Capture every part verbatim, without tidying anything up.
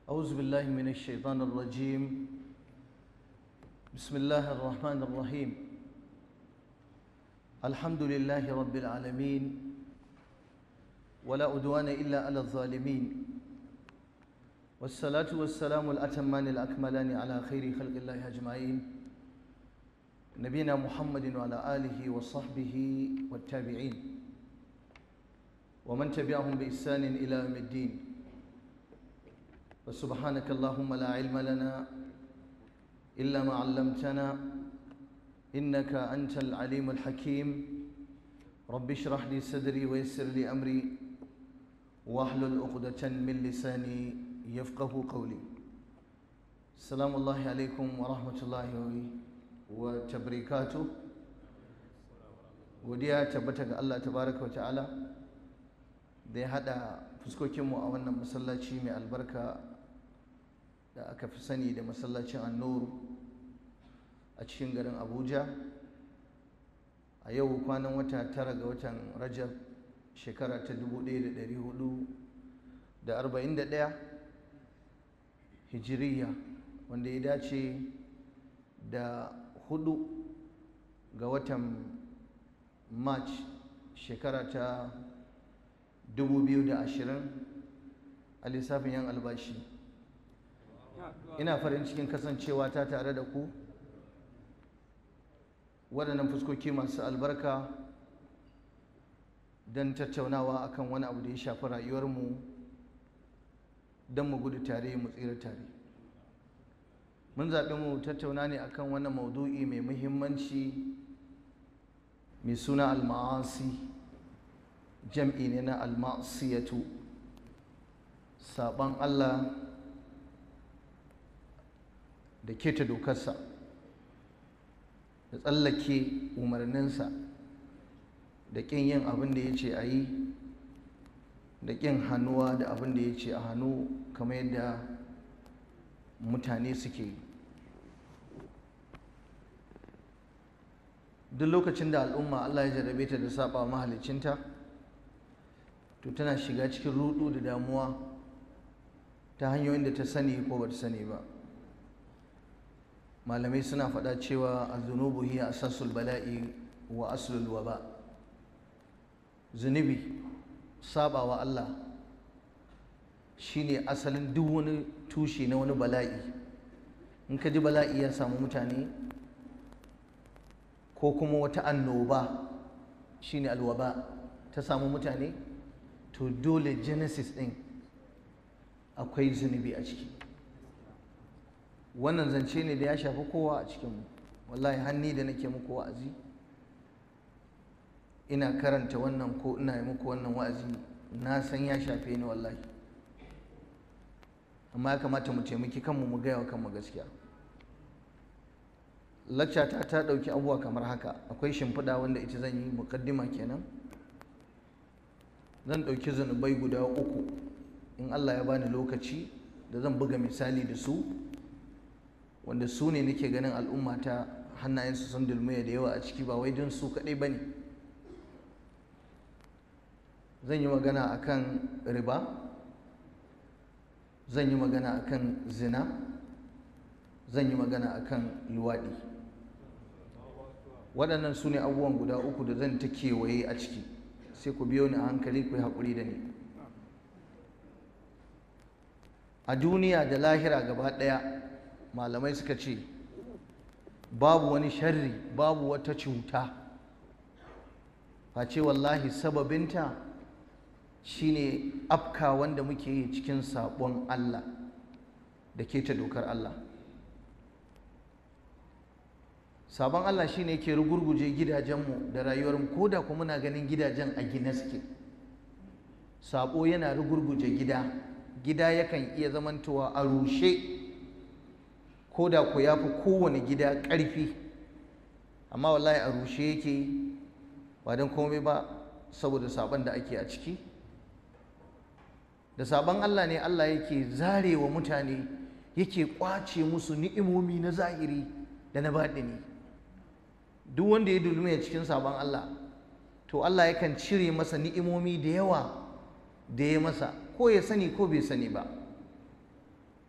أعوذ بالله من الشيطان الرجيم. بسم الله الرحمن الرحيم. الحمد لله رب العالمين، ولا عدوان إلا على الظالمين، والصلاة والسلام الأتمان الأكملان على خير خلق الله أجمعين، نبينا محمد وعلى آله وصحبه والتابعين ومن تبعهم بإحسان إلى يوم الدين. وسبحانك اللهم لا علم لنا إلا ما علمتنا إنك أنت العليم الحكيم. رب اشرح لي صدري ويسر لي أمري واحلل عقدة من لساني يفقه قولي. السلام الله عليكم ورحمة الله وتبركاته. godiya tabbata ga Allah tabaraka wa ta'ala da ya hada fuskokinmu a wannan masallaci mai albarka da aka fi sani da masallacin An-Nur a cikin garin Abuja a yau kwanan wata tara ga watan Rajab shekara ta dubu ɗaya da ɗari hudu da arba'in da ɗaya hijiriya, wanda ya dace da hudu ga watan March shekara ta dubu biyu da ashirin a lissafin yan albashi. Ina farin cikin kasancewa ta tare da ku waɗannan fuskoki masu albarka don tattaunawa akan wani abu da ya shafi rayuwarmu don mu gudu tare mu tsira tare. Mun zaɓi mu tattauna ne akan wannan maudu'i mai muhimmanci mai suna al-ma'asi, jam'i ne na al-ma'siyatu, saɓan Allah da keta dokarsa da tsallake umarninsa da ƙin yin abin da ya ce a yi da ƙin hannuwa da abin da ya ce a hannu kamar yadda mutane suke yi. Duk lokacin da al'umma Allah ya jarrabe ta da saba mahalicinta, to tana shiga cikin rudu da damuwa ta hanyoyin da ta sani ko ba ta sani ba. Malamai suna faɗa cewa az-zunubu hiya asasul bala'i wa aslul waba. Zunubi, sabawa Allah, shine asalin duk wani tushe na wani bala'i. In ka ji bala'i ya samu mutane ko kuma wata annoba, shine alwaba, ta samu mutane, to dole genesis ɗin akwai zunubi a ciki. Wannan zance ne da ya shafi kowa a cikinmu. Wallahi hanni da nake muku wa'azi, ina karanta wannan ko ina yi muku wannan wa'azi, na san ya shafe ni wallahi, amma ya kamata mu taimaki kanmu mu gaya wa kanmu gaskiya. Lakca ta ta ɗauki abubuwa kamar haka. Akwai shimfiɗa wanda ita zan yi, muƙaddima kenan. Zan ɗauki zunubai guda uku in Allah ya bani lokaci da zan buga misali da su, wanda su ne nake ganin al'umma ta hannayensu sun dulmiya da yawa a ciki, ba wai don su kaɗai ba ne. Zan yi magana akan riba, zan yi magana akan zina, zan yi magana akan luwaɗi. Waɗannan su ne abubuwan guda uku da zan ta kewaye a ciki. Sai ku biyo ni a hankali, ku yi haƙuri da ni. A duniya da lahira gaba ɗaya, malamai suka ce babu wani sharri, babu wata cuta face wallahi sababinta shine afka wanda muke yi cikin saɓon Allah da keta dokar Allah. Sabon Allah shine yake rugurguje gidajenmu da rayuwarmu, ko da kuma muna ganin gidajen a gine suke. Sabo yana rugurguje gida, gida yakan iya zamantowa a rushe, ko da ku ya fi kowane gida ƙarfi, amma wallahi a rushe yake, ba don komai ba saboda sabon da ake a ciki. Da sabon Allah ne Allah yake zarewa mutane, yake ƙwace musu ni'imomi na zahiri da na baɗini. Duk wanda ya dulmiya cikin sabon Allah, to Allah yakan cire masa ni'imomi da yawa da ya masa, ko ya sani ko bai sani ba.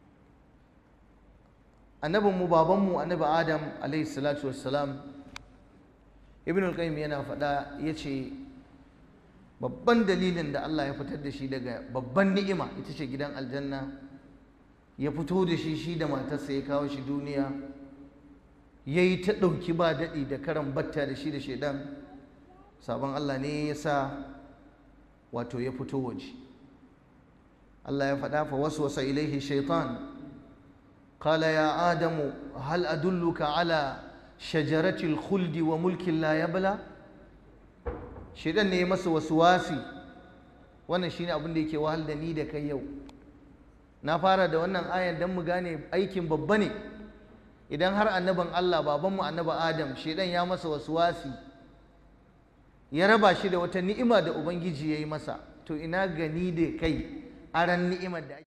annabinmu babanmu annabi Adam alaihi salatu wassalam, Ibn al-Qayyim yana faɗa yace babban dalilin da Allah ya fitar da shi daga babban ni'ima ita ce gidan aljanna, ya fito da shi shi da matarsa ya kawo shi duniya, yayi ta ɗauki ba daɗi da karan batta da shi da shaidan. Sabon Allah ne ya sa wato ya fito waje. Allah ya faɗa fa waswasa ilaihi shaitan qala ya adamu hal adulluka ala shajaratil khuldi wa mulkin la yabla. Shaitan ne ya masa waswasi. Wannan shine abin da yake wahal da ni da kai yau. Na fara da wannan ayan dan mu gane aikin babba ne. Idan har annabin Allah babanmu annabi Adam shaitan ya masa waswasi, ya raba shi da wata ni'ima da Ubangiji ya yi masa, to ina gani da kai aran ni'imar da ake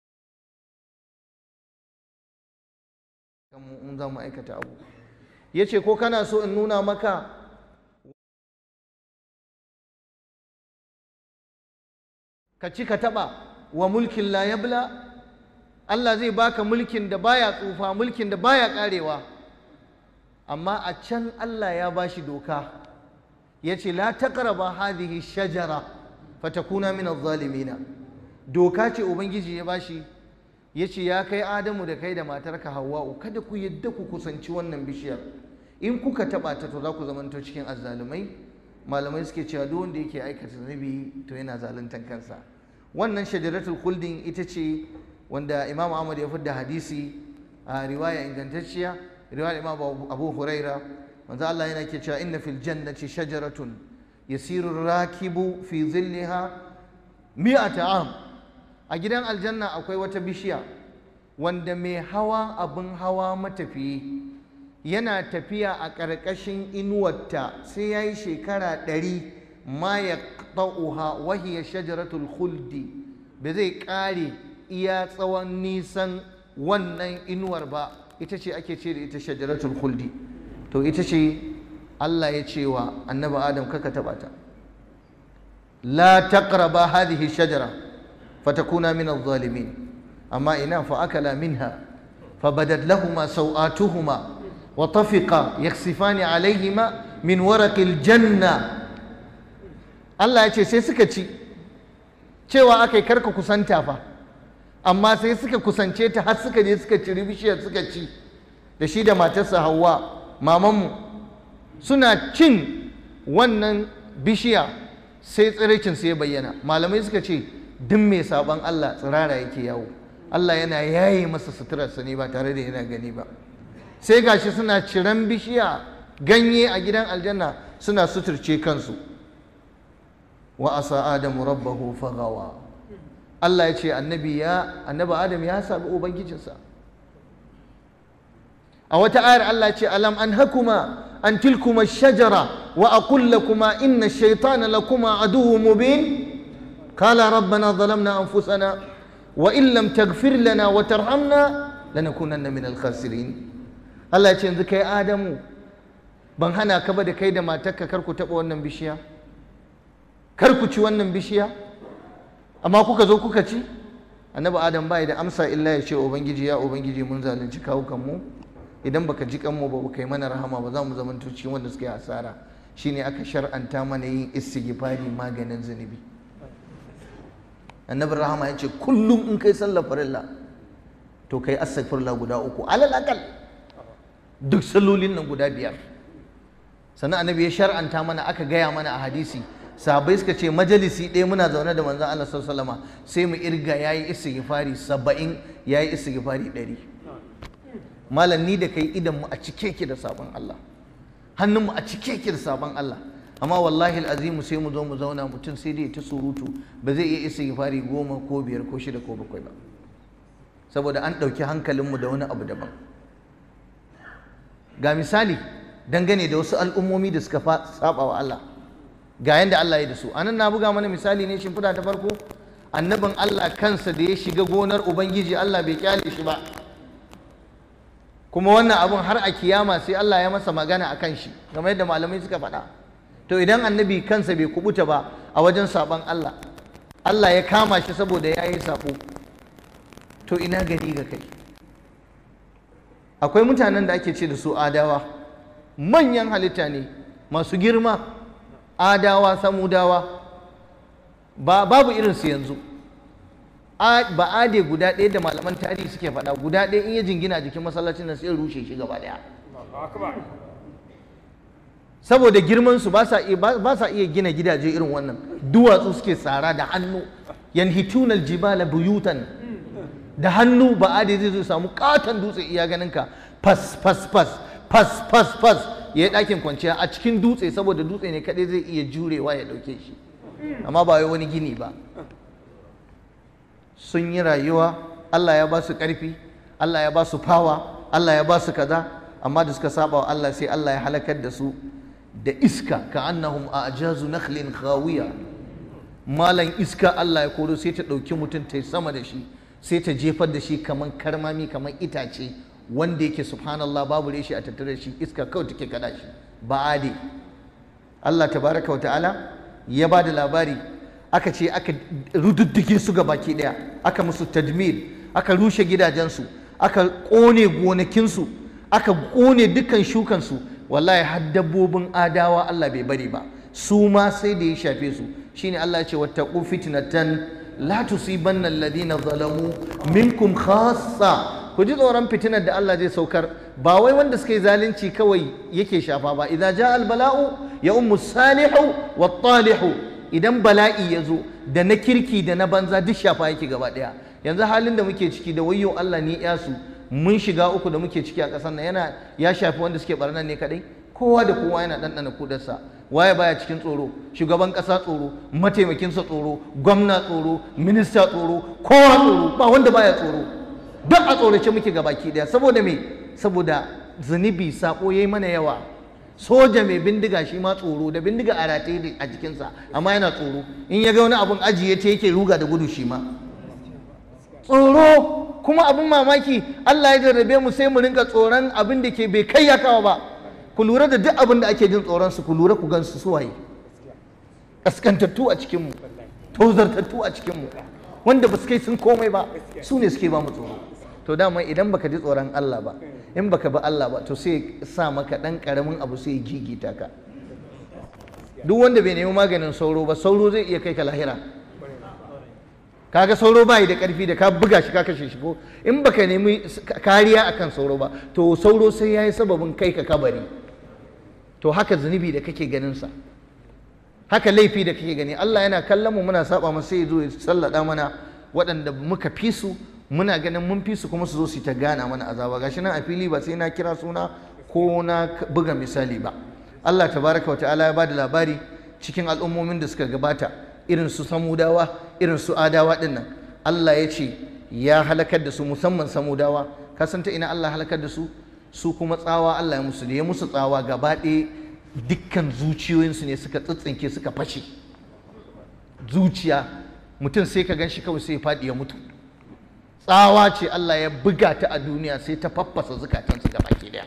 in za mu aikata abu. Ya ce ko kana so in nuna maka ka ci ka taɓa wa mulkin la yabla, Allah zai baka mulkin da baya tsufa, mulkin da baya ƙarewa. Amma a can Allah ya bashi doka, yace la taqraba hadhihi shajara fatakuna min adh-dhalimin. Doka ce ubangiji ya bashi, yace ya kai Adamu da kai da matarka Hawwa'u kada ku yadda ku kusanci wannan bishiyar, in kuka taba ta to za ku zamanto cikin azzalumai. Malamai suke cewa duk wanda yake aikata zunubi to yana zaluntan kansa. Wannan shajaratul khuldin ita ce wanda Imam Ahmad ya fidda hadisi a riwaya ingantacciya, riwayar Imam Abu Huraira. Manzo Allah yana ke cewa inna fil jannati shajaratun yasiru rakibu fi zillaha mi'ata am. A gidan aljanna akwai wata bishiya wanda mai hawa abin hawa matafiyi yana tafiya a ƙarƙashin inuwarta sai ya yi shekara ɗari ma ya ƙa'uha wahiyar shajaratul khuldi, ba zai ƙare iya tsawon nisan wannan inuwar ba. Ita ce ake ce da ita shajaratul khuldi. To ita ce Allah ya ce wa annabi Adam kaka taɓa ta, la taqraba hadhihi shajara fatakuna min adh-dhalimin. Amma ina fa akala minha fabadat lahuma sawatuhuma wa tafiqa yaksifani alayhima min waraqil janna. Allah ya ce sai suka ci, cewa akai karka kusanta fa, amma sai suka kusance ta har suka je suka ciri bishiyar suka ci da shi da matarsa Hawwa mamanmu. Suna cin wannan bishiya sai tsiraicin sai ya bayyana. Malamai suka ce duk mai sabon Allah tsirara yake yawo, Allah yana yaye masa suturarsa ne ba tare da yana gani ba. Sai gashi suna ciran bishiya ganye a gidan aljanna suna suturce kansu. Wa asa adamu rabbahu fagawa. Allah ya ce annabi ya annabi Adam ya sabi ubangijinsa. A wata ayar Allah ya ce alam anhakuma an tilkuma shajara wa aqul lakuma inna ash-shaytana lakuma aduwwun mubin qala rabbana zalamna anfusana wa in lam taghfir lana wa tarhamna lanakunanna min al-khasirin. Allah ya ce yanzu kai Adamu ban hana ka ba da kai da matarka kar ku taɓa wannan bishiya, kar ku ci wannan bishiya, amma kuka zo kuka ci. Annabi Adam bai da amsa illa ya ce ubangiji ya ubangiji mun zalunci kawukan mu, idan baka ji kanmu ba baka yi mana rahama ba za mu zamanto cikin wanda suka yi asara. Shine aka shar'anta mana yin istighfari maganin zunubi. Annabi rahama ya ce kullum in kai sallar farilla to kai astaghfirullah guda uku alal akal duk sallolin nan guda biyar. Sannan annabi ya shar'anta mana, aka gaya mana a hadisi, sahabbai suka ce majalisi ɗaya muna zaune da manzon Allah sallallahu alaihi wasallam sai mu irga yayi istighfari saba'in, yayi istighfari ɗari. Malam ni da kai idan mu a cike yake da sabon Allah, hannun mu a cike yake da sabon Allah, amma wallahi al'azimu sai mu zo mu zauna mutum sai dai ta surutu ba zai iya istighfari goma ko biyar ko shida ko bakwai ba, saboda an ɗauki hankalinmu da wani abu daban. Ga misali dangane da wasu al'ummomi da suka saba wa Allah, ga yanda Allah ya da su. Anan na buga mana misali ne shimfiɗa ta farko, annabin Allah kansa da ya shiga gonar Ubangiji Allah bai kyale shi ba, kuma wannan abun har a kiyama sai Allah ya masa magana a kan shi, game yadda malamai suka faɗa. To idan annabi kansa bai kubuta ba a wajen saban Allah, Allah ya kama shi saboda ya yi sabo, to ina gani ga kai. akwai mutanen da ake ce da su adawa, manyan halitta ne masu girma, adawa samudawa, ba babu irinsu yanzu. Ba ade guda ɗaya da malaman tarihi suke faɗa, guda ɗaya in ya jingina jikin masallacin nan sai rushe shi gaba ɗaya, saboda girmansu ba sa iya gina gidaje irin wannan. Duwatsu suke tsara da hannu, yanhitunal jibala buyutan, da hannu ba ade zai zo samu katon dutse iya ganinka, fas fas fas fas fas fas ya yi ɗakin kwanciya a cikin dutse, saboda dutse ne kaɗai zai iya jurewa ya ɗauke shi, amma ba wai wani gini ba. Sun yi rayuwa, Allah ya ba su ƙarfi, Allah ya ba su fawa, Allah ya ba su kaza, amma da suka saba wa Allah sai Allah ya halakar da su da iska, ka annahum a'jazu nakhlin khawiya. Malan iska Allah ya koro sai ta ɗauki mutum ta sama da shi, sai ta jefar da shi kaman karmami, kaman itace wanda yake subhanallah babu reshi a tattare shi, iska kawai take kada shi. Ba'ade Allah tabaraka wa ta'ala ya ba da labari, aka ce aka rududdige su ga baki daya, aka musu tadmir, aka rushe gidajensu, aka kone gonakinsu, aka kone dukkan shukansu. Wallahi har dabbobin adawa Allah bai bari ba, su ma sai da ya shafe su. Shine Allah ya ce wattaqu fitnatan la tusibanna alladhina zalamu minkum khassa. Ku ji tsoron fitinar da Allah zai saukar, ba wai wanda suka yi zalunci kawai yake shafa ba. Idza jaa al bala'u ya ummu salihu wat talihu, idan bala'i ya zo da na kirki da na banza duk shafa yake gaba daya. Yanzu halin da muke ciki da wayyo Allah ni yasu, mun shiga uku da muke ciki a ƙasar nan, yana ya shafi wanda suke barnan ne kadai? Kowa da kowa yana ɗanɗana kudarsa. Waye baya cikin tsoro? Shugaban ƙasa tsoro, mataimakinsa tsoro, gwamna tsoro, minista tsoro, kowa tsoro, ba wanda baya tsoro. Duk a tsorace muke gabaki daya. Saboda me? Saboda zunubi, sako yayi mana yawa. Soja mai bindiga shi ma tsoro, da bindiga a rataye a jikinsa, amma yana tsoro. In ya ga wani abun ajiye ta yake ruga da gudu shi ma. Tsoro. Kuma abin mamaki, Allah ya jarrabe mu sai mu rinka tsoron abin da ke bai kai ya kawo ba. Ku lura da duk abin da ake jin tsoron su, ku lura ku gan su suwaye. Kaskantattu a cikin mu, tozartattu a cikin mu, wanda ba su kai sun komai ba, su ne suke ba mu tsoro. To dama idan baka ji tsoron Allah ba, in baka bi Allah ba, to sai sa maka dan karamin abu sai gigita ka. Duk wanda bai nemi maganin sauro ba, sauro zai iya kai ka lahira. Kaga sauro bai da karfi da ka buga shi ka kashe shi ko, in baka nemi kariya akan sauro ba, to sauro sai yayi sababin kai ka kabari. To haka zunubi da kake ganin sa, haka laifi da kake gani, Allah yana kallon mu muna saba masa sai ya zo ya sallada mana waɗanda muka fi su, muna ganin mun fi su kuma su zo su ta gana mana azaba. Gashi nan a fili, ba sai na kira suna ko na buga misali ba. Allah tabaraka wa ta'ala ya bada labari cikin al'ummomin da suka gabata, irin su samudawa, irin su adawa din nan. Allah ya ce ya halakar da su, musamman samudawa. Ka san ta ina Allah halakar da su? Su kuma tsawa Allah ya musu, da ya musu tsawa gaba ɗaya dukkan zuciyoyinsu ne suka tsitsinke, suka fashe. Zuciya, mutum sai ka gan shi kawai sai ya faɗi ya mutu. Tsawa ce Allah ya buga ta a duniya sai ta faffasa zukatansu gaba ke daya.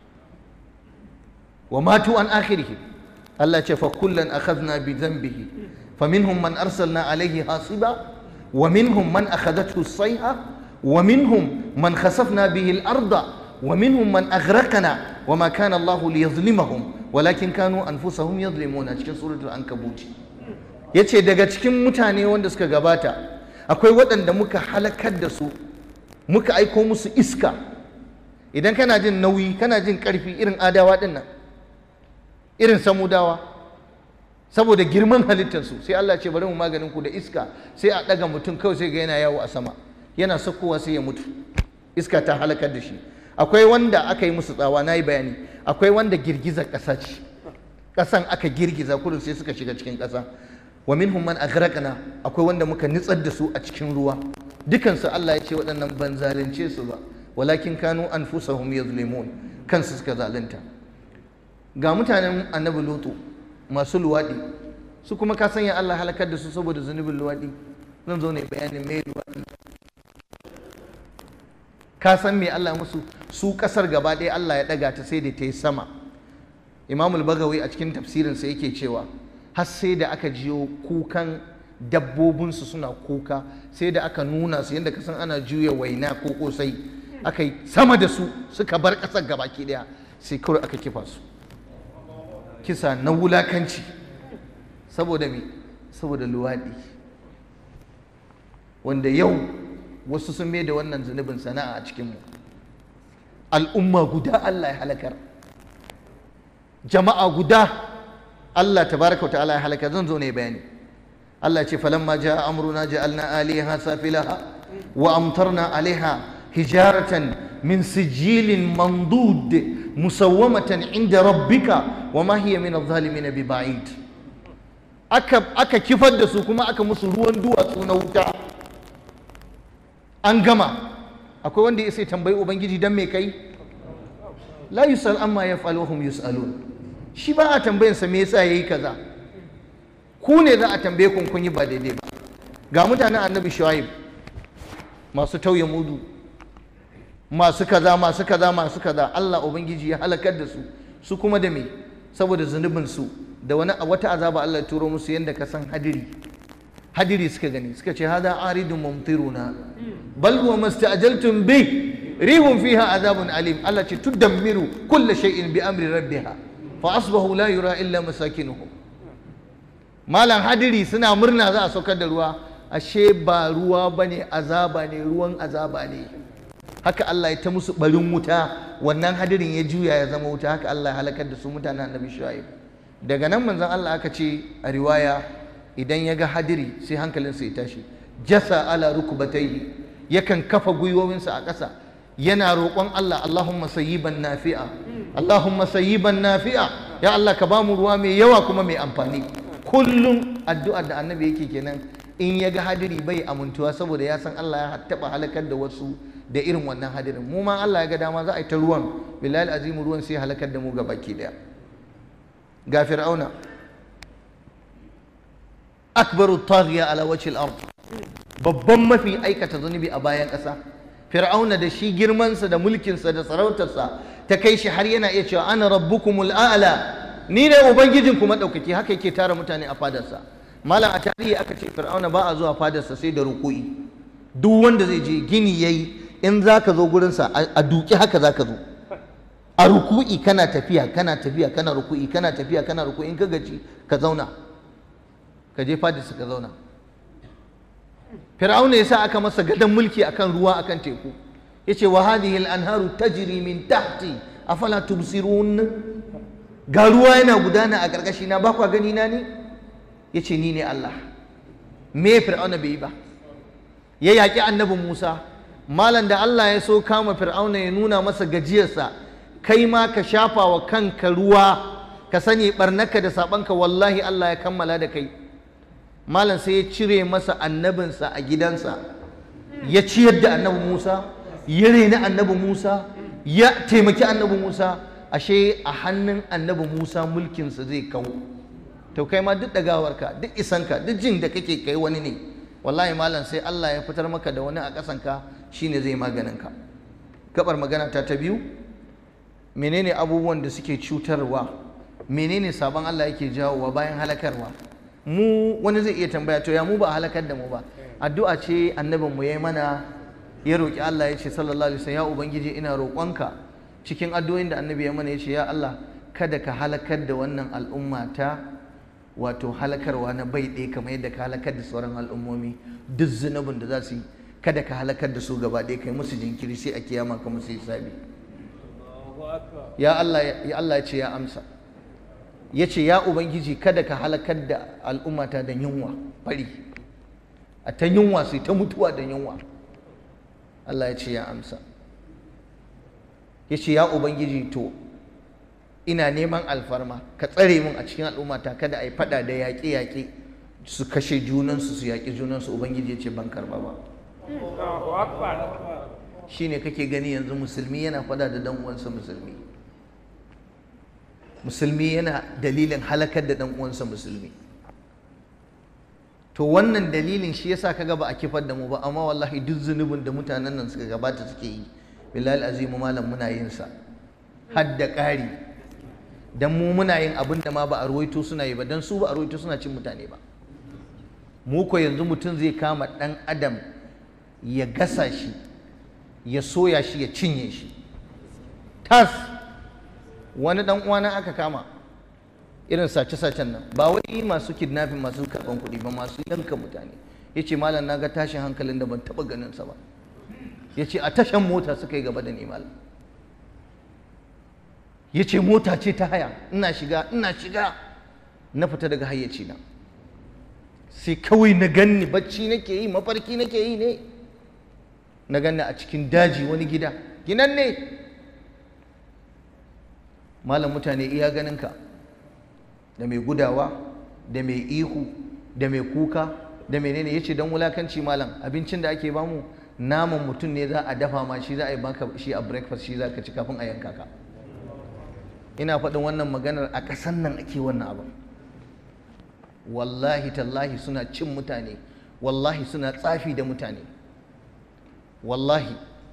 Wa matu an akhirihi. Allah ce fa kullan akhadna bi dhanbihi فمنهم من أرسلنا عليه حاصبا ومنهم من أخذته الصيحة ومنهم من خسفنا به الأرض ومنهم من أغرقنا وما كان الله ليظلمهم ولكن كانوا أنفسهم يظلمون. cikin suratul ankabut yace daga cikin mutane wanda suka gabata akwai waɗanda muka halakar da su, muka aiko musu iska. Idan kana jin nauyi, kana jin ƙarfi, irin adawa dinnan, irin samudawa, saboda girman halittarsu sai Allah ce bari mu maganin ku da iska, sai a ɗaga mutum kawai sai ga yana yawo a sama, yana sakkowa sai ya mutu, iska ta halakar da shi. Akwai wanda aka yi musu tsawa, na yi bayani. Akwai wanda girgizar ƙasa ce, ƙasan aka girgiza kurin sai suka shiga cikin ƙasa. Wa minhum man aghraqna, akwai wanda muka nitsar da su a cikin ruwa. Dukansu Allah ya ce waɗannan ban zalunce su ba, walakin kanu anfusahum yazlimun, kansu suka zalunta. Ga mutanen annabi Lutu, masu luwaɗi, su kuma ka sanya Allah halakar da su saboda zunubin luwaɗi. Zan zo ne bayanin me luwaɗi. Ka san me Allah musu? Su ƙasar gaba ɗaya Allah ya ɗaga ta sai da ta yi sama. Imam al-Bagawi a cikin tafsirinsa yake cewa har sai da aka jiyo kukan dabbobinsu suna kuka, sai da aka nuna su yadda ka san ana juya waina ko kosai, aka yi sama da su suka bar ƙasar gabaki ɗaya, sai kawai aka kifa su kisa na wulakanci. Saboda me? Saboda luwaɗi, wanda yau wasu sun mai da wannan zunubin sana'a a cikinmu. Al'umma guda Allah ya halakar, jama'a guda Allah tabaraka wa ta'ala ya halakar. Zan zo ne bayani. Allah ce falamma jaa amruna ja'alna aliha safilaha wa amtarna alaiha hijaratan min sijilin mandud musawwamatan inda rabbika wa ma hiya min adh-dhalimin biba'id. aka aka kifar da su kuma aka musu ruwan duwatsu na wuta. An gama. Akwai wanda ya sai tambayi ubangiji dan me kai? La yusal amma yaf'al wa hum yusalun. Shi ba a tambayin sa me yasa yayi kaza. Ku ne za a tambaye kun kun yi ba daidai ba. Ga mutanen Annabi Shu'aib masu tauye mudu, masu kaza masu kaza masu kaza, Allah ubangiji ya halakar da su. Su kuma da me? Saboda zunubin su da wani wata azaba Allah ya turo musu yanda ka san hadiri. Hadiri suka gani suka ce hada aridun mumtiruna bal huwa masta'jaltum bi rihum fiha azabun alim. Allah ce tudammiru kulla shay'in bi amri rabbiha fa asbahu la yura illa masakinuhum. Malam hadiri suna murna za a saukar da ruwa, ashe ba ruwa bane, azaba ne, ruwan azaba ne. Haka Allah ya ta musu barin wuta, wannan hadirin ya juya ya zama wuta. Haka Allah ya halakar da su mutanen Annabi Shu'aib. Daga nan manzon Allah aka ce a riwaya idan ya ga hadiri sai hankalinsa ya tashi, jasa ala rukubatayhi, yakan kafa gwiwowinsa a ƙasa yana roƙon Allah, Allahumma sayyiban nafi'a, Allahumma sayyiban nafi'a, ya Allah ka bamu ruwa mai yawa kuma mai amfani. Kullum addu'ar da annabi yake kenan in ya ga hadiri bai amintuwa, saboda ya san Allah ya taɓa halakar da wasu da irin wannan hadirin. Mu ma Allah ya ga dama za a yi ta ruwan, billahi azimu ruwan sai halakar da mu ga baki daya. Ga Fir'auna akbaru taghiya ala wajhil ard, babban mafi aikata zunubi a bayan ƙasa. Fir'auna da shi girmansa da mulkinsa da sarautarsa ta kai shi har yana iya cewa ana rabbukumul a'la, ni ne ubangijinku madaukaki. Haka yake tara mutane a fadarsa. Malam a tarihi aka ce Fir'auna ba a zuwa fadarsa sai da ruku'i. Duk wanda zai je gini yayi, in zaka zo gurinsa a duki haka zaka zo, a ruku'i kana tafiya kana tafiya kana ruku'i kana tafiya kana ruku'i, in ka gaji ka zauna ka je fadarsa ka zauna. Fir'auna yasa aka masa gadon mulki akan ruwa akan teku, yace wa hadhihi al-anharu tajri min tahti afala tubsirun. Ga ruwa yana gudana a karkashi na, ba kwa gani na ne? Yace ni ne Allah. Me Fir'auna bai yi ba? Ya yaki annabi Musa. Malam da Allah ya so kama Fir'auna ya nuna masa gajiyarsa, kai ma ka shafa wa kanka ruwa ka sani barnaka da sabanka, wallahi Allah ya kammala da kai. Malam sai ya cire masa annabinsa a gidansa, ya ciyar da annabi Musa, ya rena annabi Musa, ya taimaki annabi Musa. Ashe a hannun annabi Musa mulkinsa zai kawo. To kai ma duk dagawarka, duk isanka, duk jin da kake kai wani ne, wallahi malam sai Allah ya fitar maka da wani a ƙasanka, shine zai maganinka. Gabar magana ta ta biyu, menene abubuwan da suke cutarwa, menene sabon Allah yake jawowa bayan halakarwa. Mu wani zai iya tambaya, to ya mu ba a halakar da mu ba? Addu'a ce annabin mu yayi mana, ya roki Allah, ya ce sallallahu alaihi wasallam, ya ubangiji ina roƙonka. Cikin addu'o'in da annabi ya mana ya ce, ya Allah kada ka halakar da wannan al'umma ta, wato halakarwa na bai ɗaya kamar yadda ka halakar da sauran al'ummomi. Duk zunubin da za su yi kada ka halakar da su gaba ɗaya, kai musu jinkiri sai a kiyama ka musu hisabi. Ya Allah ya Allah ya ce ya amsa. Ya ce ya ubangiji kada ka halakar da al'ummata da yunwa, fari a ta yunwa sai ta mutuwa da yunwa. Allah ya ce ya amsa. Ya ce ya ubangiji to ina neman alfarma ka tsare mun a cikin al'ummata kada a yi fada da yaƙe-yaƙe su kashe junansu su yaƙi junansu. Ubangiji ya ce ban karba ba. Shi ne kake gani yanzu musulmi yana fada da dan uwansa musulmi, musulmi yana dalilin halakar da dan uwansa musulmi. To wannan dalilin shi yasa kaga ba a kifar da mu ba, amma wallahi duk zunubin da mutanen nan suka gabata suke yi, billahi azimu malam muna yin sa har da ƙari. Dan mu muna yin abin da ma ba a ruwaito suna yi ba, dan su ba a ruwaito suna cin mutane ba. Mu ko yanzu mutum zai kama ɗan adam ya gasa shi, ya soya shi ya cinye shi tas. Wani dan uwana aka kama irin sace-sacen nan, ba wai masu kidnapping masu karban kuɗi ba, masu yanka mutane. Yace malam na ga tashin hankalin da ban taba ganin sa ba. Yace a tashan mota suka yi gaba da ni malam. Yace mota ce ta haya, ina shiga ina shiga na fita daga hayyaci na, sai kawai na ganni bacci nake yi, mafarki nake yi ne, na ganni a cikin daji wani gida ginan ne malam, mutane iya ganinka, da mai gudawa da mai ihu da mai kuka da menene. Yace dan wulakanci malam, abincin da ake bamu naman mutum ne za a dafa ma shi, za a yi baka shi a breakfast, shi za ka ci kafin a yanka ka. Ina faɗin wannan maganar a ƙasan nan ake wannan abin. Wallahi tallahi suna cin mutane, wallahi suna tsafi da mutane, wallahi.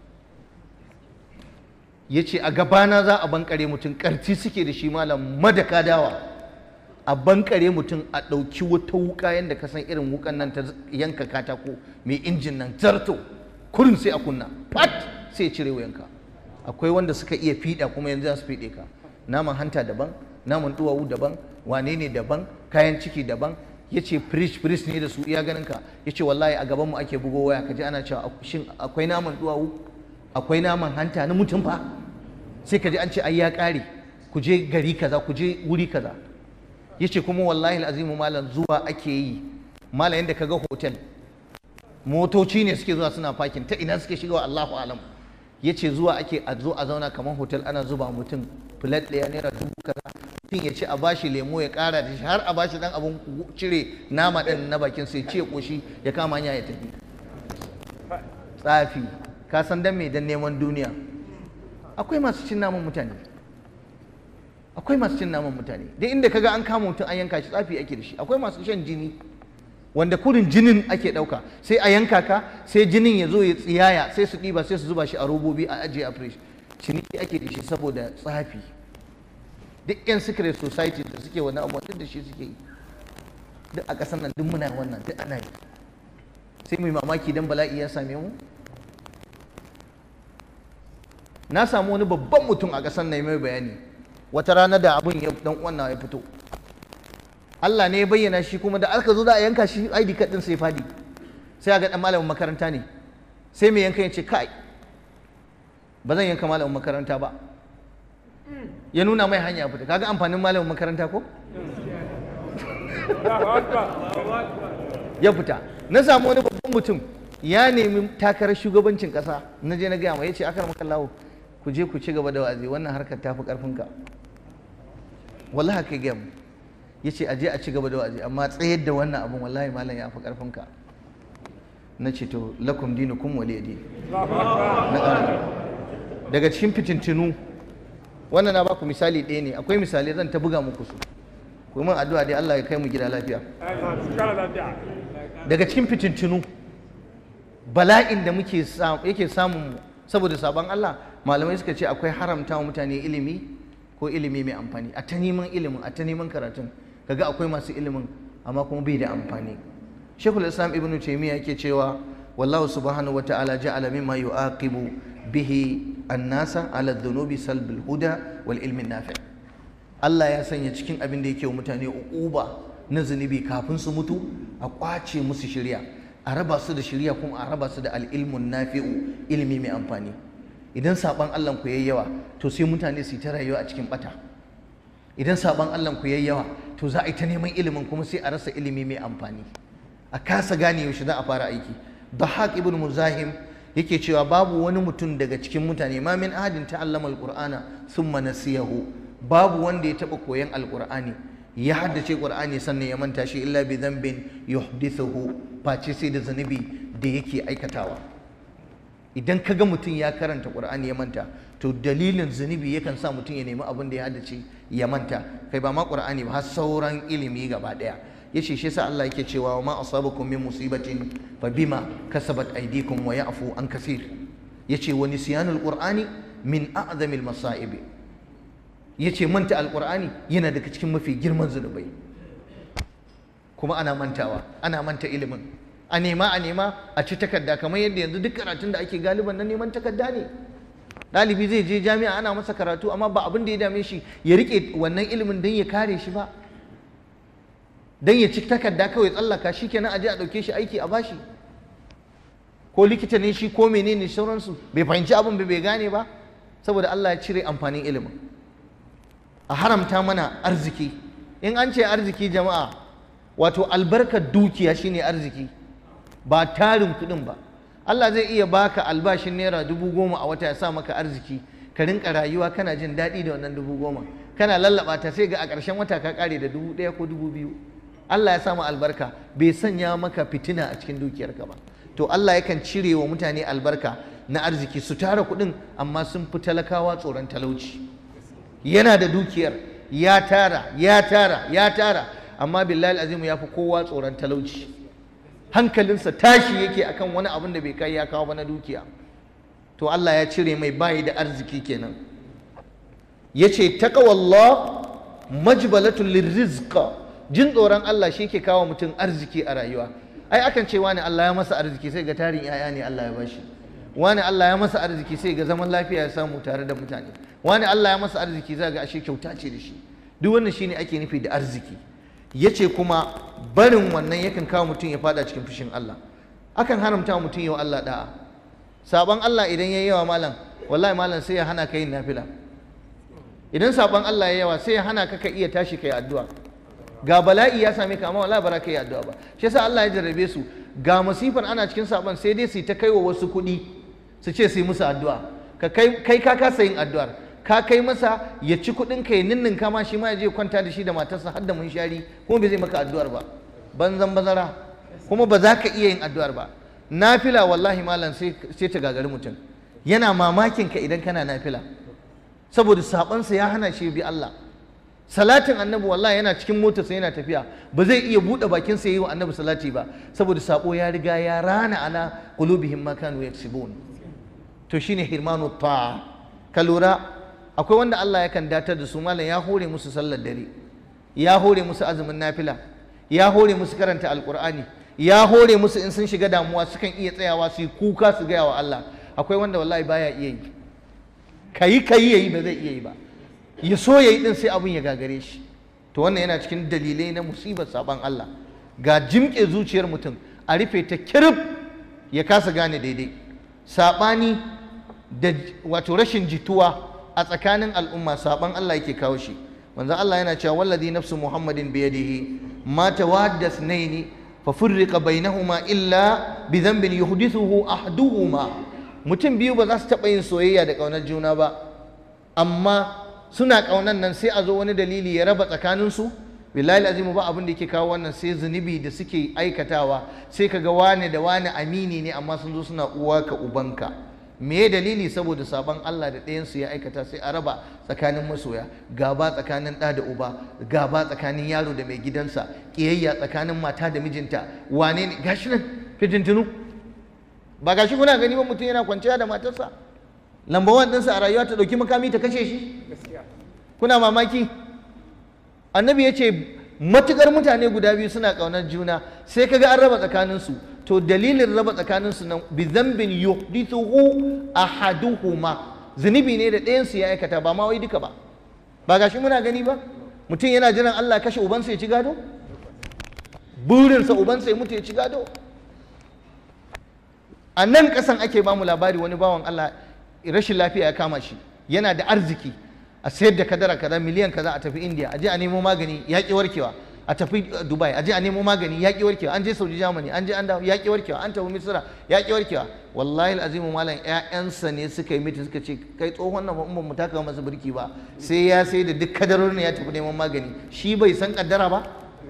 Yace a gabana za a bankare mutum, ƙarfi suke da shi malam, madaka dawa, a bankare mutum, a ɗauki wata wuka yadda ka san irin wukan nan ta yanka katako mai injin nan, zarto kurin sai a kunna pat sai cire wuyanka. Akwai wanda suka iya fiɗa kuma yanzu za su fiɗe ka. Naman hanta daban, naman duwawu daban, wane ne daban, kayan ciki daban. Yace firish firish ne da su iya ganin ka. Yace wallahi a gaban mu ake bugo waya, kaji ana cewa shin akwai naman duwawu, akwai naman hanta na mutum fa, sai kaji an ce ai ya ƙare, ku je gari kaza, ku je wuri kaza. Yace kuma wallahi al'azimu malam zuwa ake yi malam, yanda kaga hotel motoci ne suke zuwa suna fakin, ta ina suke shigawa Allahu alam. Yace zuwa ake a zo a zauna kamar hotel, ana zuba mutum plate ɗaya naira dubu kaza, mutum ya ce a bashi lemo ya ƙara da shi, har a bashi dan abun cire nama ɗin na bakin sai ce ƙoshi ya kama hanya ya tafi. Tsafi, ka san dan me? Dan neman duniya. Akwai masu cin naman mutane, akwai masu cin naman mutane, duk inda kaga an kama mutum an yanka shi tsafi ake da shi. Akwai masu shan jini, wanda kurin jinin ake ɗauka, sai a yanka ka, sai jinin ya zo ya tsiyaya, sai su ɗiba sai su zuba shi a robobi a ajiye a fridge. Ciniki ake da shi saboda tsafi. Duk yan secret society da suke wannan abubuwan duk da shi suke yi, duk a ƙasar nan duk muna wannan, duk ana yi. Sai mu yi mamaki dan bala'i ya same mu. Na samu wani babban mutum a ƙasar nan mai bayani wata rana da abun ya dan uwan ya fito, Allah ne ya bayyana shi, kuma da aka zo za a yanka shi I D card din sai fadi, sai ga dan malamin makaranta ne, sai mai yanka ya ce kai ba zan yanka malamin makaranta ba, ya nuna mai hanya fita. Kaga amfanin malamin makaranta ko? Ya fita. Na samu wani babban mutum ya nemi takarar shugabancin kasa, na je na gaya mai, ya ce akar makallawo ku je ku ci gaba da wa'azi, wannan harkar tafi karfinka. Wallahi kai gaya mu, ya ce aje a ci gaba da wa'azi, amma tsayar da wannan abun wallahi malam ya fi karfinka. Na ce to lakum dinukum waliya din. Daga cikin fitintinu, wannan na baku misali ɗaya ne, akwai misalai zan ta buga muku su, ku min addu'a dai Allah ya kai mu gida lafiya. Daga cikin fitintinu, bala'in da muke yake samun mu saboda sabon Allah, malamai suka ce akwai haramta wa mutane ilimi ko ilimi mai amfani. A ta neman ilimin, a ta neman karatun, kaga akwai masu ilimin amma kuma bai da amfani. Sheikhul Islam Ibn Taymiyyah yake cewa wallahu subhanahu wa ta'ala ja'ala mimma yu'aqibu bihi annasa ala dhunubi salbil huda wal ilmi nafi'. Allah ya sanya cikin abin da yake wa mutane uquba na zunubi kafin su mutu, a kwace musu shiriya, a raba su da shiriya, kuma a raba su da al-ilmun nafi'u, ilimi mai amfani. Idan saban Allah ku yayi yawa, to sai mutane su yi ta rayuwa a cikin bata. Idan saban Allah ku yayi yawa, to za a yi ta neman ilimin kuma sai a rasa ilimi mai amfani, a kasa gane yaushe za a fara aiki. Dhahak ibn Muzahim yake cewa babu wani mutum daga cikin mutane, ma min ahadin ta'allama al-Qur'ana thumma nasiyahu, babu wanda ya taba koyan al-Qur'ani ya haddace Qur'ani sannan ya manta shi, illa bi dhanbin yuhdithuhu, face sai da zanubi da yake aikatawa. Idan kaga mutum ya karanta Qur'ani ya manta, to dalilin zunubi yakan sa mutum ya nemi abin da ya haddace ya manta, kai ba ma Qur'ani ba har sauran ilimi gaba daya. Yace shi yasa Allah yake cewa ma asabakum min musibatin fa bima kasabat aydikum wa ya'fu an kaseer. Yace wa nisyanul Qur'ani min a'zamil masa'ib. Yace manta al-Qur'ani yana daga cikin mafi girman zunubai, kuma ana mantawa, ana manta ilimin. a nema a nema a ci takarda, kamar yadda yanzu duk karatun da ake galiban na neman takarda ne. Ɗalibi zai je jami'a ana masa karatu amma ba abin da ya dame shi ya rike wannan ilimin don ya kare shi ba, don ya ci takarda kawai tsallaka shi kenan a je a ɗauke shi aiki a bashi, ko likita ne shi ko menene sauransu, bai fahimci abin bai gane ba, saboda Allah ya cire amfanin ilimin. A haramta mana arziki. In an ce arziki jama'a, wato albarkar dukiya shine arziki, ba tarin kuɗin ba. Allah zai iya baka albashin naira dubu goma a wata ya sa maka arziki, ka rinka rayuwa kana jin daɗi da wannan dubu goma, kana lallaba ta sai ga a ƙarshen wata ka ƙare da dubu ɗaya ko dubu biyu. Allah ya samu albarka, bai sanya maka fitina a cikin dukiyarka ba. To Allah yakan cire wa mutane albarka na arziki, su tara kuɗin amma sun fi talakawa tsoron talauci. Yana da dukiyar, ya tara ya tara ya tara, amma billahi azimu ya fi kowa tsoron talauci. Hankalinsa tashi yake akan wani abin da bai kai ya kawo ba na dukiya. To Allah ya cire mai bayi da arziki kenan. Yace taqwallah majbalatul lirizqa, jin tsoron Allah shi ke kawo mutum arziki a rayuwa. Ai akan ce wani Allah ya masa arziki sai ga tarin yaya ne Allah ya bashi, wani Allah ya masa arziki sai ga zaman lafiya ya samu tare da mutane, wani Allah ya masa arziki za ga ashe kyauta ce da shi. Duk wannan shine ake nufi da arziki. Yace kuma barin wannan yakan kawo mutum ya fada cikin fushin Allah. Akan haramta mutum yawa Allah da'a. Saban Allah idan yayi yawa malam, wallahi malam sai ya hana ka yin nafila. Idan saban Allah yayi yawa sai ya hana ka ka iya tashi kai addu'a. Ga bala'i ya same ka amma wallahi ba za ka yi addu'a ba. Shi yasa Allah ya jarrabe su, ga masifar ana cikin saban sai dai su ta kai wa wasu kuɗi su ce su yi musu addu'a. Ka kai kai ka kasa yin addu'ar, ka kai masa ya ci kuɗin ka ya ninninka ma shi ma ya je kwanta da shi da matarsa har da munshari, kuma bai zai maka addu'ar ba, banzan bazara, kuma ba za ka iya yin addu'ar ba. Nafila wallahi malam sai sai ta gagari mutum, yana mamakin ka idan kana nafila saboda sabansa ya hana shi bi Allah. Salatin annabi wallahi yana cikin motarsa yana tafiya ba zai iya buɗe bakinsa yi wa annabi salati ba saboda sabo ya riga ya rana ala qulubihim ma kanu yaksibun. To shine hirmanu ta'a. Ka lura akwai wanda Allah yakan datar da su malam, ya hore musu sallar dare, ya hore musu azumin nafila, ya hore musu karanta alqur'ani, ya hore musu in sun shiga damuwa sukan iya tsayawa su yi kuka su gaya wa Allah. Akwai wanda wallahi baya iya yi, kayi kayi yayi ba zai iya yi ba, ya so ya yi ɗin sai abin ya gagare shi. To wannan yana cikin dalilai na musibar saban Allah. Ga jimƙe zuciyar mutum a rufe ta kirif ya kasa gane daidai. Saɓani da wato rashin jituwa a tsakanin al'umma saban Allah yake kawo shi. Manzo Allah yana cewa wallazi nafsu Muhammadin biyadihi ma tawadda thnaini fa furriqa bainahuma illa bi dhanbin yuhdithuhu ahduhuma. Mutum biyu ba za su taɓa yin soyayya da ƙaunar juna ba, amma suna ƙaunan nan sai a zo wani dalili ya raba tsakaninsu. Billahi azimu ba abin da yake kawo wannan sai zunubi da suke aikatawa. Sai kaga wane da wane amini ne amma sun zo suna uwa ka ubanka. Me dalili? Saboda sabon Allah da ɗayansu ya aikata sai a raba tsakanin masoya, gaba tsakanin ɗa da uba, gaba tsakanin yaro da mai gidansa, ƙiyayya tsakanin mata da mijinta. Wane ne gashi nan fitintunu? Ba gashi kuna gani ba mutum yana kwanciya da matarsa, lambawan ɗinsa a rayuwa ta ɗauki makami ta kashe shi? Kuna mamaki? Annabi ya ce matuƙar mutane guda biyu suna ƙaunar juna sai kaga an raba tsakaninsu, to dalilin raba tsakaninsu nan bi dhanbin yuhdithuhu ahaduhuma, zunubi ne da ɗayansu ya aikata, ba ma wai duka ba. Ba gashi muna gani ba, mutum yana jiran Allah kashe ubansa ya ci gado, burinsa ubansa ya mutu ya ci gado. A nan ƙasan ake bamu labari wani bawan Allah rashin lafiya ya kama shi, yana da arziki, a sayar da kadara kaza miliyan kaza, a tafi India a je a nemo magani ya ƙi warkewa, a tafi Dubai a je a nemo magani ya ƙi warkewa, an je Saudi Germany an je an dawo ya ƙi warkewa, an tafi Misira ya ƙi warkewa. Wallahi azimu malam ƴaƴansa ne suka yi miti suka ce kai tsohon nan ba mu taka masa birki ba sai ya sai da duk kadarorin ya tafi neman magani. Shi bai san kaddara ba,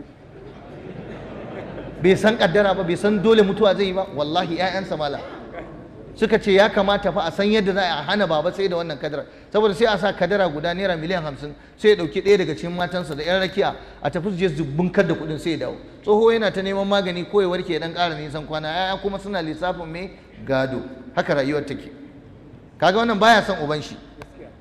bai san kaddara ba, bai san dole mutuwa zai yi ba. Wallahi ƴaƴansa malam suka ce ya kamata fa a san yadda za a hana baba sai da wannan kadara, saboda sai a sa kadara guda naira miliyan hamsin sai ya ɗauki ɗaya daga cikin matansa da ƴan rakiya a tafi su je su bunkar da kuɗin sai ya dawo. Tsoho yana ta neman magani ko ya warke ya ɗan ƙara nisan kwana, ƴaƴa kuma suna lissafin mai gado. Haka rayuwar take. Kaga wannan baya son uban shi.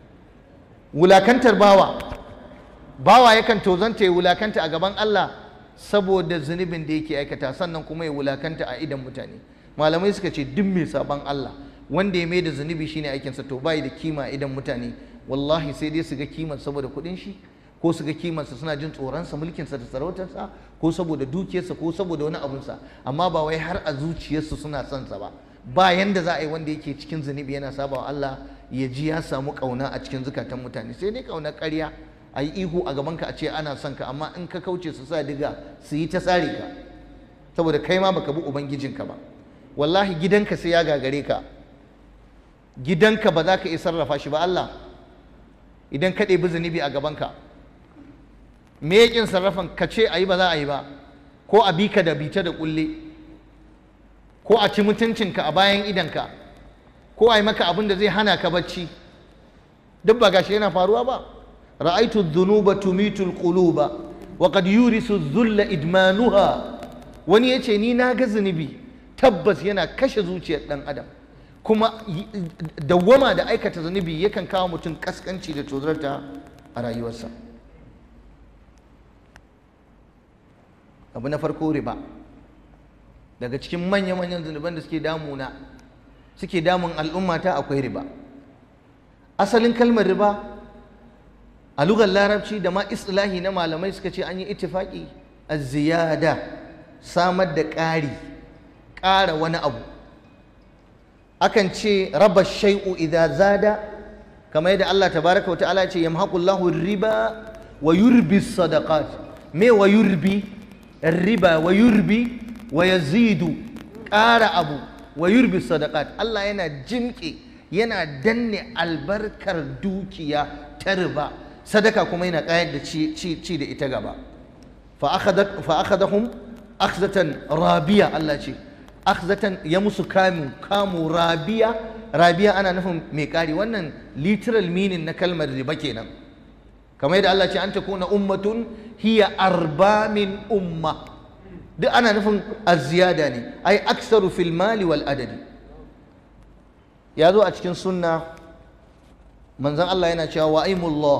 Wulakantar bawa, bawa yakan tozanta ya wulakanta a gaban Allah saboda zunubin da yake aikata, sannan kuma ya wulakanta a idan mutane. Malamai suka ce duk mai saban Allah wanda ya mai da zunubi shine aikinsa, to bai da kima a idan mutane. Wallahi sai dai su ga kimar saboda kuɗin shi, ko su ga kimarsa suna jin tsoronsa, mulkinsa da sarautarsa, ko saboda dukiyarsa, ko saboda wani abunsa, amma ba wai har a zuciyarsu suna son sa ba. Ba yanda za a yi wanda yake cikin zunubi yana saba wa Allah ya ji ya samu kauna a cikin zukatan mutane, sai dai kauna ƙarya, a yi ihu a gabanka a ce ana son ka, amma in ka kauce su sa diga su yi ta tsare ka saboda kai ma baka bi ubangijinka ba. Wallahi gidanka sai ya gagare ka, gidanka ba za ka iya sarrafa shi ba. Allah idan ka ɗebi zunubi a gabanka, me yakin sarrafan ka ce a yi ba za a yi ba, ko a bi ka da bita da kulle, ko a ci mutuncinka a bayan idanka, ko a yi maka abin da zai hana ka bacci, duk ba gashi yana faruwa ba. ra'aitu dhunuba tumitu alquluba wa qad yurisu dhulla idmanuha. Wani yace ni na ga zunubi tabbas yana kashe zuciyar dan adam, kuma dawwama da aikata zunubi yakan kawo mutum kaskanci da tozarta a rayuwarsa. Abu na farko riba. Daga cikin manya-manyan zunuban da suke damuna suke damun al'ummata akwai riba. Asalin kalmar riba a lugar larabci da ma istilahi na malamai suka ce an yi ittifaqi az-ziyada, samar da ƙari, ƙara wani abu. Akan ce raba shay'u idza zada, kamar yadda Allah tabaraka wa ta'ala ya ce yamhaqullahu riba wa yurbi sadaqat. Me wa yurbi? Riba wa yurbi wa yazidu, ƙara abu, wa yurbi sadaqat. Allah yana jimƙe, yana danne albarkar dukiya ta riba, sadaka kuma yana ƙayar da ci, ci, ci da ita gaba. fa akhadahum akhzatan rabiya, Allah ce akhzatan ya musu kamu kamu rabiya. Rabiya ana nufin mai ƙari. Wannan literal meaning na kalmar riba kenan, kamar yadda Allah ce an takuna ummatun hiya arba min umma, duk ana nufin az-ziyada ne, ai aksaru fil mali wal adadi. Ya zo a cikin sunna manzon Allah yana cewa wa aimullah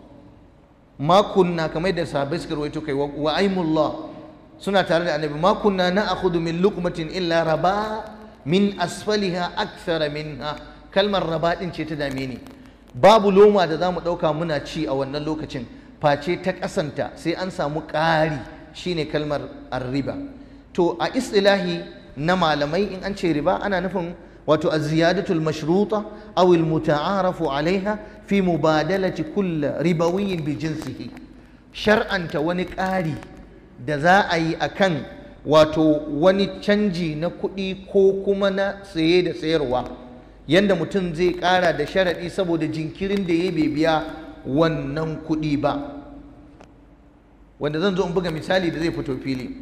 ma kunna, kamar yadda sahabbai suka rawaito kai wa aimullah, suna tare da annabi, ma kunna na'khudhu min luqmatin illa raba min asfaliha akthara minha. Kalmar raba din ce ta dame ni. Babu loma da zamu dauka muna ci a wannan lokacin face ta kasanta sai an samu ƙari, shine kalmar ar-riba. To a istilahi na malamai in an ce riba ana nufin wato az-ziyadatul mashruta aw al-muta'arafu alaiha fi mubadalati kull ribawiyyin bi jinsihi. Shar'anta wani ƙari da za a yi akan wato wani canji na kuɗi ko kuma na saye da sayarwa, yanda mutum zai ƙara da sharaɗi saboda jinkirin da ya bai biya wannan kuɗi ba, wanda zan zo in buga misali da zai fito fili.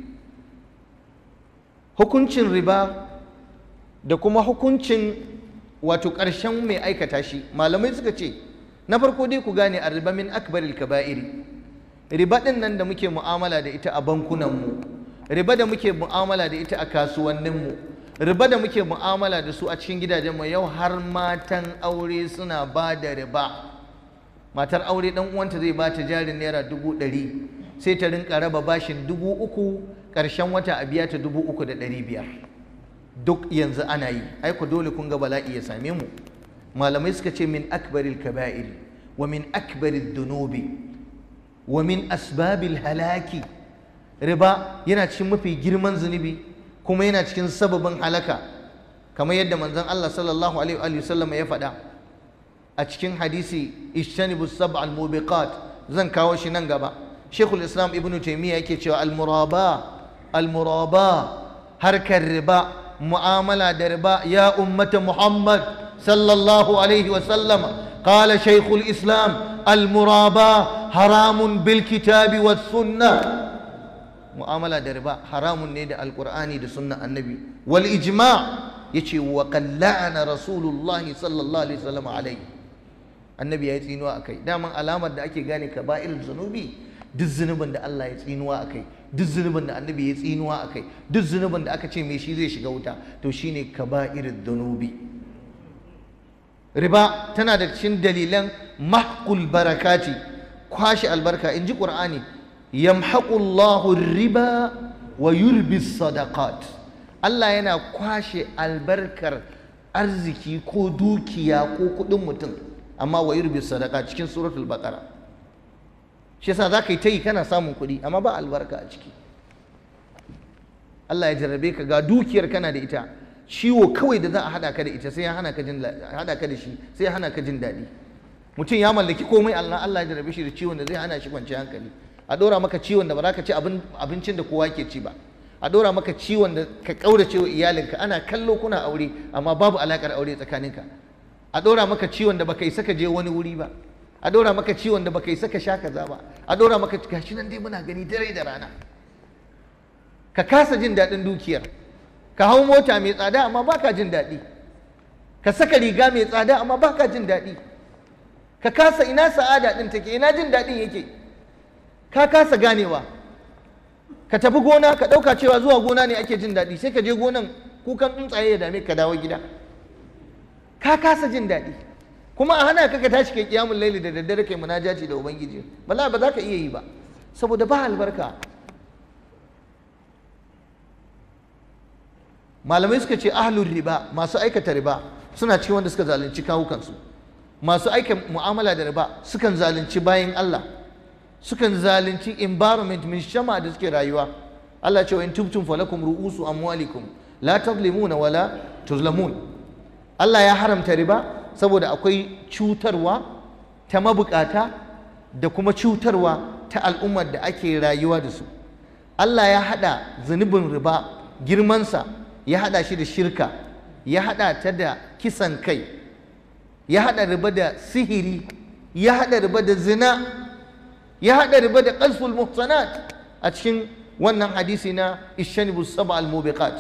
Hukuncin riba da kuma hukuncin wato ƙarshen mai aikata shi, malamai suka ce na farko dai ku gane ar-riba min akbaril kaba'iri. Riba ɗin nan da muke mu'amala da ita a bankunanmu, riba da muke mu'amala da ita a kasuwanninmu, riba da muke mu'amala da su a cikin gidajenmu, yau har matan aure suna ba da riba. Matar aure ɗan uwanta zai ba ta jarin naira dubu ɗari, sai ta rinka raba bashin dubu uku, ƙarshen wata a biya ta dubu uku da ɗari biyar. Duk yanzu ana yi. Ai ku dole kun ga bala'i ya same mu. Malamai suka ce min akbaril kaba'iri wa min akbaril dunubi wa min asbabil halaki. Riba yana cikin mafi girman zunubi kuma yana cikin sababin halaka, kamar yadda manzon Allah sallallahu alaihi wa sallam ya faɗa a cikin hadisi ishtanibu sab'al mubiqat. Zan kawo shi nan gaba. Sheikhul Islam Ibn Taymiyyah yake cewa al-muraba al-muraba, harkar riba, mu'amala da riba, ya ummata Muhammad sallallahu alaihi wa sallam, qala Sheikhul Islam al-muraba haramun bil kitabi was sunnah. Mu'amala da riba haramun ne da alqur'ani da sunnan annabi, wal ijma' yace wa qalla'ana rasulullahi sallallahu alaihi wasallam alai. Annabi ya yi tsinuwa akai. Daman alamar da ake gane kaba'ir zunubi, duk zunubin da Allah ya tsinuwa akai, duk zunubin da annabi ya tsinuwa akai, duk zunubin da aka ce me shi zai shiga wuta, to shine kaba'ir dhunubi. Riba tana da cikin dalilan mahqul barakati, kwashi albarka. In ji Qur'ani yamhaqu Allahu riba wa yurbi sadaqat. Allah yana kwashe albarkar arziki ko dukiya ko kudin mutum, amma wa yurbi sadaqat cikin suratul baqara. Shi yasa zaka yi ta yi kana samun kuɗi amma ba albarka a ciki. Allah ya jarrabe ka ga dukiyar kana da ita, ciwo kawai da za a hada ka da ita sai ya hana ka jin hada ka da shi sai ya hana ka jin daɗi. Mutum ya mallaki komai, Allah Allah ya jarrabe shi da ciwon da zai hana shi kwanciyar hankali. A ɗora maka ciwon da ba za ka ci abincin da kowa ke ci ba. A ɗora maka ciwon da ka ƙaurace wa iyalinka, ana kallo kuna aure amma babu alaƙar aure tsakaninka. A ɗora maka ciwon da baka isa ka je wani wuri ba. A ɗora maka ciwon da baka isa ka sha kaza ba. A ɗora maka gashi nan dai muna gani dare da rana. Ka kasa jin daɗin dukiyar. Ka hau mota mai tsada amma baka jin daɗi. Ka saka riga mai tsada amma baka jin daɗi. Ka kasa ina sa'ada ɗin take, ina jin daɗin yake. Ka kasa ganewa. Ka tafi gona ka ɗauka cewa zuwa gona ne ake jin daɗi, sai ka je gonan kukan tsuntsaye ya dame ka dawo gida. Ka kasa jin daɗi. Kuma a hana ka ka tashi kai kiyamul laili da daddare kai munajaci da ubangiji, bala ba za ka iya yi ba saboda ba albarka. Malamai suka ce ahlul riba, masu aikata riba suna cikin wanda suka zalunci kawukansu. Masu aika mu'amala da riba sukan zalunci bayin Allah, sukan zalunci environment min shama da suke rayuwa. Allah ce wa in tubtum falakum ru'usu amwalikum la tadlimuna wala tuzlamun. Allah ya haramta riba saboda akwai cutarwa ta mabukata da kuma cutarwa ta al'ummar da ake rayuwa da su. Allah ya hada zunubin riba girmansa, ya hada shi da shirka, ya hada ta da kisan kai, ya hada riba da sihiri, ya hada riba da zina, ya hada riba da qazful muhsanat a cikin wannan hadisi na ishanibu sab'a al-mubiqat.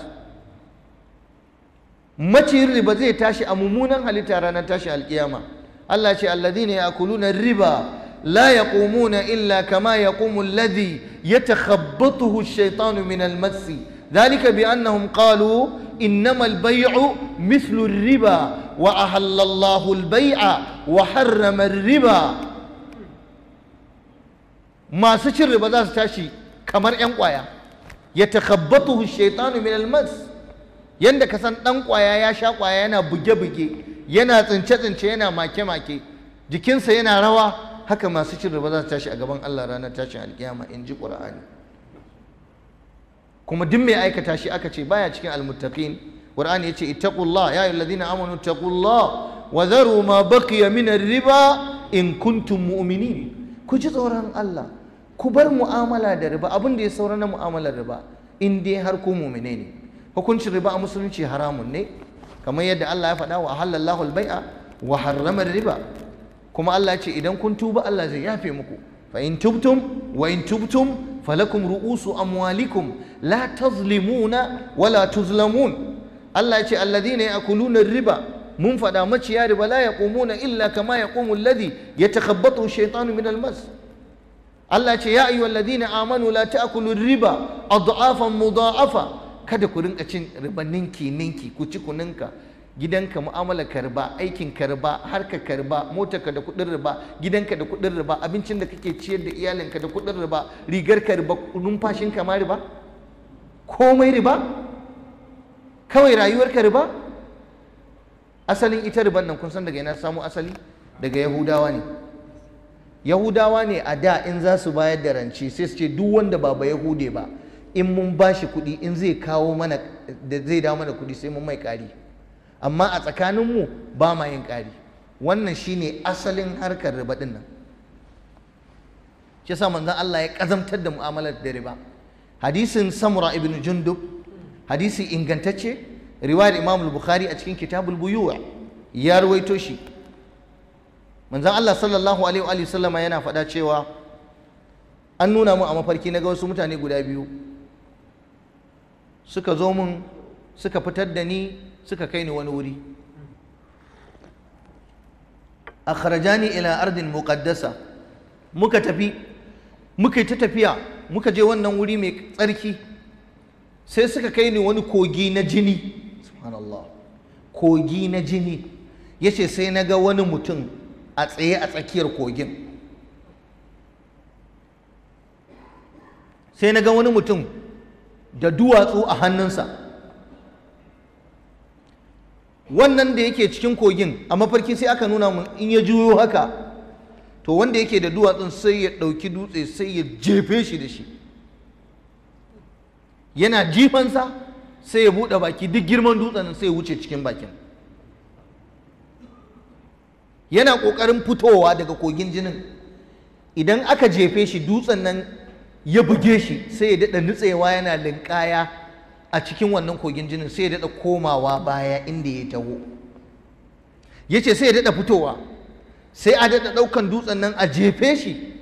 Maciyin riba zai tashi a mummunan halitta ranar tashi alkiyama. Allah ce alladhina ya'kuluna riba la yaqumuna illa kama yaqumu alladhi yatakhabbathu ash-shaytanu min al-mass dhalika bi annahum qalu innama al-bay'u mithlu ar-riba wa ahalla Allahu al-bay'a wa harrama ar-riba. Masu cin riba za su tashi kamar ƴan ƙwaya, yatakhabbathu ash-shaytanu min al-mass. Yanda ka san ɗan ƙwaya ya sha ƙwaya yana buge-buge, yana tsince-tsince, yana make-make, jikinsa yana rawa, haka masu cin riba za su tashi a gaban Allah ranar tashin alkiyama, in ji Qur'ani. Kuma duk mai aikata shi aka ce baya cikin almuttaqin. Qur'ani yace ittaqullah ya ayyuhalladhina amanu ittaqullah wa dharu ma baqiya min ar-riba in kuntum mu'minin. Ku ji tsoron Allah, ku bar mu'amala da riba, abin da ya saura na mu'amalar riba, in dai har ku mu'mine ne. Hukuncin riba a musulunci haramun ne, kamar yadda Allah ya faɗa wa halallahu al-bai'a wa harrama riba. Kuma Allah ce idan kun tuba Allah zai yafe muku. Fa in tubtum wa in tubtum falakum ru'usu amwalikum la tazlimuna wa la tuzlamun. Allah ya ce alladhina ya'kuluna riba, mun faɗa maciya riba la yaqumuna illa kama yaqumu alladhi yatakhabbathu ash-shaytanu min al-mas. Allah ya ce ya ayyuhalladhina amanu la ta'kulu riba adhafan mudha'afa. Kada ku rinka cin riba ninki ninki, ku ci ku ninka. Gidanka mu'amala ka riba, aikin ka riba, harka ka riba, motarka da kuɗin riba, gidanka da kuɗin riba, abincin da kake ciyar da iyalinka da kuɗin riba, rigar ka riba, numfashinka ma riba, komai riba, kawai rayuwar ka riba. Asalin ita riban nan kun san daga ina samu asali? Daga Yahudawa ne. Yahudawa ne a da in za su bayar da rance sai su ce duk wanda ba ba Yahude ba, in mun ba shi kuɗi, in zai kawo mana da zai dawo mana kuɗi sai mun mai ƙari, amma a tsakaninmu ba ma yin ƙari. Wannan shine asalin harkar riba ɗin nan. Shi yasa manzon Allah ya ƙazamtar da mu'amalar da riba. Hadisin Samura ibn Jundub, hadisi ingantacce, riwayar Imam al-Bukhari a cikin Kitabul Buyu' ya rawaito shi. Manzon Allah sallallahu alaihi wa sallama yana faɗa cewa an nuna mu a mafarki na ga wasu mutane guda biyu suka zo mun suka fitar da ni suka kai ni wani wuri. Akhrajani ila ardin muqaddasa, muka tafi muka yi ta tafiya muka je wannan wuri mai tsarki, sai suka kai ni wani kogi na jini. Subhanallah, kogi na jini. Yace sai na ga wani mutum a tsaye a tsakiyar kogin. sai na ga wani mutum da duwatsu a hannunsa. Wannan da yake cikin kogin a mafarki sai aka nuna mun in ya juyo haka, to wanda yake da duwatsun sai ya ɗauki dutse sai ya jefe shi da shi, yana jifansa sai ya buɗe baki, duk girman dutsen sai ya wuce cikin bakin. Yana ƙoƙarin fitowa daga kogin jinin, idan aka jefe shi dutsen nan ya buge shi sai ya daɗa nutsewa yana linƙaya a cikin wannan kogin jinin, sai ya daɗa komawa baya inda ya taho. Ya ce sai ya daɗa fitowa, sai a daɗa ɗaukan dutsen nan a jefe shi,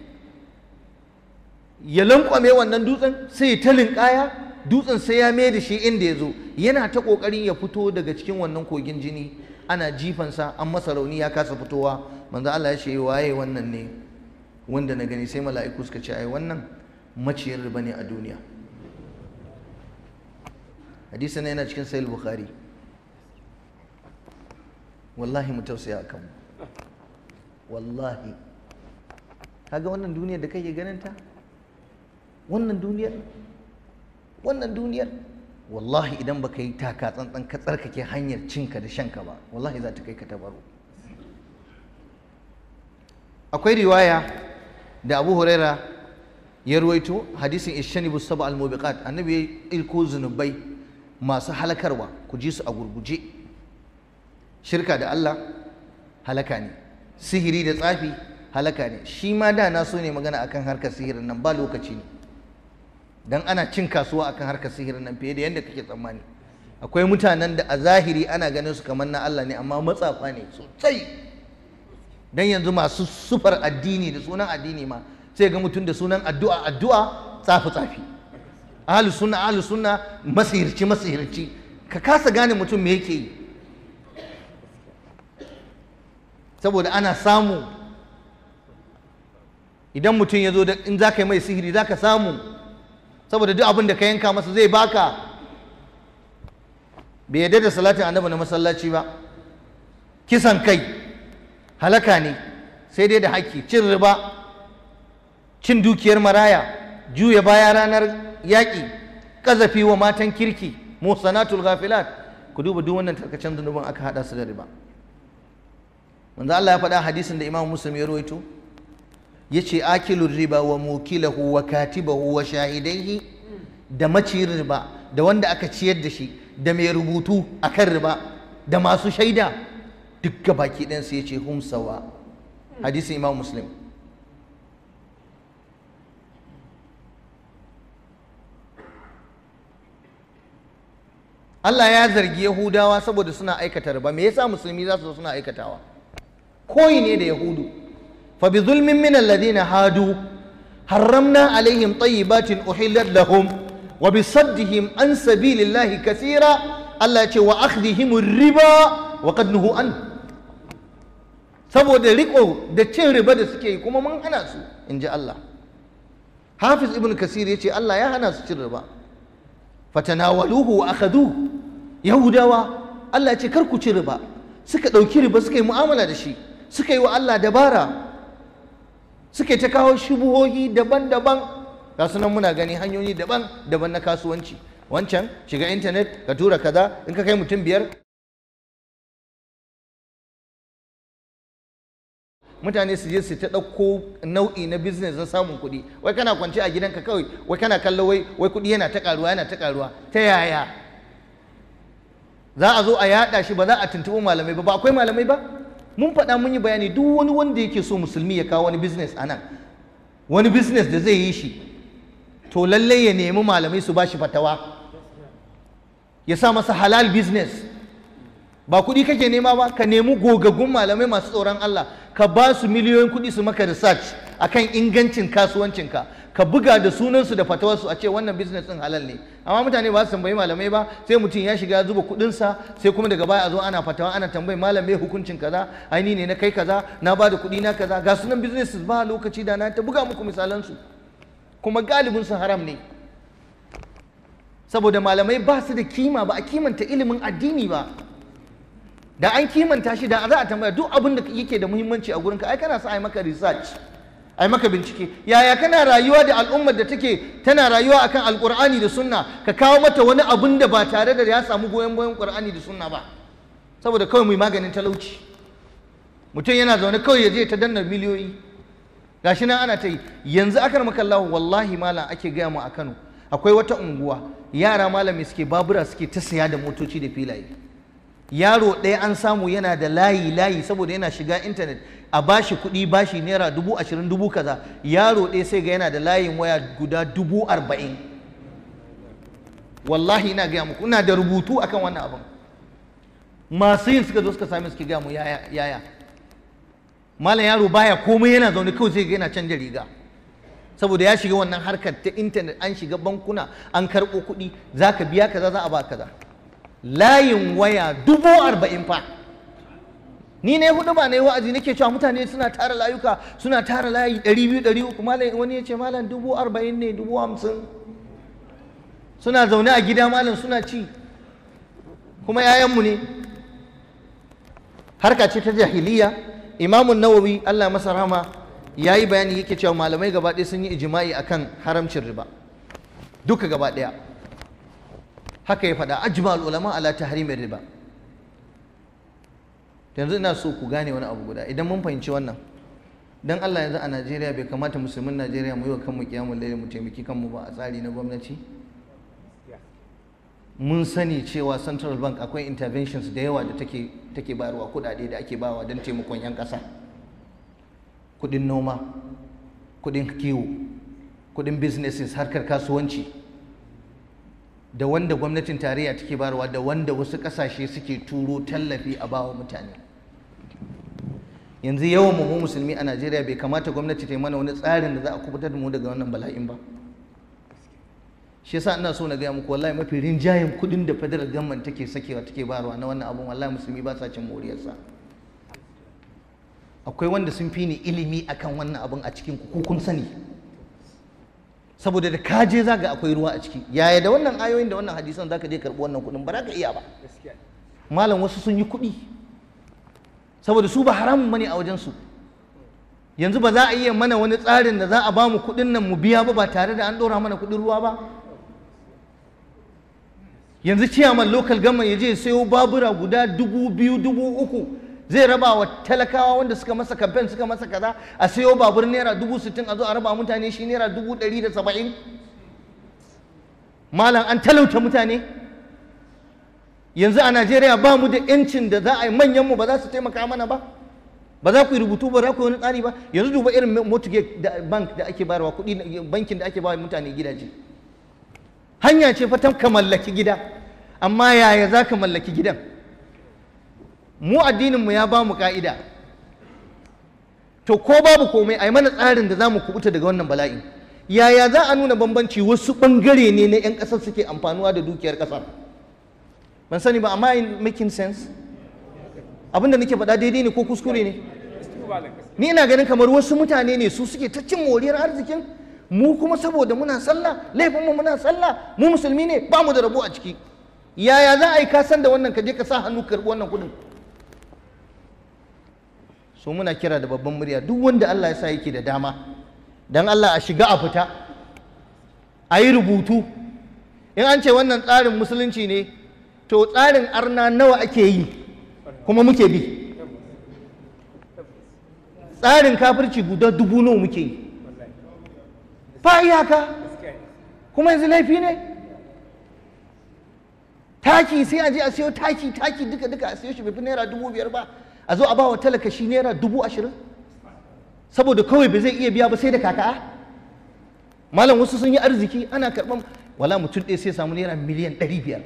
ya lankwame wannan dutsen sai ya ta linƙaya, dutsen sai ya mai da shi inda ya zo. Yana ta ƙoƙarin ya fito daga cikin wannan kogin jini, ana jifansa, an masa rauni ya kasa fitowa. Manzo Allah ya ce waye wannan ne wanda na gani? Sai mala'iku suka ce ai wannan maciyin riba ne a duniya. Hadisin yana cikin Sahih Bukhari. Wallahi mu tausaya akan mu, wallahi. Kaga wannan duniyar da kake ganin ta, wannan duniyar wannan duniyar wallahi idan baka yi taka tsantsan ka tsarkake hanyar cinka da shanka ba, wallahi za ta kai ka tabaro. Akwai riwaya da Abu Huraira ya ruwaito, hadisin ishanibu saba al-mubiqat, annabi ya ilko zunubai masu halakarwa, ku ji su a gurguje. Shirka da Allah halaka ne, sihiri da tsafi halaka ne. Shi ma da na so ne magana akan harkar sihirin nan, ba lokaci ne, dan ana cin kasuwa akan harkar sihirin nan fiye da yadda kake tsammani. Akwai mutanen da a zahiri ana ganin su kamar na Allah ne, amma matsafa ne sosai. Dan yanzu masu sufar addini da sunan addini ma sai ga mutum da sunan addu'a addu'a tsafi tsafi, ahlus sunna ahlus sunna, masihirci masihirci, ka kasa gane mutum me yake yi. Saboda ana samu, idan mutum ya zo da in za ka yi mai sihiri za ka samu, saboda duk abin da ka yanka masa zai baka. Bai yarda da salatin annabi na masallaci ba, kisan kai halaka ne, sai dai da haƙƙi, cin riba, cin dukiyar maraya, juya baya ranar yaƙi, ƙazafi wa matan kirki, muhsanatul ghafilat. Ku duba duk wannan tarkacen zunubin aka haɗa su da riba. Manzo Allah ya faɗa hadisin da Imam Muslim ya rawaito, yace akilur riba wa mukilahu wa katibahu wa shahidaihi, da maciyin riba da wanda aka ciyar da shi da mai rubutu akan riba da masu shaida, duk gabaki ɗayan su yace hum sawa. Hadisin Imam Muslim. Allah ya zargi Yahudawa saboda suna aikata riba. Me yasa musulmi za su zo suna aikatawa? Koyi ne da Yahudu. Fa bi zulmin min alladhina hadu harramna alaihim tayyibatin uhillat lahum wa bi saddihim an sabilillahi kaseera. Allah ya ce wa akhdhihim riba wa qad nuhu an. Saboda riko da cin riba da suke yi kuma mun hana su, inji Allah. Hafiz Ibn Kasir ya ce Allah ya hana su cin riba. Fatanawaluhu wa akhadhu. Yahudawa Allah ya ce kar ku ci riba, suka ɗauki riba suka yi mu'amala da shi, suka yi wa Allah dabara, suka yi ta kawo shubuhohi daban-daban. Ga su nan muna gani hanyoyi daban-daban na kasuwanci. Wancan shiga intanet ka tura kaza, in ka kai mutum biyar mutane su je su ta ɗauko nau'i na business na samun kuɗi. Wai kana kwance a gidanka kawai, wai kana kallo wai wai kuɗi yana ta ƙaruwa yana ta ƙaruwa. Ta yaya za a zo a yaɗa shi? Ba za a tuntuɓi malamai ba. Ba akwai malamai ba? Mun faɗa mun yi bayani, duk wani wanda yake so musulmi ya kawo wani business a nan, wani business da zai yi shi, to lallai ya nemi malamai su ba shi fatawa, ya sa masa halal business. Ba kuɗi kake nema ba, ka nemi gogaggun malamai masu tsoron Allah, ka ba su miliyoyin kuɗi su maka research akan ingancin kasuwancinka, ka buga da sunansu da fatawarsu a ce wannan business ɗin halal ne. Amma mutane ba su tambayi malamai ba, sai mutum ya shiga zuba kuɗinsa, sai kuma daga baya a zo ana fatawa ana tambayi malam me hukuncin kaza, ai ni ne na kai kaza, na ba da kuɗi na kaza. Ga sunan business ba lokaci da na ta buga muku misalansu, kuma galibin su haram ne. Saboda malamai ba su da kima, ba a kimanta ilimin addini ba. Da an kimanta shi da za a tambaya duk abin da yake da muhimmanci a gurinka, ai kana sa ai maka research ai maka bincike. Yaya kana rayuwa da al'ummar da take tana rayuwa akan alqur'ani da sunna, ka kawo mata wani abun da ba tare da ya samu goyon bayan qur'ani da sunna ba, saboda kawai mu maganin talauci. Mutum yana zaune kawai ya je ta danna miliyoyi, gashi nan ana ta yi. Yanzu akar makallahu wallahi malam ake gaya mu a Kano akwai wata unguwa yara malami suke babura suke ta saya da motoci da filaye. Yaro ɗaya an samu yana da layi layi saboda yana shiga intanet a bashi kuɗi bashi naira dubu ashirin dubu kaza, yaro ɗaya sai ga yana da layin waya guda dubu arba'in. Wallahi ina gaya muku ina da rubutu akan wannan abin. Masu yin suka zo suka sami suke gaya mu yaya yaya malam yaro baya komai yana zaune kawai sai ga yana canja riga saboda ya shiga wannan harkar ta intanet, an shiga bankuna an karɓo kuɗi, za ka biya kaza za a ba kaza. Layin waya dubu arba'in fa. Ni ne hudu ba ne wa'azi nake cewa mutane suna tara layuka suna tara layi ɗari biyu ɗari uku, malam wani ya ce malam dubu arba'in ne dubu hamsin. Suna zaune a gida malam suna ci kuma 'ya'yanmu ne. Harka ce ta jahiliya. Imamun Nawawi Allah masa rahama ya yi bayani yake cewa malamai gaba ɗaya sun yi ijma'i akan haramcin riba duka gaba ɗaya. Haka ya faɗa ajma'ul ulama ala tahrimin riba. Yanzu ina so ku gane wani abu guda, idan mun fahimci wannan, dan Allah yanzu a Najeriya bai kamata musulmin Najeriya mu yi wa kanmu kiyamul layl mu taimaki kanmu ba a tsari na gwamnati? Mun sani cewa Central Bank akwai interventions da yawa da take take bayarwa, kuɗaɗe da ake bawa don taimakon 'yan ƙasa, kuɗin noma, kuɗin kiwo, kuɗin businesses, harkar kasuwanci, da wanda gwamnatin tarayya take bayarwa da wanda wasu ƙasashe suke turo tallafi a bawa mutane. Yanzu yawan mu musulmi a Najeriya bai kamata gwamnati ta yi mana wani tsarin da za a kubutar da mu daga wannan bala'in ba. Shi yasa ina so na gaya muku wallahi mafi rinjayen kuɗin da federal government take sakewa take bayarwa na wannan abun wallahi musulmi ba sa cin moriyarsa. Akwai wanda sun fi ni ilimi akan wannan abun a cikin ku kun sani, saboda da kaje zaga akwai ruwa a ciki. Yaya da wannan ayoyin da wannan hadisan zaka je karɓi wannan kuɗin? Ba za ka iya ba. Malam wasu sun yi kuɗi saboda su ba haramun bane a wajen su. Yanzu ba za a iya mana wani tsarin da za a ba mu kuɗin nan mu biya ba ba tare da an ɗora mana kuɗin ruwa ba. Yanzu ciyaman local government ya je sayo babura guda dubu biyu dubu uku zai raba wa talakawa wanda suka masa campaign suka masa kaza, a sayo babur naira dubu sittin a zo a raba mutane shi naira dubu ɗari da saba'in. Malam an talauta mutane. Yanzu a Najeriya ba mu da yancin da za a yi, manyanmu ba za su taimaka mana ba, ba za ku yi rubutu ba, za ku yi wani tsari ba. Yanzu duba irin mortgage bank da ake bayarwa, kuɗi bankin da ake bawa mutane gidaje. Hanya ce fatan ka mallaki gida, amma yaya za ka mallaki gidan? Mu addininmu ya ba mu ka'ida, to ko babu komai a yi mana tsarin da za mu kubuta daga wannan bala'in. Yaya za a nuna bambanci wasu ɓangare ne na 'yan ƙasar suke amfanuwa da dukiyar ƙasar? Ban sani ba, amma in making sense? Abinda nake faɗa daidai ne ko kuskure ne? Ni ina ganin kamar wasu mutane ne su suke ta cin moriyar arzikin, mu kuma saboda muna sallah, laifinmu muna sallah, mu musulmi ne ba mu da rabo a ciki. Yaya za a yi kasan da wannan ka je ka sa hannu karɓi wannan kuɗin? So muna kira da babban murya duk wanda Allah ya sa yake da dama, dan Allah a shiga a fita, a yi rubutu. In an ce wannan tsarin musulunci ne, to tsarin arna nawa ake yi kuma muke bi? Tsarin kafirci guda dubu nawa muke yi? Fa iyaka. Kuma yanzu laifi ne? Taki sai a je a siyo taki taki duka duka a siyo shi bai fi naira dubu biyar ba, a zo a ba wa talaka shi naira dubu ashirin saboda kawai ba zai iya biya ba sai da kaka. Malam wasu sun yi arziki ana karɓan, wala mutum ɗaya sai samu naira miliyan ɗari biyar.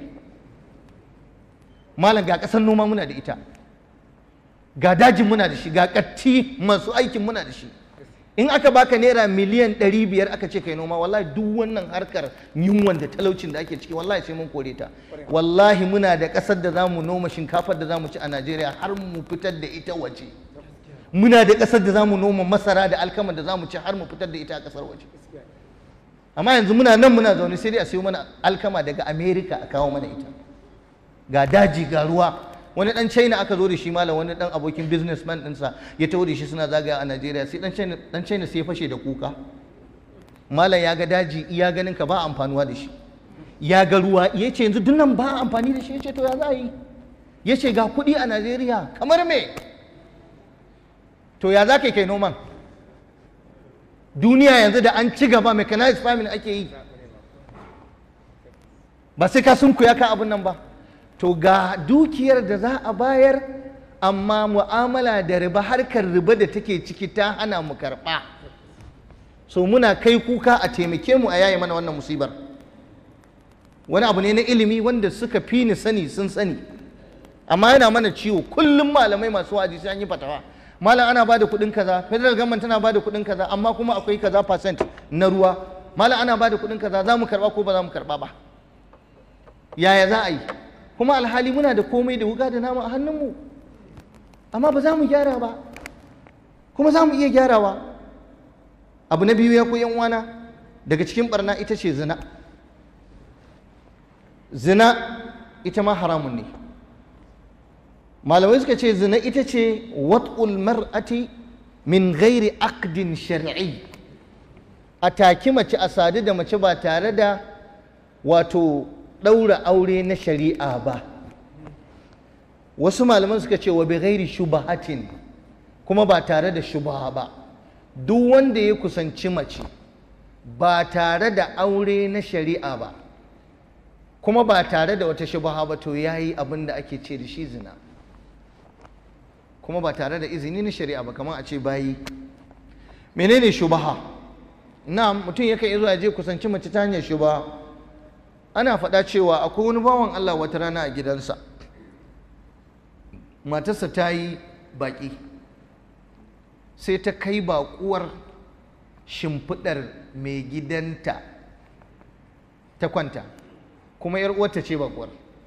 Malam ga ƙasar noma muna da ita, ga dajin muna da shi, ga ƙatti masu aikin muna da shi. In aka baka naira miliyan ɗari biyar aka ce kai noma, wallahi duk wannan harkar yunwan da talaucin da ake ciki wallahi sai mun kore ta. Wallahi muna da ƙasar da za mu noma shinkafar da za mu ci a Najeriya har mu fitar da ita waje. Muna da ƙasar da za mu noma masara da alkama da za mu ci har mu fitar da ita a ƙasar waje. Amma yanzu muna nan muna zaune sai dai a sayo mana alkama daga Amerika a kawo mana ita. Ga daji ga ruwa, wani dan China aka zo da shi malam, wani dan abokin businessman ɗinsa ya taho da shi suna zagaya a Najeriya, sai dan China dan China sai ya fashe da kuka. Malam ya ga daji iya ganin ka ba amfanuwa da shi, ya ga ruwa, ya ce yanzu duk nan ba amfani da shi. Ya ce to ya za a yi? Ya ce ga kuɗi a Najeriya kamar me, to ya za ka kai noman? Duniya yanzu da an ci gaba, mechanized farming ake yi, ba sai ka sunkuya kan abin nan ba. To ga dukiyar da za a bayar, amma mu'amala da riba, harkar riba da take ciki ta hana mu karɓa. So muna kai kuka a taimake mu a yaye mana wannan musibar. Wani abu ne na ilimi wanda suka fi ni sani sun sani, amma yana mana ciwo. Kullum malamai masu wa'azi sai an yi fatawa, malam ana bada kuɗin kaza, federal government tana bada kuɗin kaza, amma kuma akwai kaza percent na ruwa. Malam ana bada kuɗin kaza, za mu karɓa ko ba za mu karɓa ba? Yaya za a yi? Kuma alhali muna da komai da wuga da nama a hannunmu, amma ba za mu gyara ba, kuma za mu iya gyarawa. Abu na biyu ya ku yan uwana, daga cikin barna ita ce zina. Zina ita ma haramun ne. Malamai suka ce zina ita ce wat'ul mar'ati min ghairi aqdin shar'i, a taki mace, a sadu da mace ba tare da wato ɗaura aure na shari'a ba. Wasu malaman suka ce wa bi ghairi shubahatin, kuma ba tare da shubaha ba. Duk wanda ya kusanci mace ba tare da aure na shari'a ba, kuma ba tare da wata shubaha ba, to yayi abin da ake ce da shi zina, kuma ba tare da izini na shari'a ba, kamar a ce bayi. Menene shubaha? Na mutum yakan iya zuwa je kusanci mace ta hanyar shubaha. Ana faɗa cewa akwai wani bawan Allah wata rana a gidansa, matarsa ta yi baƙi, sai ta kai baƙuwar shimfiɗar mai gidanta ta kwanta, kuma ‘yar uwarta ce baƙuwar.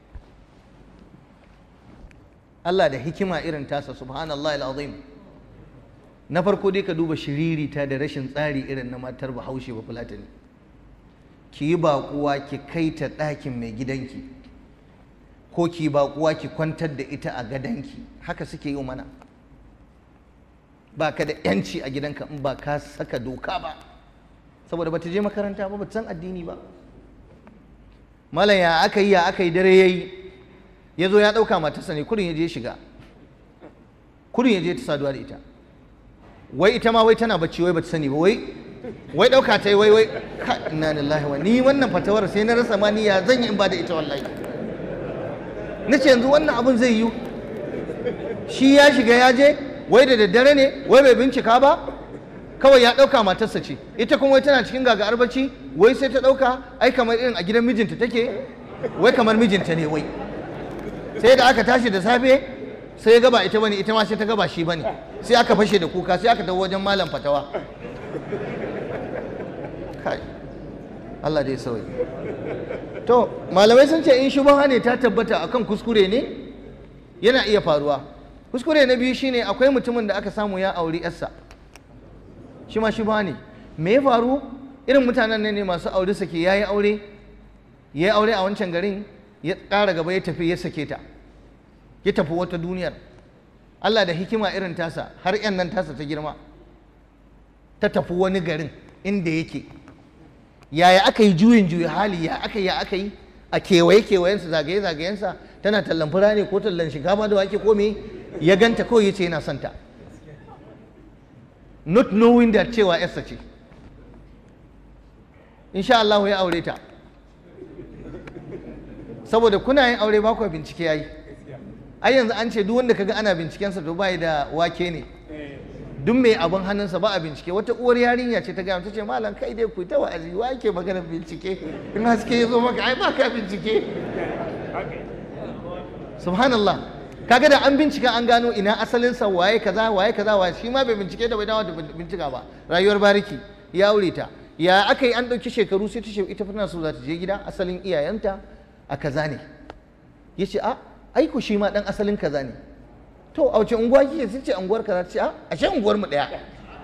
Allah da hikima irin tasa, subhanallah al'azim. Na farko dai ka duba shiririta da rashin tsari irin na matar Bahaushe ba Fulatani. Ki yi baƙuwa ki kai ta ɗakin mai gidanki, ko ki yi baƙuwa ki kwantar da ita a gadonki. Haka suke yi mana. Ba ka da ‘yanci a gidanka in ba ka saka doka ba, saboda ba ta je makaranta ba, ba ta san addini ba. Malam ya aka yi ya aka yi dare ya yi, ya zo ya ɗauka matarsa ne, kurin ya je shiga, kurin ya je ta saduwa da ita. Wai ita ma wai tana bacci, wai ba ta sani ba, wai wai ɗauka ta yi, wai wai inna lillahi wa ni wannan fatawar sai na rasa ma ni ya zan yi in ba da ita wallahi. Na ce yanzu wannan abin zai yiwu? Shi ya shiga ya je, wai da daddare ne, wai bai bincika ba, kawai ya ɗauka matarsa ce. Ita kuma wai tana cikin gagar bacci, wai sai ta ɗauka ai kamar irin a gidan mijinta take, wai kamar mijinta ne wai. Sai da aka tashi da safe sai ya gaba ita bane, ita ma sai ta gaba shi bane, sai aka fashe da kuka, sai aka tafi wajen malam fatawa. Kai Allah dai sauyi. To malamai sun ce in shubaha ne ta tabbata akan kuskure ne, yana iya faruwa. Kuskure na biyu shine akwai mutumin da aka samu ya auri yarsa, shi ma shubaha ne. Me ya faru? Irin mutanen ne masu aure sake, yayi aure yayi aure a wancan garin, ya ƙara gaba ya tafi ya sake ta, ya tafi wata duniyar. Allah da hikima irin tasa, har yan nan tasa ta girma, ta tafi wani garin inda yake. Yaya aka yi juyin juyi hali, ya aka yi ya aka yi a kewaye kewayensa, zagaye zagayensa, tana tallan fura ne ko tallan shinkafa da wake ko me, ya ganta kawai ya ce yana son ta, not knowing that cewa yarsa ce. Insha Allah ya aure ta, saboda kuna yin aure ba ku bincike yayi. Ai yanzu an ce duk wanda kaga ana bincikensa to bai da wake ne, duk mai abin hannunsa ba a bincike. Wata uwar yarinya ce ta gaya ta ce malam kai dai ku ta wa'azi, wa ke magana bincike, in haske ya zo maka ai ba ka bincike. Subhanallah, kaga da an bincika an gano ina asalinsa, waye kaza waye kaza waye, shi ma bai bincike da bai dawo da bincika ba. Rayuwar bariki, ya aure ta, ya aka yi an ɗauki shekaru, sai ta ce ita tana so za ta je gida, asalin iyayenta a kaza ne. Ya ce a aiku shi ma ɗan asalin kaza ne. To a wace unguwa kike? Sai ce unguwar kaza. Ta ce a ashe unguwar mu ɗaya.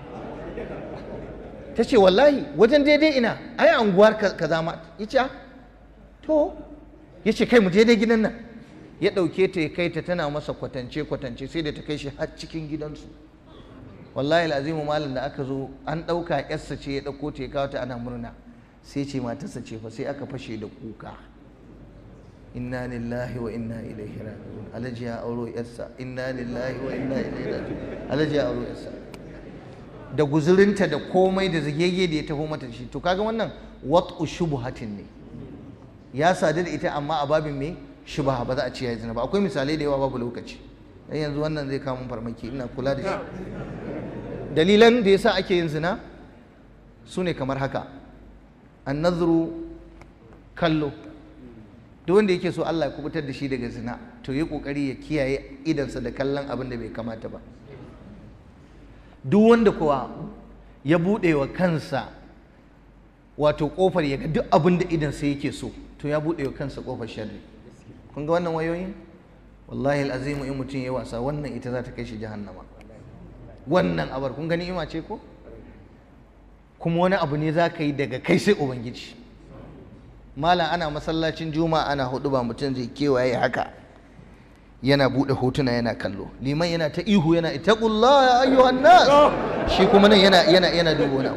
Ta ce wallahi wajen daidai ina, ai unguwar kaza ma. Ya ce a to, ya ce kai mu je dai gidan nan. ya ɗauke ta ya kai ta tana masa kwatance kwatance sai da ta kai shi har cikin gidansu. Wallahi al'azimu malam da aka zo an ɗauka yarsa ce ya ɗauko ta ya kawo ta ana murna, sai ce matarsa ce fa, sai aka fashe da kuka. Inna lillahi wa inna ilaihi raji'un. Alhaji ya auro yarsa. Inna lillahi wa inna ilaihi raji'un. Alhaji ya auro yarsa da guzurinta da komai da zagege da ya taho mata da shi. To kaga wannan wat'u shubhatin ne, ya sadu da ita amma a babin me shubha, ba za a ce ya zina ba. Akwai misalai da yawa, babu lokaci dan yanzu wannan zai kawo mun farmaki, ina kula da shi. Dalilan da yasa ake yin zina su ne kamar haka: an-nazru, kallo. Duk wanda yake so Allah ya kubutar da shi daga zina to yi kokari ya kiyaye idansa da kallon abin da bai kamata ba. Duk wanda kuwa ya buɗe wa kansa wato kofar ya ga duk abin da idansa yake so to ya buɗe wa kansa kofar sharri. Kun ga wannan wayoyin? Wallahi al'azim, in mutum ya wasa wannan ita za ta kai shi jahannama. Wannan abar kun gani ima ce ko? Kuma wani abu ne za ka yi daga kai sai Ubangiji. Malam ana masallacin juma'a ana hudu ba, mutum zai kewaye haka yana buɗe hotuna yana kallo, liman yana ta ihu yana ittaqullah ya ayyuhan nas, shi kuma nan yana yana yana dubo na.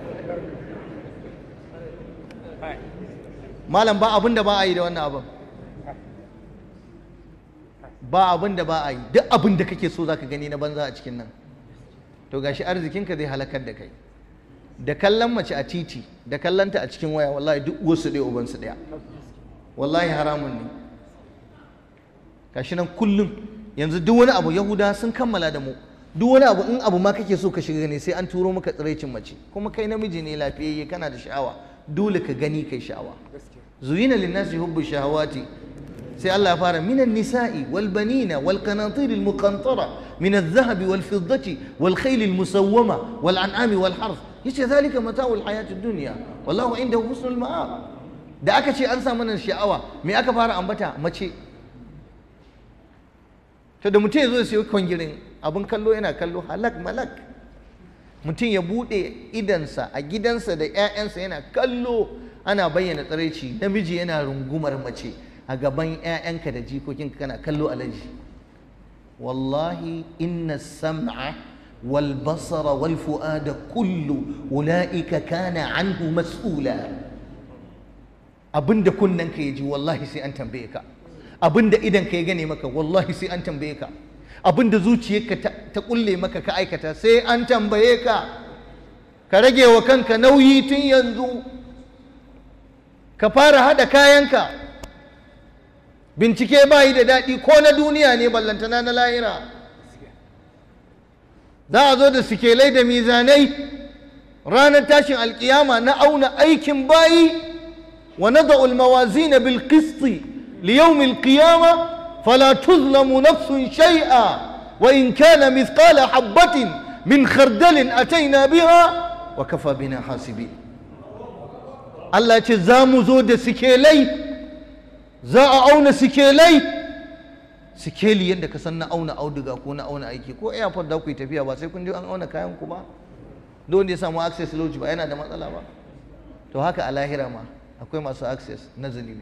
Malam ba abin da ba a yi da wannan abin, ba abin da ba a yi, duk abin da kake so zaka gani na banza a cikin nan. To gashi arzikinka zai halakar da kai. Da kallon mace a titi da kallonta a cikin waya, wallahi duk wasu ɗaya ubansu ɗaya, wallahi haramun ne. Gashi nan kullum yanzu duk wani abu Yahuda sun kammala da mu. Duk wani abu in abu ma kake so ka shiga ne sai an turo maka tsiraicin mace, kuma kai namiji ne lafiyayye kana da sha'awa, dole ka gani kai sha'awa. Zuyina linnasi hubbu shahawati, sai Allah ya fara minan nisa'i wal banina wal qanatir al muqantara min al dhahabi wal fiddati wal khayl al musawwama wal an'ami wal harth, yace zalika mata'ul hayatid dunya wallahu indahu husnul ma'ab. Da aka ce an samu nan sha'awa, me aka fara ambata? Mace. To da mutum ya zo ya sayo kwangirin abin kallo yana kallo halak malak, mutum ya bude idansa a gidansa da 'ya'yansa yana kallo ana bayyana tsiraici, namiji yana rungumar mace a gaban 'ya'yanka da jikokinka kana kallo alaji. Wallahi inna sam'a wal basara wal fu'ada kullu ulaika kana anhu mas'ula. Abinda kunnanka ya ji wallahi sai an tambaye ka, abinda idanka ya gane maka wallahi sai an tambaye ka, abinda zuciyarka ta, ta kulle maka ka aikata sai an tambaye ka. Ka rage wa kanka nauyi tun yanzu, ka fara hada kayanka. Bincike bayi da daɗi, ko na duniya ne ballantana na lahira. Za a zo da sikelai da mizanai ranar tashin alkiyama na auna aikin bayi. wa nada'u al-mawazin bil qist li yawm al-qiyamah fala tuzlamu nafsun shay'a wa in kana mithqala habatin min khardalin ataina biha wa kafa bina hasibin. Allah ce za mu zo da sikelai, za a auna sikelai, sikeli yadda ka san na auna auduga ko na auna aiki. Ko airport da ku yi tafiya ba sai kun je an auna kayan ku ba, don wanda ya samu access lodge ba yana da matsala ba. To haka a lahira ma akwai masu access na zunubi.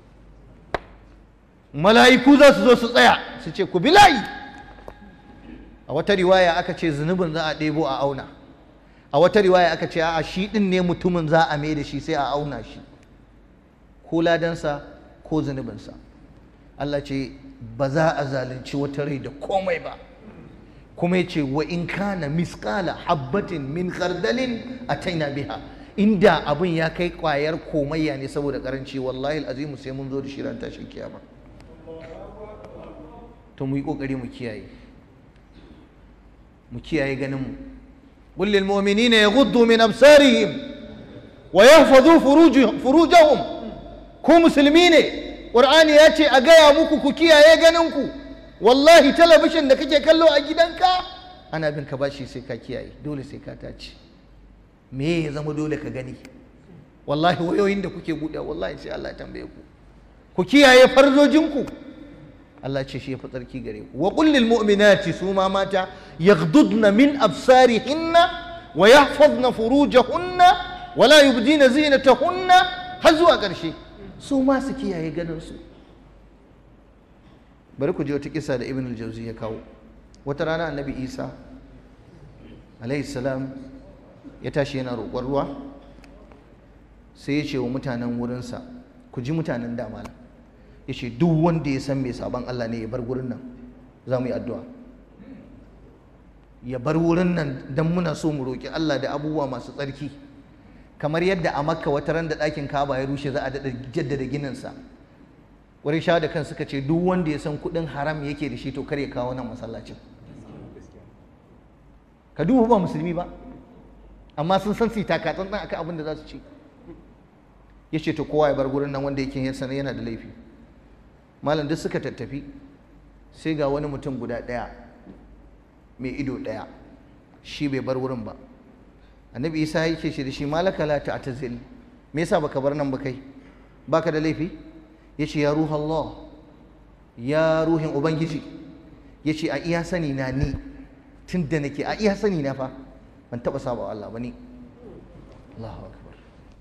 Mala'iku za su zo su tsaya su ce ku bi layi. A wata riwaya aka ce zunubin za a ɗebo a auna, a wata riwaya aka ce a shi ɗin ne mutumin za a mai da shi sai a auna shi, ko ladansa ko zunubinsa. Allah ce ba za a zalunci wata rai da komai ba, kuma ya ce wa in kana misqala habbatin min khardalin ataina biha. Inda abin ya kai kwayar komayya ne saboda karanci, wallahi al'azimu sai mun zo da shi ran tashin kiyama. To mu yi kokari mu kiyaye, mu kiyaye ganin mu. قل للمؤمنين يغضوا من أبصارهم ويحفظوا فروجهم. ku musulmi ne, Qur'ani ya ce a gaya muku ku kiyaye ganinku. Wallahi talabishin da kake kallo a gidanka ana bin ka bashi sai ka kiyaye, dole sai ka tace. Me ya zama dole ka gani? Wallahi wayoyin da kuke buɗe wallahi sai Allah ya tambaye ku. Ku kiyaye farzojinku. Allah ce shi ya fi tsarki gare ku. Wa qul lil mu'minati, su ma mata, yaghdudna min absarihinna wa yahfazna furujahunna wa la yubdina zinatahunna, har zuwa ƙarshe. Su ma su kiyaye ganin su. bari ku je wata kisa da Ibn al-Jawzi ya kawo. Wata rana annabi Isa alaihi salam ya tashi yana roƙon ruwa, sai ya ce wa mutanen wurinsa, ku ji mutanen da malam, ya ce duk wanda ya san mai sabon Allah ne ya bar wurin nan, za mu yi addu'a. Ya bar wurin nan don muna so mu roƙi Allah da abubuwa masu tsarki, kamar yadda a Makka wata ran da ɗakin Ka'aba ya rushe za a daɗa jaddada gininsa. Wurin sha da kan suka ce duk wanda ya san kuɗin haram yake da shi to kar ya kawo nan masallacin. Ka duba ba musulmi ba, amma sun san su taka tsantsan akan abin da za su ci. Ya ce to kowa ya bar gurin nan wanda yake yin sana yana da laifi. Malam duk suka tattafi, sai ga wani mutum guda ɗaya mai ido ɗaya, shi bai bar wurin ba. Annabi Isa yake ce da shi malaka la ta'tazil, me yasa baka bar nan ba kai, baka da laifi? Yace ya ruha Allah, ya ruhin ubangiji, yace a iya sani na ni tun da nake a iya sani na fa ban taba saba Allah ba ni. Allahu akbar.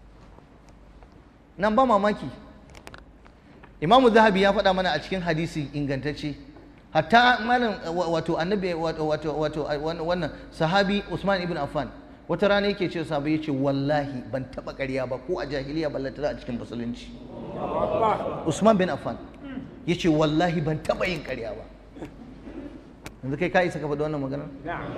Nan ba mamaki, Imamu Zahabi ya faɗa mana a cikin hadisi ingantacce, hatta malam wato annabi wato wato wato wannan sahabi Usman ibn Affan wata rana yake ce sahabi yace wallahi ban taba ƙarya ba ko a jahiliya ballata a cikin musulunci. Usman bin Affan yace wallahi ban taba yin ƙarya ba. Yanzu kai ka isa ka faɗi wannan magana?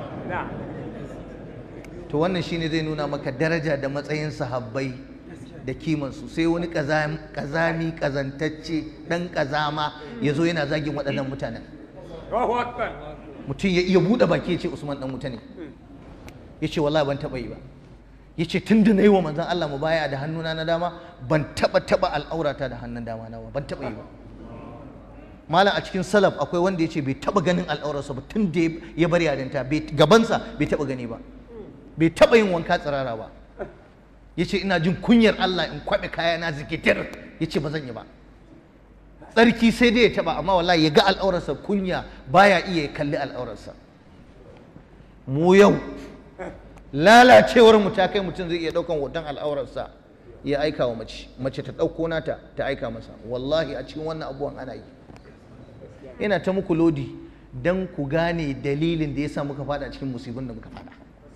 To wannan shine zai nuna maka daraja da matsayin sahabbai da kimansu. Sai wani kazami kazantacce dan kazama ya zo yana zagin waɗannan mutanen. Mutum ya iya buɗe baki ya ce Usman ɗan wuta ne. Ya ce wallahi ban taɓa yi ba. Ya ce tun da na yi wa manzan Allah mu baya da hannuna na dama ban taɓa taɓa al'aurata da hannun dama na ba, ban taɓa yi ba. Malam a cikin salaf akwai wanda ya ce bai taɓa ganin al'aurarsa ba tun da ya bar yarinta, gabansa bai taɓa gani ba, bai taɓa yin wanka tsirara ba. Ya ce ina jin kunyar Allah in kwaɓe kayana zikitir, ya ce ba zan yi ba. Tsarki sai dai ya taɓa, amma wallahi ya ga al'aurarsa kunya baya iya kalli al'aurarsa. Mu yau lalacewar mu ta kai mutum zai iya ɗaukan hoton al'aurarsa ya aika wa mace, mace ta ɗauko nata ta aika masa. Wallahi a cikin wannan abubuwan ana yi. Ina ta muku lodi don ku gane dalilin da ya sa muka fada cikin musibin da muka fada.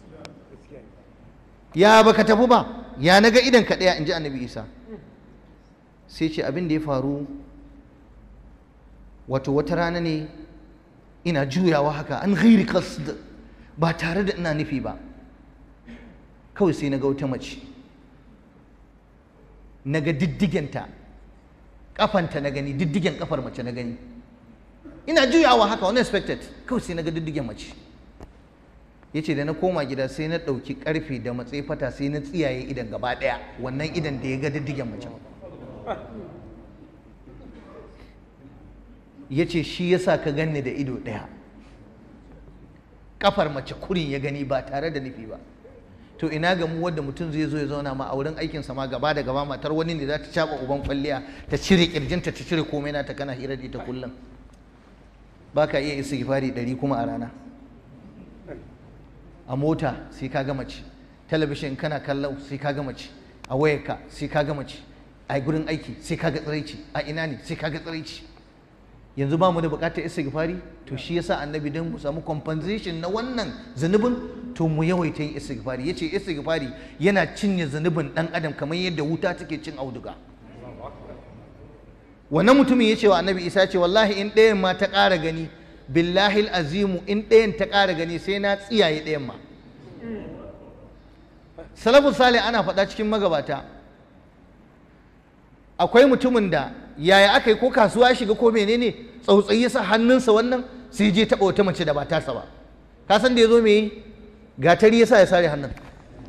Ya baka tafi ba, ya naga idan ka ɗaya, in ji annabi Isa. Sai ce abin da ya faru wato wata rana ne ina juyawa haka an ghairi qasd, ba tare da ina nufi ba, kawai sai na ga wata mace, na ga diddigenta, kafanta na gani, diddigen kafar mace na gani. Ina juyawa haka unexpected, kawai sai na ga diddigen mace. Ya ce da na koma gida sai na ɗauki ƙarfe da matsayi fata sai na tsiyaye idan gaba ɗaya, wannan idan da ya ga diddigen mace. Ya ce shi yasa ka ganni da ido ɗaya, kafar mace kurin ya gani ba tare da nufi ba. To ina ga mu wadda mutum zai zo ya zauna ma a wurin aikinsa ma gaba da gaba, matar wani ne za ta caɓa uban kwalliya ta cire kirjinta ta cire komai na ta kana hira da ita kullum. Ba ka iya istighfari ɗari kuma a rana. A mota sai ka ga mace, talabishin kana kallon sai ka ga mace, a wayarka sai ka ga mace, a gurin aiki sai ka ga tsiraici, a ina ne sai ka ga tsiraici. Yanzu ba mu da bukatar istighfari? To shi yasa annabi dan mu samu compensation na wannan zanubin to mu yawaita yin istighfari. Yace istighfari yana cinye zanubin dan adam kamar yadda wuta take cin auduga. Wannan mutumin yace wa annabi Isa, ce wallahi in ɗayan ma ta ƙara gani, billahi azimu in ɗayan ta ƙara gani sai na tsiyaye ɗayan ma. Salafus salih ana faɗa cikin magabata, akwai mutumin da yaya aka yi ko kasuwa shiga ko menene tsautsayi ya sa hannunsa wannan sai je taɓa wata mace da ba tasa ba. Ka san da ya zo me yi? Gatari ya sa ya sare hannun.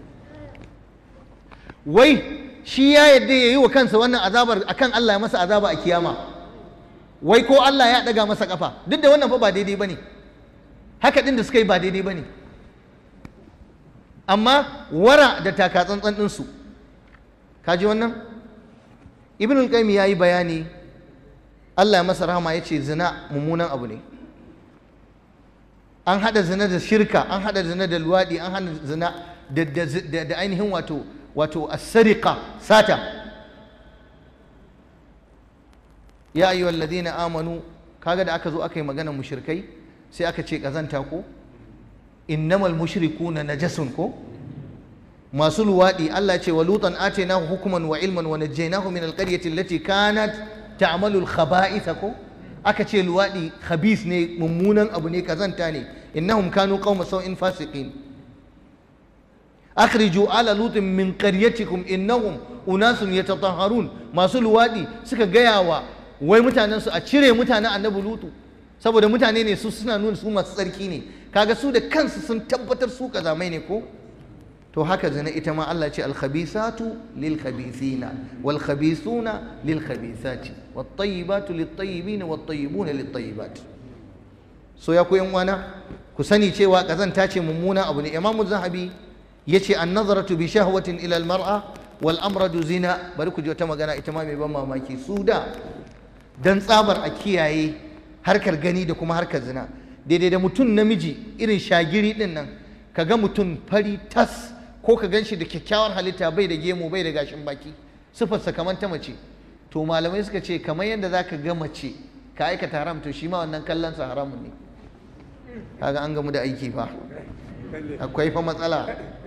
Wai shi ya yadda ya yi wa kansa wannan azabar akan Allah ya masa azaba a kiyama. Wai ko Allah ya ɗaga masa ƙafa, duk da wannan fa ba daidai ba ne, haka ɗin da suka yi ba daidai ba ne, amma wara da taka tsantsan ɗinsu. Ka ji wannan? Ibn al-Qayyim ya yi bayani, Allah ya masa rahama, ya ce zina mummunan abu ne. An haɗa zina da shirka, an haɗa zina da luwaɗi, an haɗa zina da ainihin wato wato as-sariqa, sata. Ya ayyuhal ladina amanu kaga da aka zo aka yi maganar mushrikai sai aka ce kazanta ko innamal mushrikuna najasun ko masu luwadi Allah ce wa lutan atainahu hukman wa ilman wa najjaynahu min alqaryati allati kanat ta'malu alkhaba'itha ko aka ce luwadi khabith ne mummunan abu ne kazanta ne innahum kanu qauma sau'in fasiqin akhriju ala lutin min qaryatikum innahum unasun yatatahharun masu luwadi suka gaya wa wai mutanen su a cire mutanen annabi lutu saboda mutane ne su suna nuna su masu tsarki ne kaga su da kansu sun tabbatar su kazamai ne ko to haka zina ita ma Allah ce al-khabisatu lil-khabisina wal-khabisuna lil-khabisati wat-tayyibatu lit-tayyibina wat-tayyibuna lit-tayyibat so ya ku yan wana ku sani cewa kazanta ce mummuna abu ne Imam Zahabi yace an-nazaratu bi shahwatin ila al-mar'a wal amradu zina bari ku ji wata magana ita ma mai ban mamaki su da dan tsabar a kiyaye harkar gani da kuma harkar zina daidai da mutum namiji irin shagiri din nan kaga mutum fari tas ko ka ganshi da kyakkyawar halitta bai da gemu bai da gashin baki sifarsa kamar ta mace to malamai suka ce kamar yadda zaka ga mace ka aikata haram to shi ma wannan kallon sa haramun ne kaga an gamu da aiki fa akwai fa matsala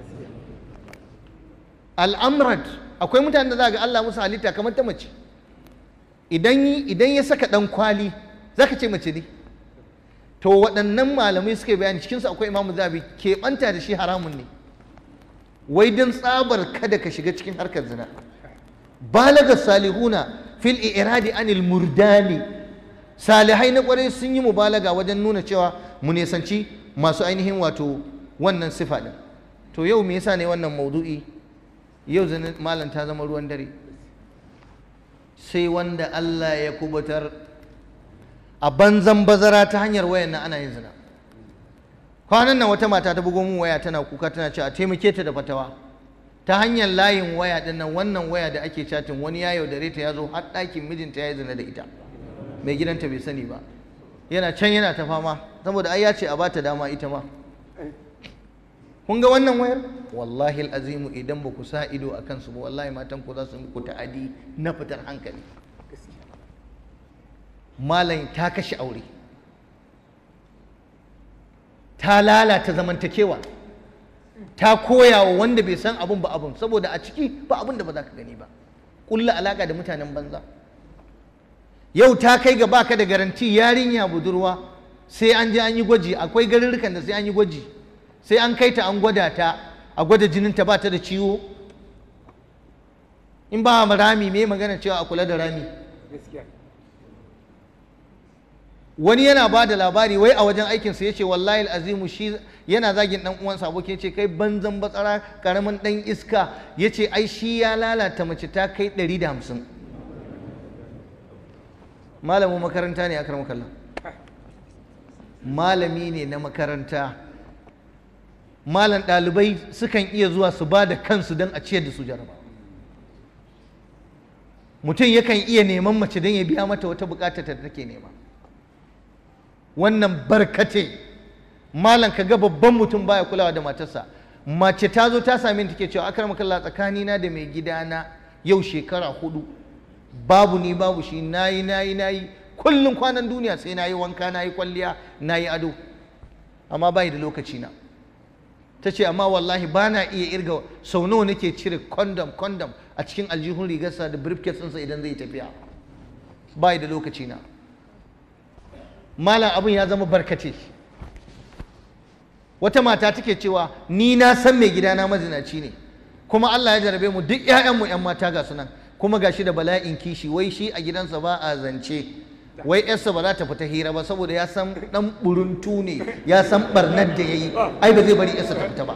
al'amrat akwai mutanen da za ga Allah musu halitta kamar ta mace idan idan ya saka dan kwali zaka ce mace ne to waɗannan malamai suka bayani cikinsu akwai Imam Zahabi keɓanta da shi haramun ne wai don tsabar kada ka shiga cikin harkar zina balaga salihuna fil i'radi anil murdani salihai na kwarai sun yi mubalaga wajen nuna cewa mu nesanci masu ainihin wato wannan sifa din to yau me yasa ne wannan maudu'i yau zina malam ta zama ruwan dare sai wanda Allah ya kubutar a banzan bazara ta hanyar wayan nan ana yin zina kwanan nan wata mata ta bugo mun waya tana kuka tana cewa a taimake ta da fatawa ta hanyar layin waya din nan wannan waya da ake chatin wani ya yaudare ta ya zo har ɗakin mijinta ya yi zina da ita mai gidanta bai sani ba yana can yana ta fama saboda ai ya ce a bata dama ita ma kun ga wannan wayar wallahi al'azimu idan ba ku sa ido a kansu ba wallahi matan ku za su muku ta'adi na fitar hankali malam ta kashe aure ta lalata zamantakewa ta koya wa wanda bai san abun ba abun saboda a ciki ba abun da ba za ka gani ba kulla alaka da mutanen banza yau ta kai ga baka da garanti yarinya budurwa sai an je an yi gwaji akwai garurrukan da sai an yi gwaji sai an kai ta an gwada ta a gwada jinin ta ba ta da ciwo in ba rami me magana cewa a kula da rami wani yana ba da labari wai a wajen aikinsa ya ce wallahi azimu shi yana zagin dan uwansa aboki ya ce kai banzan batsara karamin dan iska ya ce ai shi ya lalata mace ta kai ɗari da hamsin malamin makaranta ne akar makalla malami ne na makaranta malam ɗalibai sukan iya zuwa su ba da kansu don a ciyar da su jaraba mutum yakan iya neman mace don ya biya mata wata bukatar da take nema wannan barkate malam ka ga babban mutum baya kulawa da matarsa mace ta zo ta same ni take cewa akramakallah tsakanina da mai gidana yau shekara hudu babu ni babu shi nayi nayi nayi kullum kwanan duniya sai nayi wanka nayi kwalliya nayi ado amma bai da lokaci na tace amma wallahi bana iya irga sau nawa nake cire condom condom a cikin aljihun rigarsa da briefcase ɗinsa idan zai tafiya bai da lokaci na malam abin ya zama barkace wata mata take cewa ni na san mai gidana mazinaci ne kuma Allah ya jarabe mu duk ƴaƴanmu ƴan mata ga sunan kuma gashi da bala'in kishi wai shi a gidansa ba a zance wai yarsa ba za ta fita hira ba saboda ya san dan buruntu ne ya san barnar da yayi ai ba zai bari yarsa ta fita ba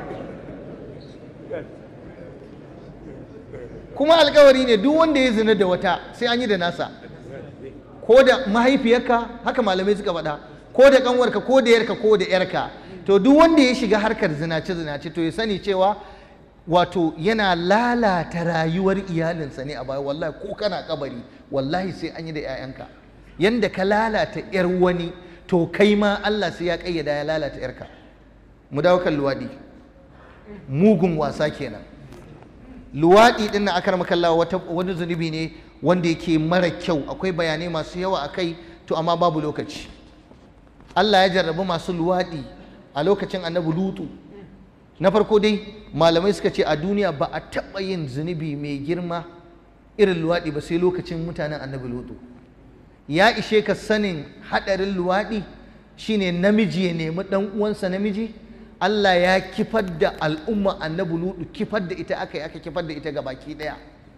kuma alƙawari ne duk wanda ya zina da wata sai an yi da nasa ko da mahaifiyarka haka malamai suka faɗa ko da kanwarka ko da yarka ko da yarka to duk wanda ya shiga harkar zinace zinace to ya sani cewa wato yana lalata rayuwar iyalinsa ne a baya wallahi ko kana kabari wallahi sai an yi da 'ya'yanka yanda ka lalata 'yar wani to kai ma Allah sai ya kayyada ya lalata 'yarka mu dawo kan luwaɗi mugun wasa kenan luwaɗi ɗin na akar makalla wata wani zunubi ne wanda yake mara kyau akwai bayanai masu yawa a kai to amma babu lokaci. Allah ya jarrabi masu luwaɗi a lokacin annabi Lutu. Na farko dai malamai suka ce a duniya ba a taɓa yin zunubi mai girma irin luwaɗi ba sai lokacin mutanen annabi Lutu. Ya ishe ka sanin haɗarin luwaɗi shine namiji ya nemi ɗan uwansa namiji. Allah ya kifar da al'umma annabi Lutu, kifar da ita aka yi aka kifar da ita ga baki ɗaya.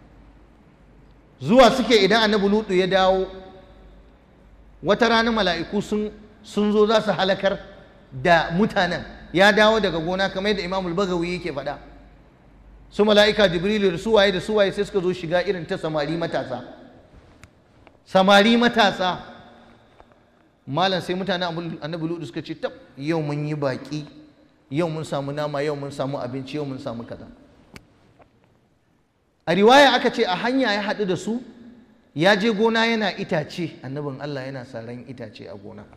Zuwa suke idan annabi Lutu ya dawo, wata rana mala'iku sun sun zo za su halakar da mutanen. Ya dawo daga gona kamar yadda Imamul Bagawi yake faɗa. Su mala'ika Jibrilu da suwaye da suwaye sai suka zo shiga irin ta samari matasa. Samari matasa. Malam sai mutanen annabi Lutu suka ce tab yau mun yi baki, yau mun samu nama, yau mun samu abinci, yau mun samu kaza. A riwaya aka ce a hanya ya haɗu da su, ya je gona yana itace, annabin Allah yana saran itace a gona.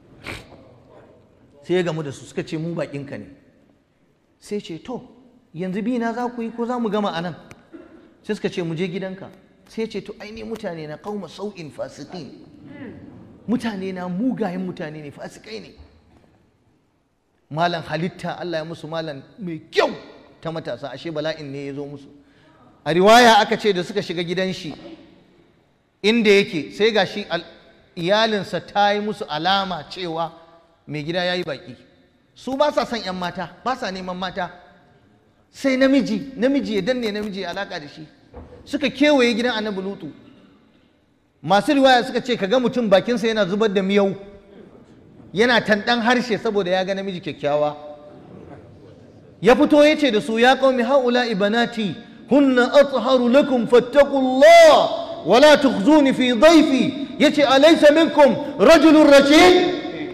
Sai ya gamu da su suka ce mu baƙinka ne. Sai ce to yanzu bi na za ku yi ko za mu gama anan? Sai suka ce mu je gidanka. Sai ce to ai ne mutane na qauma sau'in fasiqin. Mutane na mugayen mutane ne, fasikai ne. Malam halitta Allah ya musu malam mai kyau ta matasa, ashe bala'in ne ya zo musu. A riwaya aka ce da suka shiga gidan shi inda yake sai gashi iyalinsa ta yi musu alama cewa mai gida ya yi baƙi. Su ba sa son 'yan mata, ba sa neman mata, sai namiji namiji ya danne namiji ya alaƙa da shi. Suka kewaye gidan annabi Lutu. Masu riwaya suka ce kaga mutum bakinsa yana zubar da miyau, yana tanɗan harshe saboda ya ga namiji kyakkyawa. Ya fito ya ce da su ya qaumi haula ibanati hunna atharu lakum fattaqullah wala tukhzuni fi dhayfi. Yace alaysa minkum rajulun rashid.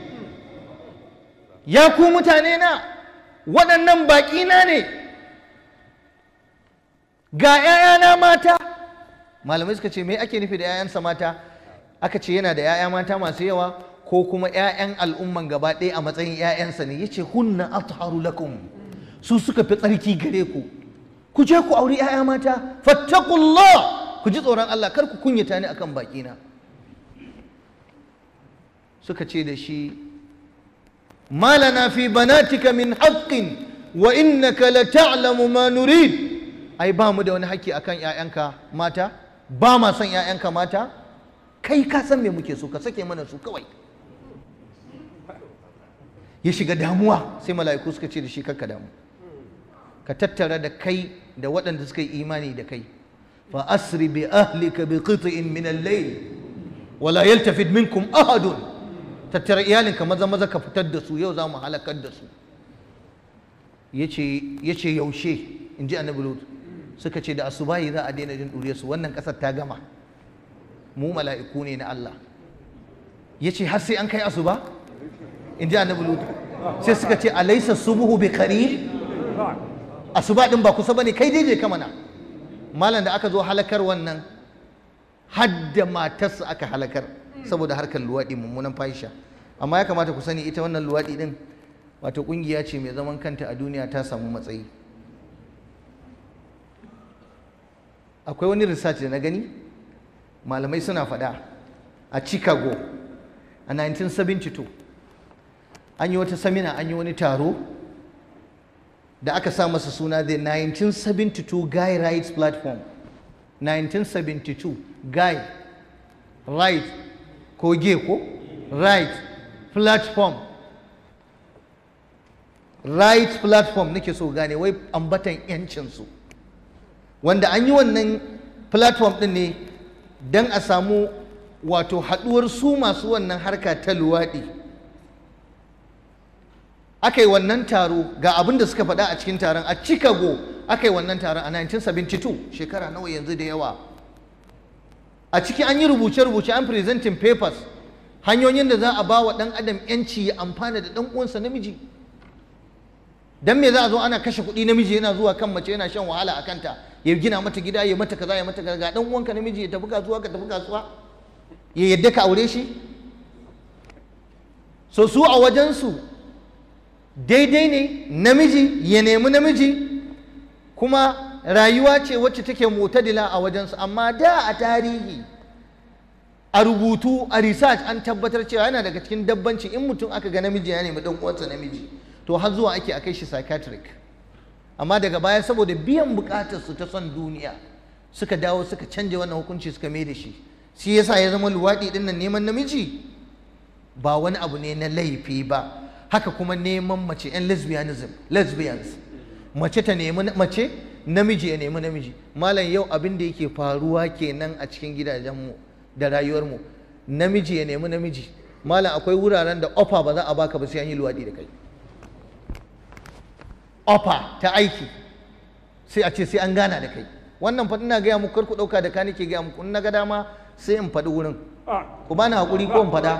Ya ku mutane na, waɗannan baƙina ne, ga ‘ya'yana mata. Malamai suka ce me ake nufi da ‘ya'yansa mata? Aka ce yana da ‘ya'ya mata masu yawa ko kuma ‘ya'yan al'umman gaba ɗaya a matsayin ‘ya'yansa ne. Ya ce hunna atharu lakum, su suka fi tsarki gare ku, ku je ku auri ‘ya'ya mata. Fattaqullah, ku ji tsoron Allah, kar ku kunyata ni akan baƙina. Suka ce da shi ما لنا في بناتك من حق وإنك لتعلم ما نريد. أي بامو da wani haƙƙi akan ƴaƴanka mata, ba ma son ƴaƴanka mata, kai ka san me muke so, ka sake mana su kawai. Ya shiga damuwa, sai mala'iku suka ce da shi kakka damu, ka tattara da kai da waɗanda suka yi imani da kai. Fa asri bi ahlika bi qit'in min al-layl wa la yaltafid minkum ahadun. Tattara iyalinka maza maza ka fitar da su, yau za mu halakar da su. Ya ce yaushe, in ji annabi Lut. Suka ce da asubahi za a daina jin ɗuriyar su, wannan ƙasar ta gama, mu mala'iku ne na Allah. Ya ce har sai an kai asuba, in ji annabi Lut. Sai suka ce alaysa subuhu bi qarib. Asuba din ba kusa bane, kai dai je ka mana. Malam da aka zo halakar wannan, hadda matarsa aka halakar saboda harkar luwaɗi, mummunan fahisha. Amma ya kamata ku sani ita wannan luwaɗi ɗin wato ƙungiya ce mai zaman kanta a duniya, ta samu matsayi. Akwai wani research da na gani malamai suna faɗa a Chicago a nineteen seventy-two. An yi wata samina, an yi wani taro da aka sa masa suna the nineteen seventy-two Guy Rights Platform. nineteen seventy-two Guy Right ko ge ko right platform, right platform nake so gane, wai ambatan yancinsu, wanda an yi wannan platform din ne don a samu wato haɗuwar su masu wannan harka ta luwaɗi. Aka yi wannan taro, ga abin da suka faɗa a cikin taron a Chicago. Aka yi wannan taron a nineteen seventy-two, shekara nawa yanzu da yawa. A ciki an yi rubuce-rubuce, an presenting papers, hanyoyin da za a ba wa ɗan adam yanci ya amfana da ɗan uwansa namiji. Dan me za a zo ana kashe kuɗi, namiji yana zuwa kan mace yana shan wahala a kanta, ya gina mata gida, ya mata kaza, ya mata kaza, ga ɗan uwanka namiji ya tafi kasuwa, ka tafi kasuwa, ya yadda ka aure shi. So su a wajensu daidai ne namiji ya nemi namiji, kuma rayuwa ce wacce take mutadila a wajensu. Amma da a tarihi a rubutu a research an tabbatar cewa yana daga cikin dabbanci in mutum aka ga namiji ya nemi dan uwansa namiji to har zuwa ake a kai shi psychiatric. Amma daga baya saboda biyan bukatar su ta son duniya suka dawo suka canja wannan hukunci suka mai da shi. Shi yasa ya zama luwaɗi ɗin nan neman namiji ba wani abu ne na laifi ba. Haka kuma neman mace yan lesbianism lesbians mace ta nemi mace namiji ya nemi namiji. Malam yau abin da yake faruwa kenan a cikin gidajenmu da rayuwarmu, namiji ya nemi namiji. Malam akwai wuraren da ofa ba za a baka ba sai an yi luwaɗi da kai. Ofa ta aiki sai a ce sai an gana da kai. Wannan fa ina gaya muku kar ku ɗauka da ka nake gaya muku, in na ga dama sai in faɗi wurin, ku bani haƙuri ko in faɗa.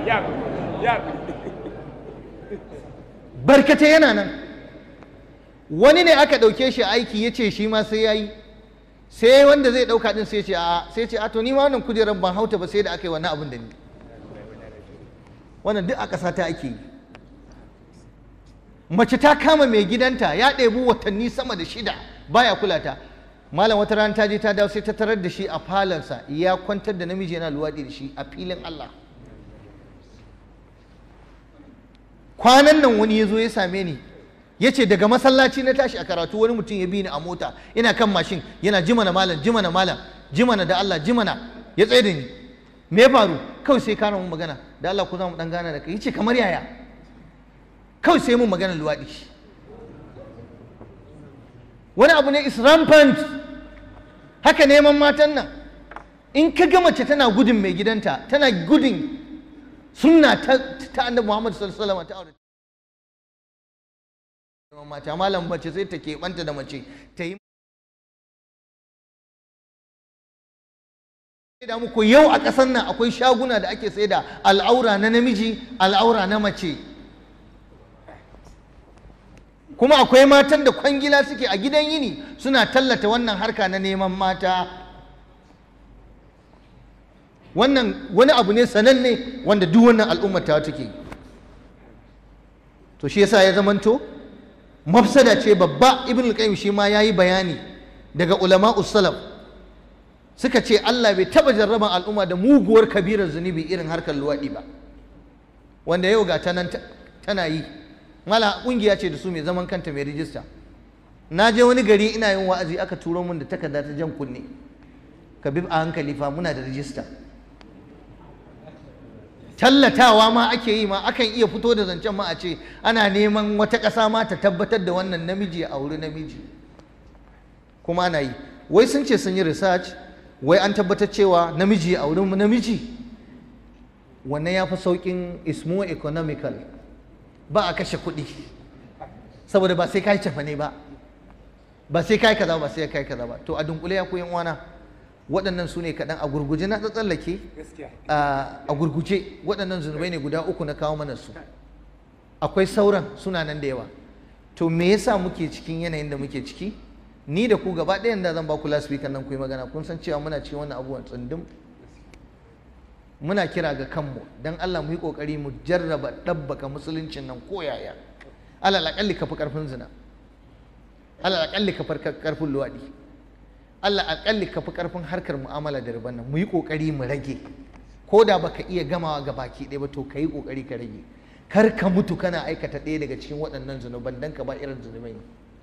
Barkata yana nan. Wani ne aka ɗauke shi aiki ya ce shi ma sai ya yi, sai wanda zai ɗauka ɗin sai ce a sai ce a to ni ma wannan kujerar ban hauta ba sai da aka yi wannan abin da ni. Wannan duk a ƙasa ta ake yi. Mace ta kama mai gidanta ya ɗebi watanni sama da shida baya kula ta. Malam wata rana ta je ta dawo sai ta tarar da shi a falansa ya kwantar da namiji yana luwaɗi da shi a filin Allah. Kwanan nan wani ya zo ya same ni ya ce daga masallaci na tashi a karatu wani mutum ya bi ni a mota ina kan mashin yana jimana malam jimana malam jimana da Allah jimana ya tsaye da ni. Me ya faru? Kawai sai kana mun magana da Allah ku za mu dan gana da kai. Yace kamar yaya? Kawai sai mun magana luwaɗi. Wani abu ne is rampant. Haka neman matan nan in ka ga mace tana gudun mai gidanta tana gudun sunna ta, ta annabi Muhammad sallallahu alaihi wasallam ta aure mata. Malam mace sai ta keɓanta da mace ta yi da muku yau a ƙasar nan akwai shaguna da ake sai da al'aura na namiji al'aura na mace, kuma akwai matan da kwangila suke a gidan yini suna tallata wannan harka na neman mata. Wannan wani abu ne sananne wanda duk wannan al'ummar ta take. To shi yasa ya zamanto mafsada ce babba. Ibn al-Qayyim shi ma yayi bayani daga ulama'us salaf suka ce Allah bai taba jarraban al'umma da muguwar kabirar zunubi irin harkar luwaɗi ba, wanda yau ga ta nan tana yi. Mala kungiya ce da su mai zaman kanta mai rijista. Na je wani gari ina yin wa'azi aka turo min da takarda ta jan kunne, ka bi a hankali fa muna da rijista. Tallatawa ma ake yi, ma akan iya fito da zancen ma a ce ana neman wata ƙasa ma ta tabbatar da wannan namiji a auri namiji, kuma ana yi. Wai sun ce sun yi research, wai an tabbatar cewa namiji a auri namiji wannan ya fi sauƙin, is more economical, ba a kashe kuɗi saboda ba sai kai cefane ba, ba sai kai kaza ba sai kai kaza ba. To a dunkule ya koyan uwana, waɗannan su ne kaɗan a gurguje na tsallake a gurguje. Waɗannan zunubai ne guda uku na kawo mana su, akwai sauran suna nan da yawa. To me yasa muke cikin yanayin da muke ciki? Ni da ku gaba ɗayan da zan ba ku lasfikan nan ku yi magana, kun san cewa muna cikin wannan abubuwan tsundum. Muna kira ga kanmu dan Allah mu yi kokari mu jarraba dabbaka musuluncin nan ko yaya. Alal akalli ka fi karfin zina, alal akalli ka fi karfin luwadi, alal akalli ka fi karfin harkar mu'amala da riban nan. Mu yi kokari mu rage, ko da baka iya gamawa ga baki ɗaya ba to ka yi kokari ka rage. Kar ka mutu kana aikata ɗaya daga cikin waɗannan zunuban dan ka ba irin zunubai.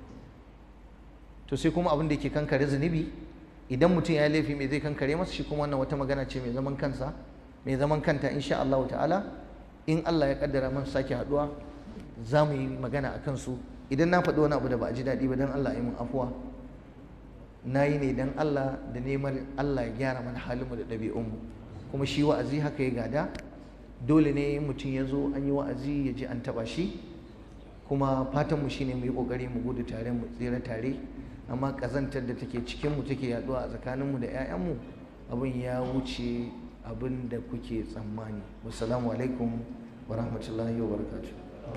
To sai kuma abin da yake kankare zunubi, idan mutum ya yi laifi me zai kankare masa? Shi kuma wannan wata magana ce mai zaman kansa mai zaman kanta insha Allah ta'ala. In Allah ya kaddara mun sake haduwa za mu yi magana akan su. Idan na faɗi wani abu da ba a ji daɗi ba dan Allah ya mun afuwa, na yi ne dan Allah da neman Allah ya gyara mana halinmu da ɗabi'unmu. Kuma shi wa'azi haka ya gada, dole ne mutum ya zo an yi wa'azi ya ji an taɓa shi, kuma fatanmu shine mu yi ƙoƙari mu gudu tare mu tsira tare. Amma ƙazantar da take cikinmu take yaɗuwa a tsakaninmu da 'ya'yanmu abin ya wuce abin da kuke tsammani. Wassalamu alaikum wa rahmatullahi wa barakatuh.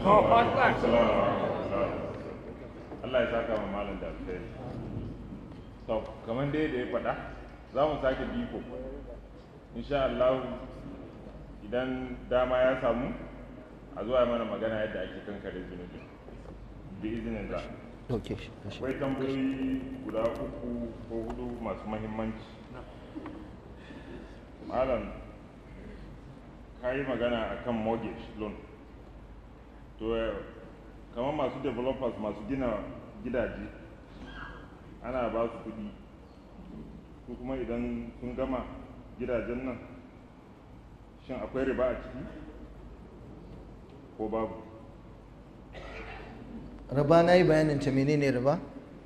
Allah ya saka ma malam da alheri. So kamar dai da ya faɗa za mu sake biko insha Allah idan dama ya samu a zuwa mana magana yadda ake kankare zunubi bi izinin da. Okay. Akwai tambayoyi guda uku ko hudu masu mahimmanci. Malam ka yi magana a kan mortgage loan. To kamar masu developers masu gina gidaje ana ba su kuɗi, ko kuma idan sun gama gidajen nan shin akwai riba a ciki ko babu? Riba na yi bayanin ta menene riba.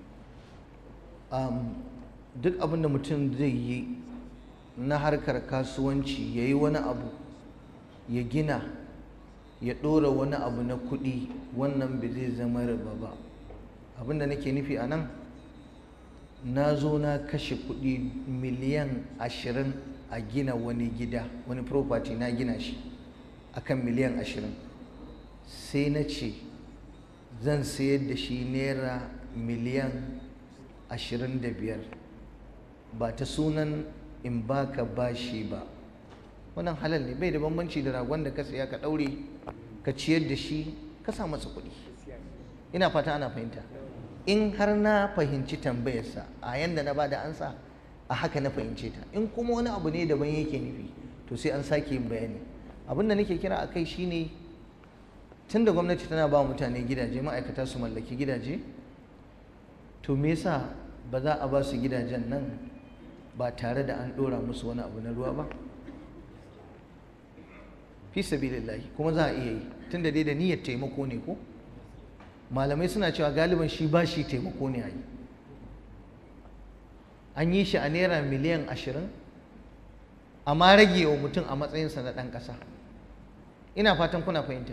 Um, duk abin da mutum zai yi na harkar kasuwanci, ya yi wani abu ya gina ya ɗora wani abu na kuɗi, wannan bai zai zama riba ba. Abin da nake nufi a nan, na zo na kashe kuɗi miliyan ashirin a gina wani gida, wani property na gina shi akan miliyan ashirin, sai na ce zan sayar da shi naira miliyan ashirin da biyar, ba ta sunan in baka bashi ba. Wannan halal ne, bai da bambanci da ragon da ka saya ka ɗaure ka ciyar da shi ka sa masa kuɗi. Ina fata ana fahimta. In har na fahimci tambayarsa a yanda na bada ansa, a haka na fahimce ta. In kuma wani abu ne daban yake nufi, to sai an sake yin bayani. Abin da nake kira a kai shine, tun da gwamnati tana ba mutane gidaje, ma'aikata su mallaki gidaje, to me yasa ba za a ba su gidajen nan ba tare da an ɗora musu wani abu na ruwa ba? Fi sabilillahi, kuma za a iya yi, tun da dai da niyyar taimako ne ko? Malamai suna cewa galiban shi ba shi taimako ne a yi. An yi shi a naira miliyan ashirin, amma rage wa mutum a matsayinsa na ɗan ƙasa. Ina fatan kuna fahimta.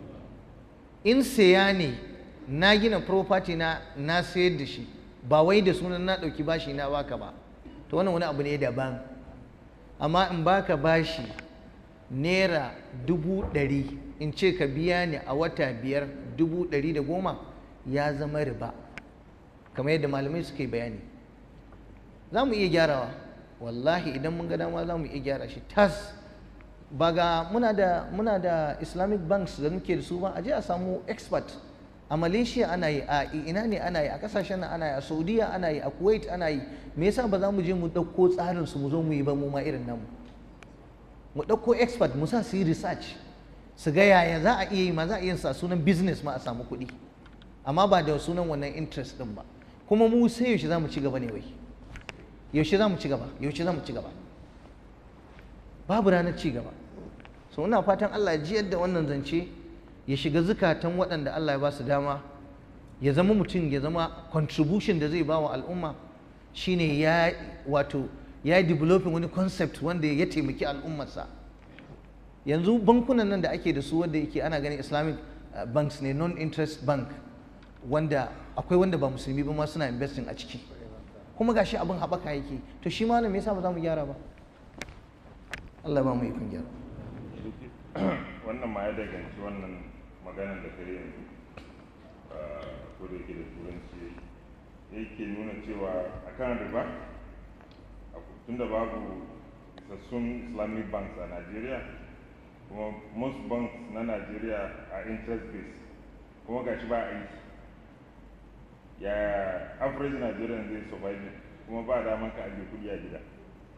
In saya ne, na gina property na na sayar da shi, ba wai da sunan na ɗauki bashi na baka ba, to wannan wani abu ne daban. Amma in baka bashi naira dubu ɗari, in ce ka biya ni a wata biyar dubu ɗari da goma, ya zama riba, kamar yadda malamai suka yi bayani. Za mu iya gyarawa, wallahi idan mun ga dama za mu iya gyara shi tas. Ba ga muna da muna da Islamic banks da muke da su ba, a je a samu expert. A Malaysia ana yi, a ina ne ana yi, a kasashen nan ana yi, a Saudiya ana yi, a Kuwait ana yi. Me yasa ba za mu je mu ɗauko tsarin su mu zo mu yi ba mu ma irin namu? Mu ɗauko expert mu sa su yi research, su ga yaya za a iya yi, ma za a iya sa sunan business ma a samu kuɗi, amma ba da sunan wannan interest ɗin ba. Kuma mu sai yaushe za mu ci gaba ne wai? Yaushe za mu ci gaba? Yaushe za mu ci gaba? Babu ranar ci gaba. So ina fatan Allah ya jiyar da wannan zance ya shiga zukatan waɗanda Allah ya ba su dama, ya zama mutum, ya zama contribution da zai ba wa al'umma shine ya wato ya developing wani concept wanda ya taimaki al'ummarsa. Yanzu bankunan nan da ake da su wanda yake ana ganin Islamic banks ne, non interest bank, wanda akwai wanda ba musulmi ba ma suna investing a ciki, kuma gashi abin haɓaka yake. To shi malam me yasa ba za mu gyara ba? Allah ba mu yi kun gyara. Wannan ma ya daganci wannan maganar da kare yanzu, ko da yake da turanci yake nuna cewa akan riba, tunda babu isassun Islamic banks a Najeriya, kuma most banks na Najeriya a interest based, kuma gashi ba aiki, ya average Nigerian zai survive kuma ba daman ka ajiye kuɗi a gida?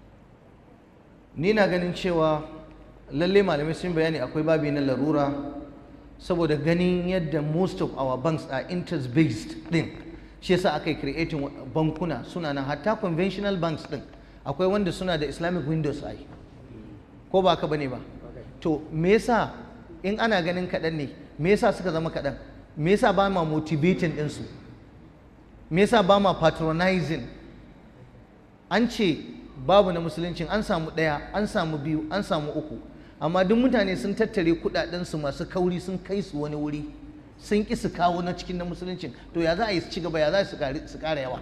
Ni na ganin cewa lalle malamai sun bayani akwai babi na larura, saboda ganin yadda most of our banks are interest based din, shi yasa aka yi creating bankuna suna nan, hatta conventional banks din akwai wanda suna da Islamic windows ai, ko ba ka bane ba? To me yasa in ana ganin kaɗan ne, me yasa suka zama kaɗan? Me yasa ba ma motivating ɗinsu? Me yasa ba ma patronizing? An ce babu na musuluncin, an samu ɗaya, an samu biyu, an samu uku, amma duk mutane sun tattare kuɗaɗensu masu kauri sun kai su wani wuri, sun ƙi su kawo na cikin na musuluncin. To ya za a yi su ci gaba, ya za su ƙara yawa?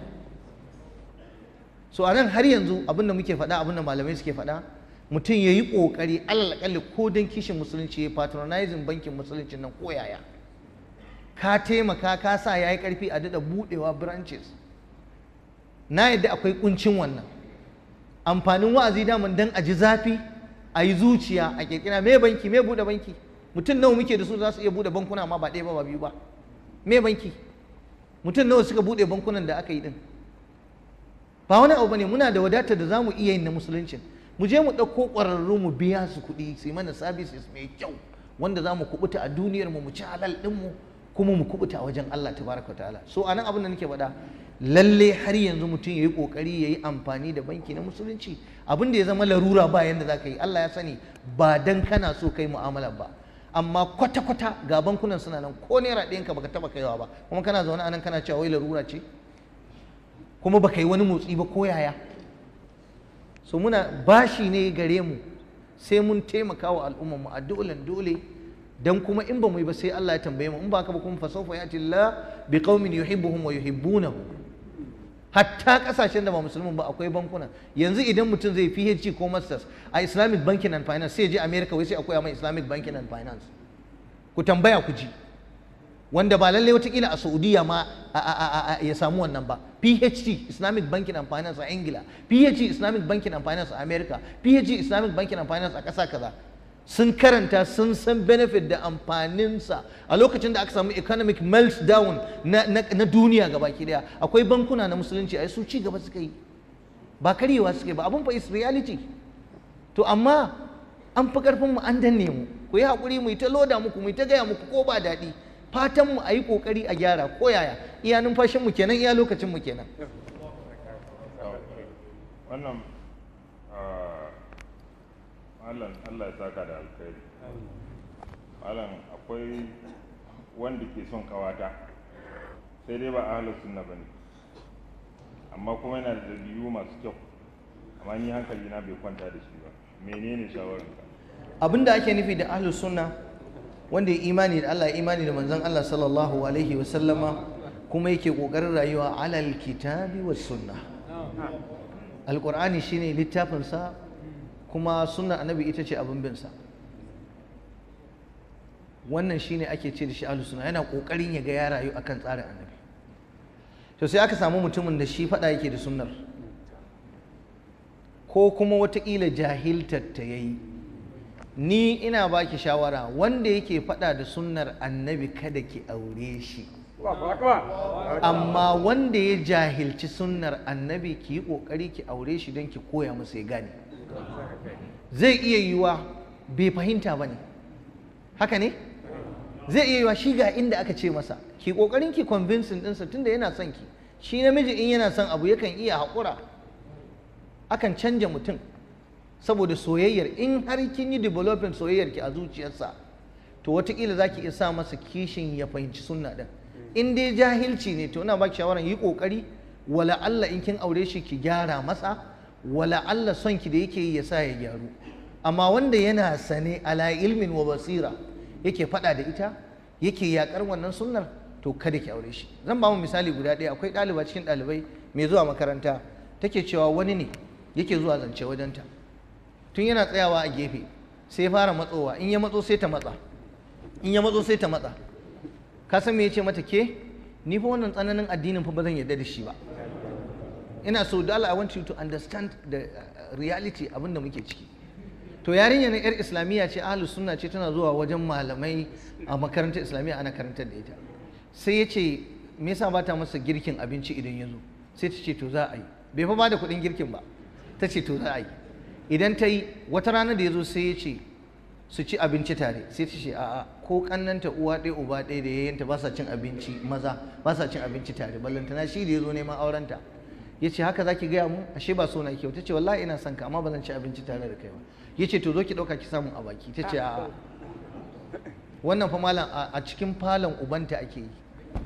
So a nan har yanzu abin da muke faɗa, abin da malamai suke faɗa, mutum ya yi ƙoƙari alal aƙalli ko don kishin musulunci ya patronizing bankin musuluncin nan ko yaya. Ka taimaka ka sa ya yi ƙarfi a daɗa buɗewa branches. Na yadda akwai ƙuncin wannan. Amfanin wa'azi daman dan a ji zafi, a yi zuciya, a ƙirƙira me banki, me buɗe banki. Mutum nawa muke da su za su iya buɗe bankuna ma ba ɗaya ba ba biyu ba. Me banki? Mutum nawa suka buɗe bankunan da aka yi din? Ba wani abu bane, muna da wadatar da za mu iya yin na musuluncin. mu je mu ɗauko ƙwararru mu biya su kuɗi su yi mana services mai kyau wanda za mu kubuta a duniyar mu mu ci halal ɗinmu kuma mu kubuta a wajen Allah tabaraka ta'ala. So anan abin da nake faɗa lalle har yanzu mutum ya yi ƙoƙari ya yi amfani da banki na musulunci. Abin da ya zama larura ba yanda za ka yi, Allah ya sani ba dan kana so kai mu'amala ba, amma kwata-kwata ga bankunan suna nan ko naira ɗayanka baka taɓa kaiwa ba, kuma kana zaune anan kana cewa wai larura ce kuma baka yi wani motsi ba ko yaya. So muna bashi ne gare mu sai mun taimaka wa al'ummar mu a dole dole, dan kuma in ba mu yi ba sai Allah ya tambaye mu, in ba ka ba kuma fa sawfa yati Allah bi qaumin yuhibbuhum wa yuhibbunahu. Hatta kasashen da ba musulmin ba akwai bankuna. Yanzu idan mutum zai P H D ko masters a Islamic Banking and Finance sai ya je America wai sai akwai mai Islamic Banking and Finance. Ku tambaya ku ji, wanda ba lallai watakila a Saudiya ma ya samu wannan ba. P H D Islamic Banking and Finance a Ingila, P H D Islamic Banking and Finance a America, P H D Islamic Banking and Finance a ƙasa kaza. Sun karanta sun san benefit da amfaninsa a lokacin da aka samu economic meltdown na, na, na duniya gabaki daya. Akwai bankuna na musulunci ai su ci gaba suka yi ba karyewa suka yi ba, abun fa is reality. To amma an fi karfin mu an danne mu, ku yi haƙuri mu yi ta loda muku mu yi ta gaya muku ko ba daɗi, fatan mu a yi ƙoƙari a gyara ko yaya, iya numfashin mu kenan iya lokacin mu kenan. Wannan Allah Allah ya saka da alkhairi. Malam akwai wanda ke son kawata sai dai ba ahlus sunna bane, amma kuma yana da dabi'u masu kyau, amma ni hankali na bai kwanta da shi ba. Menene shawararka? Abinda ake nufi da ahlus sunna wanda ya imani da Allah, ya imani da manzon Allah sallallahu alaihi wa sallama, kuma yake kokarin rayuwa alal kitabi was sunna. Alqur'ani shine littafin sa, kuma sunnar annabi ita ce abin bin sa. Wannan shine ake ce da shi ahlus sunna, yana kokarin ya ga ya rayu akan tsarin annabi. To sai aka samu mutumin da shi fada yake da sunnar, ko kuma watakila jahiltar ta yayi. Ni ina baki shawara, wanda yake fada da sunnar annabi kada ki aure shi, amma wanda ya jahilci sunnar annabi ki yi kokari ki aure shi don ki koya masa ya gane. Zai iya yiwa bai fahimta ba ne, haka ne? Zai iya yiwa shi ga inda aka ce masa, ki kokarin ki convincing ɗinsa tunda yana son ki. Shi namiji in yana son abu yakan iya haƙura, akan canja mutum saboda soyayyar. In har kin yi developing soyayyar ki a zuciyarsa, to wataƙila za ki iya sa masa kishin ya fahimci sunna ɗin. In dai jahilci ne, to ina baki shawaran yi ƙoƙari, wala Allah in kin aure shi ki gyara masa, wala Allah son ki da yake yi ya sa ya gyaru. Amma wanda yana sane ala ilmin wa basira yake faɗa da ita, yake yaƙar wannan sunnar, to kada ki aure shi. Zan ba mu misali guda ɗaya. Akwai ɗaliba cikin ɗalibai mai zuwa makaranta, take cewa wani ne yake zuwa zance wajenta, tun yana tsayawa a gefe sai ya fara matsowa, in ya matso sai ta matsa, in ya matso sai ta matsa. Ka san me ya ce mata? Ke ni fa wannan tsananin addinin fa ba zan yarda da shi ba, ina so da Allah I want you to understand the reality abin da muke ciki. To yarinya na yar islamiyya ce, ahlus sunna ce, tana zuwa wajen malamai a makarantar islamiyya ana karantar da ita. Sai ya ce me yasa ba ta masa girkin abinci idan ya zo? Sai ta ce to za a yi. Bai fa ba da kuɗin girkin ba, ta ce to za a yi. Idan ta yi, wata rana da ya zo sai ya ce su ci abinci tare, sai ta ce a'a, ko kannanta uwa ɗaya uba ɗaya da yayyanta ba sa cin abinci, maza ba sa cin abinci tare, ballantana shi da ya zo neman aurenta. Ya ce haka za ki gaya mu? Ashe ba so na kyau. Ta ce wallahi ina son ka amma ba zan ci abinci tare da kai ba. Ya ce to zo ki ɗauka ki samu a baki. Ta ce a'a. Wannan fa malam a cikin falon ubanta ake yi.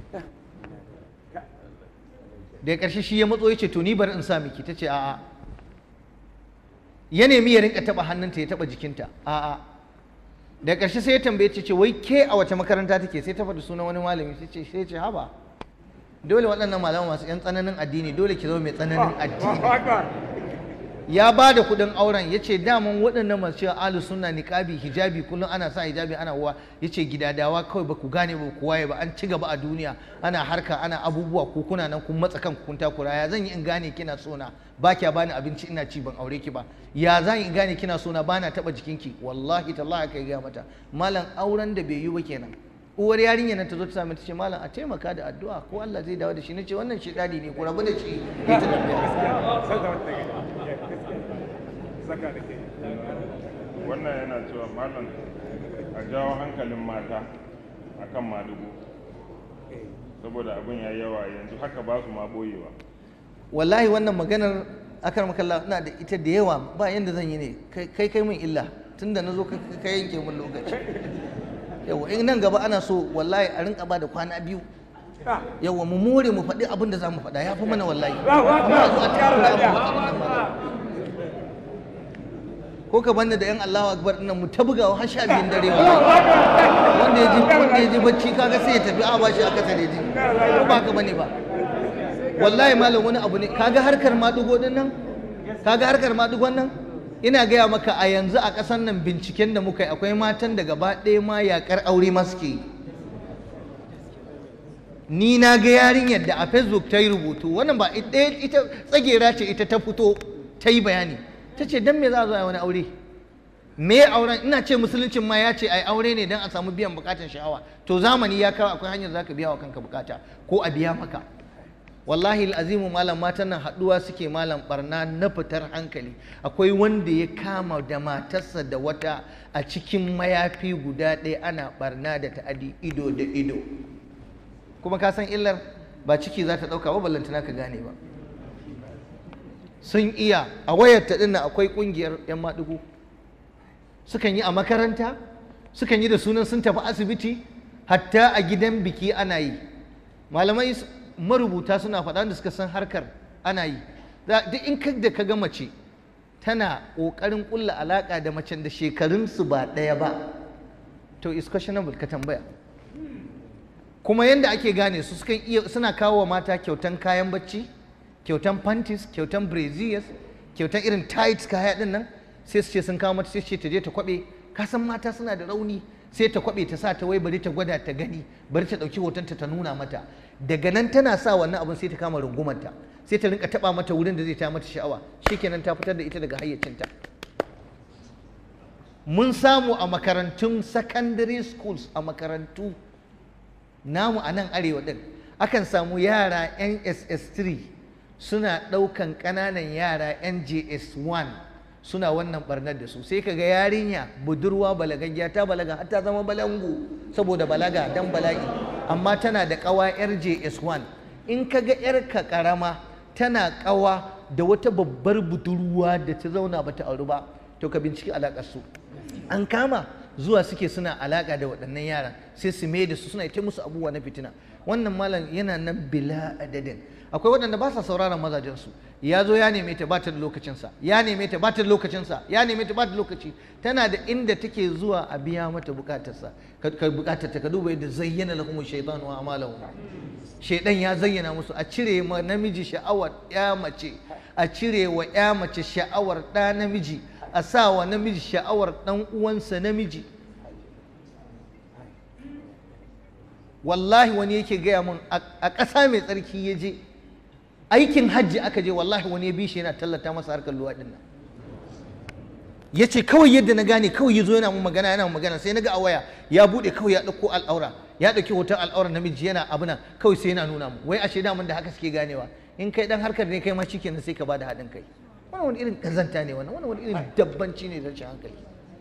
Da ƙarshe shi ya matso ya ce to ni bari in sa miki. Ta ce a'a. Ya nemi ya rinka taɓa hannunta ya taɓa jikinta. A'a. Da ƙarshe sai ya tambaye ta ce wai ke a wace makaranta take? Sai ta faɗi sunan wani malami. Sai ce sai ce haba. Dole waɗannan malaman masu ‘yan tsananin addini, dole ki zama mai tsananin addini. Ya ba da kuɗin auren, ya ce daman waɗannan masu cewa alu suna niƙabi hijabi kullum ana sa hijabi ana uwa, ya ce gidadawa kawai ba ku gane ba ku waye ba, an ci gaba a duniya ana harka ana abubuwa ko kuna nan kun matsa kan kun takura. Ya zan yi in gane kina sona ba kya bani abinci ina ci ban aure ki ba? Ya zan yi in gane kina sona ba na taɓa jikinki? Wallahi tallahi kai ga mata malam auren da bai yi ba kenan. Uwar yarinya nan ta zo ta sami ta ce malam a taimaka da addu'a ko Allah zai dawo da shi. Na ce wannan shedani ne, ku rabu da shi. wannan yana cewa malam a jawo hankalin mata akan madugu saboda abin ya yawa yanzu haka ba su ma boyewa. Wallahi wannan maganar akar makalla ina da ita da yawa, ba yanda zan yi ne, kai kai min illa tunda na zo ka yanke min lokaci. Yawa in nan gaba ana so wallahi a rinka ba da kwana biyu, yawa mu more mu faɗi abin da za mu faɗa ya fi mana wallahi. Ko ka banda da yan Allahu akbar dinnan mu ta bugawa har sha biyun dare wallahi. Wanda ya ji wanda ya ji bacci kaga sai ya tafi a bashi aka tare ji. Ko ba ka bane ba. Wallahi malam wani abu ne, kaga harkar madugo din nan? Kaga harkar madugon nan? Ina gaya maka a yanzu a ƙasar nan binciken da muka yi akwai matan da gaba ɗaya ma yaƙar aure ma suke yi. Ni na ga yarinyar da a Facebook ta yi rubutu, wannan ba ita tsagera ce, ita ta fito ta yi bayani. Ta ce don me za a zo a wani aure? Me auren? Ina ce musuluncin ma ya ce ai aure ne don a samu biyan bukatan sha'awa. To zamani ya kawo akwai hanyar za ka biya wa kanka bukata ko a biya maka. Wallahi azimu malam matan nan haɗuwa suke malam barna na fitar hankali. Akwai wanda ya kama da matarsa da wata a cikin mayafi guda ɗaya ana barna da ta'adi ido da ido. Kuma ka san illar ba ciki za ta ɗauka ba, ballantana ka gane ba. Sun iya a wayar ta dinnan akwai kungiyar yan madugu, sukan yi a makaranta, sukan yi da sunan sun tafi asibiti, hatta a gidan biki ana yi. Malamai marubuta suna faɗa da suka san harkar ana yi. Duk in da ka ga mace tana ƙoƙarin ƙulla alaƙa da macen da shekarunsu ba ɗaya ba, to is questionable, ka tambaya. Kuma yanda ake gane su, sukan iya suna kawo wa mata kyautan kayan bacci, kyautan panties, kyautan braziers, kyautan irin tights kaya din nan, sai su ce sun kawo mata, sai ce ta je ta kwabe. Ka san mata suna da rauni, sai ta kwabe ta sa ta wai bari ta gwada ta gani, bari ta dauki hotonta ta nuna mata. Daga nan tana sa wannan abin sai ta kama rungumanta, sai ta rinka taba mata wurin da zai ta mata sha'awa, shikenan ta fitar da ita daga hayyacinta. Mun samu a makarantun secondary schools, a makarantu namu a nan arewa din, akan samu yara N S S three suna ɗaukan ƙananan yara N J S one suna wannan barnar da su. Sai kaga yarinya budurwa balagaggiya ta balaga har ta zama balangu saboda balaga dan bala'i, amma tana da ƙawa R J S one. In kaga yarka ƙarama tana ƙawa da wata babbar budurwa da ta zauna bata auri ba, to ka binciki alaƙar su. An kama zuwa suke suna alaƙa da waɗannan yaran, sai su mai da su suna ta musu abubuwa na fitina. Wannan malam yana nan bila adadin. Akwai waɗanda ba sa sauraron mazajensu, ya zo ya neme ta ba ta da lokacinsa, ya neme ta ba ta da lokacinsa, ya neme ta ba ta da lokaci, tana da inda take zuwa a biya mata bukatarsa, ka bukatarta. Ka duba yadda zayyana lahum shaytanu wa amalahum. Shaidan ya zayyana musu a cire ma namiji sha'awar ya mace, a cire wa ya mace sha'awar ɗa namiji, a sa wa namiji sha'awar ɗan uwansa namiji. Wallahi wani yake gaya mun a ƙasa mai tsarki ya je aikin hajji, aka je wallahi wani ya bi shi yana tallata masa harkar luwaɗin nan. Ya ce kawai yadda na gane, kawai ya zo yana mun magana yana mun magana, sai na ga a waya ya buɗe kawai ya ɗauko al'aura, ya ɗauki hoton al'aura namiji yana abu nan, kawai sai yana nuna mu, wai ashe da mun da haka suke ganewa. In kai dan harkar ne kai ma shikenan sai ka bada haɗin kai. Wannan wani irin kazanta ne wannan, wannan wani irin dabbanci ne da rashin hankali.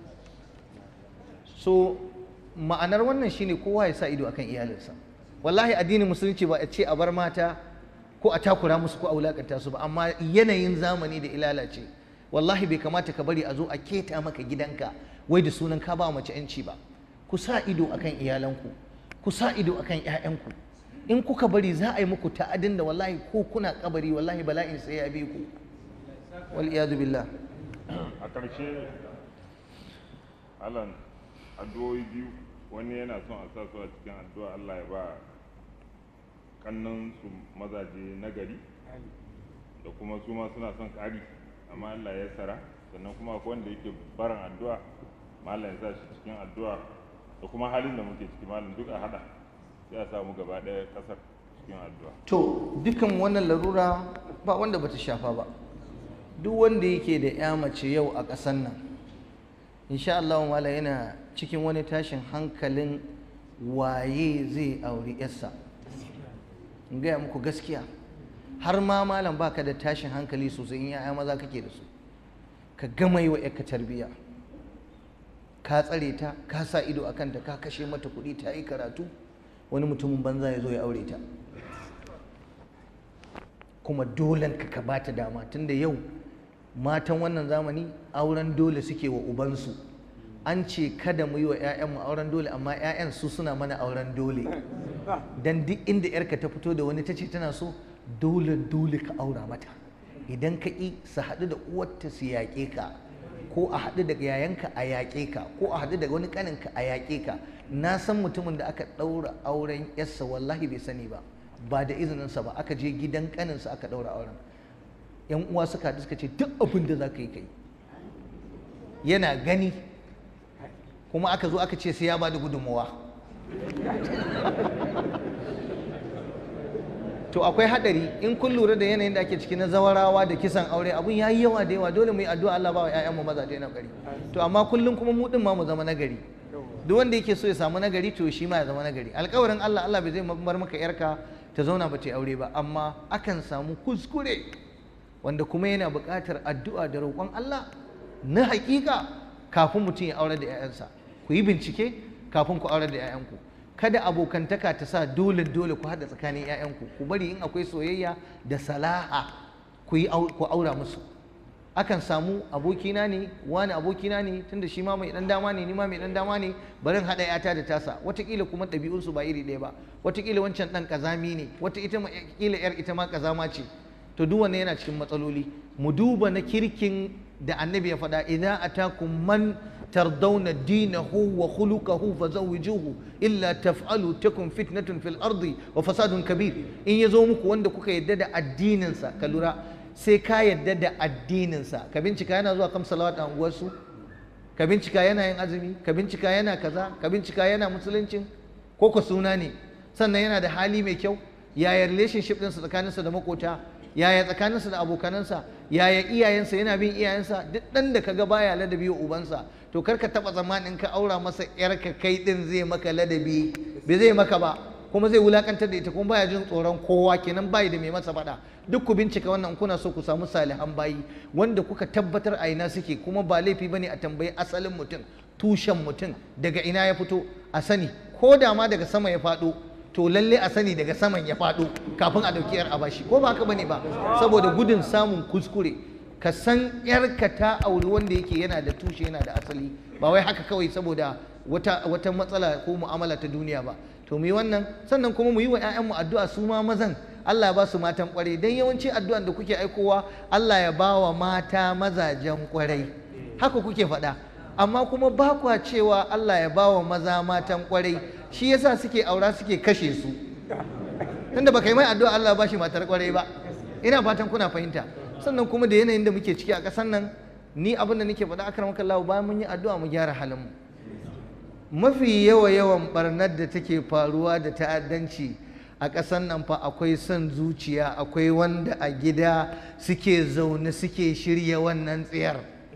So ma'anar wannan shine kowa ya sa ido akan iyalinsa. Wallahi addinin musulunci ba a ce a bar mata ko a takura musu ko a wulakanta su ba, amma yanayin zamani da ilalace, wallahi bai kamata ka bari a zo a keta maka gidanka wai da sunan ka ba mace yanci ba. Ku sa ido akan iyalanku, ku sa ido akan ƴaƴanku. In kuka bari za a yi muku ta'adin da wallahi ko kuna kabari wallahi bala'in sai ya bi ku. Wal iyadu billah. A ƙarshe Alan, addu'o'i biyu, wani yana son a sa su a cikin addu'a Allah ya ba kannan su mazaje nagari, da kuma su ma suna son ƙari amma Allah ya sara. Sannan kuma akwai wanda yake barin addu'a, malam ya sa shi cikin addu'a, da kuma halin da muke ciki malam duk a hada sai a samu gaba ɗaya ƙasar cikin addu'a. To dukan wannan larura ba wanda bata shafa ba. Duk wanda yake da ya mace yau a ƙasar nan, insha Allah mala yana cikin wani tashin hankalin waye zai auri yarsa. In gaya muku gaskiya, har ma malam baka da tashin hankali sosai in ya'ya maza kake da su. ka gama yi wa yarka tarbiyya, ka tsare ta, ka sa ido a kanta, ka kashe mata kuɗi ta yi karatu, wani mutumin banza ya zo ya aure ta. Kuma dolen ka ka bata dama, tunda yau matan wannan zamani auren dole suke wa ubansu. An ce kada mu yi wa 'ya'yanmu auren dole, amma 'ya'yan su suna mana auren dole. Dan duk inda 'yarka ta fito da wani ta ce tana so, dole dole ka aura mata. Idan ka ƙi, su haɗu da uwarta su yaƙe ka, ko a haɗu da yayanka a yaƙe ka, ko a haɗu da wani ƙaninka a yaƙe ka. Na san mutumin da aka ɗaura auren yarsa, wallahi bai sani ba, ba da izininsa ba, aka je gidan ƙaninsa aka ɗaura auren. Yan uwa suka haɗu suka ce duk abin da za ka yi kai. Yana gani kuma aka zo aka ce sai ya ba da gudunmawa. To akwai haɗari in kun lura da yanayin da ake ciki na zawarawa da kisan aure, abun ya yi yawa da yawa. Dole mu yi addu'a Allah ba wa 'ya'yanmu mazaje na gari. To amma kullum kuma mu ɗin ma mu zama nagari. Duk wanda yake so ya samu nagari to shi ma ya zama nagari. Alƙawarin Allah, Allah bai zai bar maka 'yarka ta zauna ba ta yi aure ba, amma akan samu kuskure wanda kuma yana buƙatar addu'a da roƙon Allah na haƙiƙa kafin mutum ya aure da 'ya'yansa. Ku yi bincike kafin ku aure da 'ya'yanku. Kada abokantaka ta sa dole dole ku haɗa tsakanin 'ya'yanku. Ku bari in akwai soyayya da salaha ku yi ku aura musu. Akan samu abokina ne, wani abokina ne, tunda shi ma mai ɗan dama ne, ni ma mai ɗan dama ne, barin haɗa 'yata da tasa. Wataƙila kuma ɗabi'unsu ba iri ɗaya ba. Wataƙila wancan ɗan ƙazami ne, wata ita ma ƙila 'yar ita ma ƙazama ce. To duk wanne yana cikin matsaloli. Mu duba na kirkin da annabi ya faɗa, idza atakum man tardawna dinahu wa khuluquhu fazawwijuhu illa taf'alu takun fitnatun fil ardi wa fasadun kabir. In yazo muku wanda kuka yadda da addinin sa, ka lura sai ka yadda da addinin sa, ka bincika yana zuwa kam salawat a unguwarsu, ka bincika yana yin azumi, ka bincika yana kaza, ka bincika yana musuluncin ko ko suna ne, sannan yana da hali mai kyau, yaya relationship ɗinsa tsakaninsa da makota, yaya tsakaninsa da abokanansa, yaya iyayensa, yana bin iyayensa. Duk ɗan da kaga baya ladabi wa ubansa, to kar ka taɓa zamanin ka aura masa yarka kai ɗin zai maka ladabi, bai zai maka ba, kuma zai wulakantar da ita, kuma baya jin tsoron kowa, kenan bayi da mai masa faɗa. Duk ku bincika wannan kuna so ku samu salihan bayi wanda kuka tabbatar a ina suke, kuma ba laifi bane a tambayi asalin mutum, tushen mutum, daga ina ya fito, a sani. Ko da ma daga sama ya faɗo, to lalle a sani daga saman ya faɗo kafin a ɗauki 'yar a bashi, ko ba haka bane ba, saboda gudun samun kuskure. Ka san 'yarka ta auri wanda yake yana da tushe, yana da asali, ba wai haka kawai saboda wata wata matsala ko mu'amala ta duniya ba. To mu yi wannan, sannan kuma mu yi wa 'ya'yanmu addu'a su ma mazan, Allah ya ba su matan kwarai. Dan yawanci addu'an da kuke aikowa, Allah ya ba wa mata mazajen kwarai, haka kuke faɗa, amma kuma ba kwa cewa Allah ya ba wa maza matan kwarai. Shi yasa suke aura suke kashe su, tunda baka yi mai addu'a Allah ba shi matar kwarai ba. Ina fatan kuna fahimta. Sannan kuma da yanayin da muke ciki a ƙasar nan, ni abin da nake faɗa akramaka Allah, bayan mun yi addu'a mu gyara halinmu. Mafi yawa yawan barnar da take faruwa da ta'addanci a ƙasar nan fa akwai son zuciya, akwai wanda a gida suke zaune suke shirya wannan tsiyar.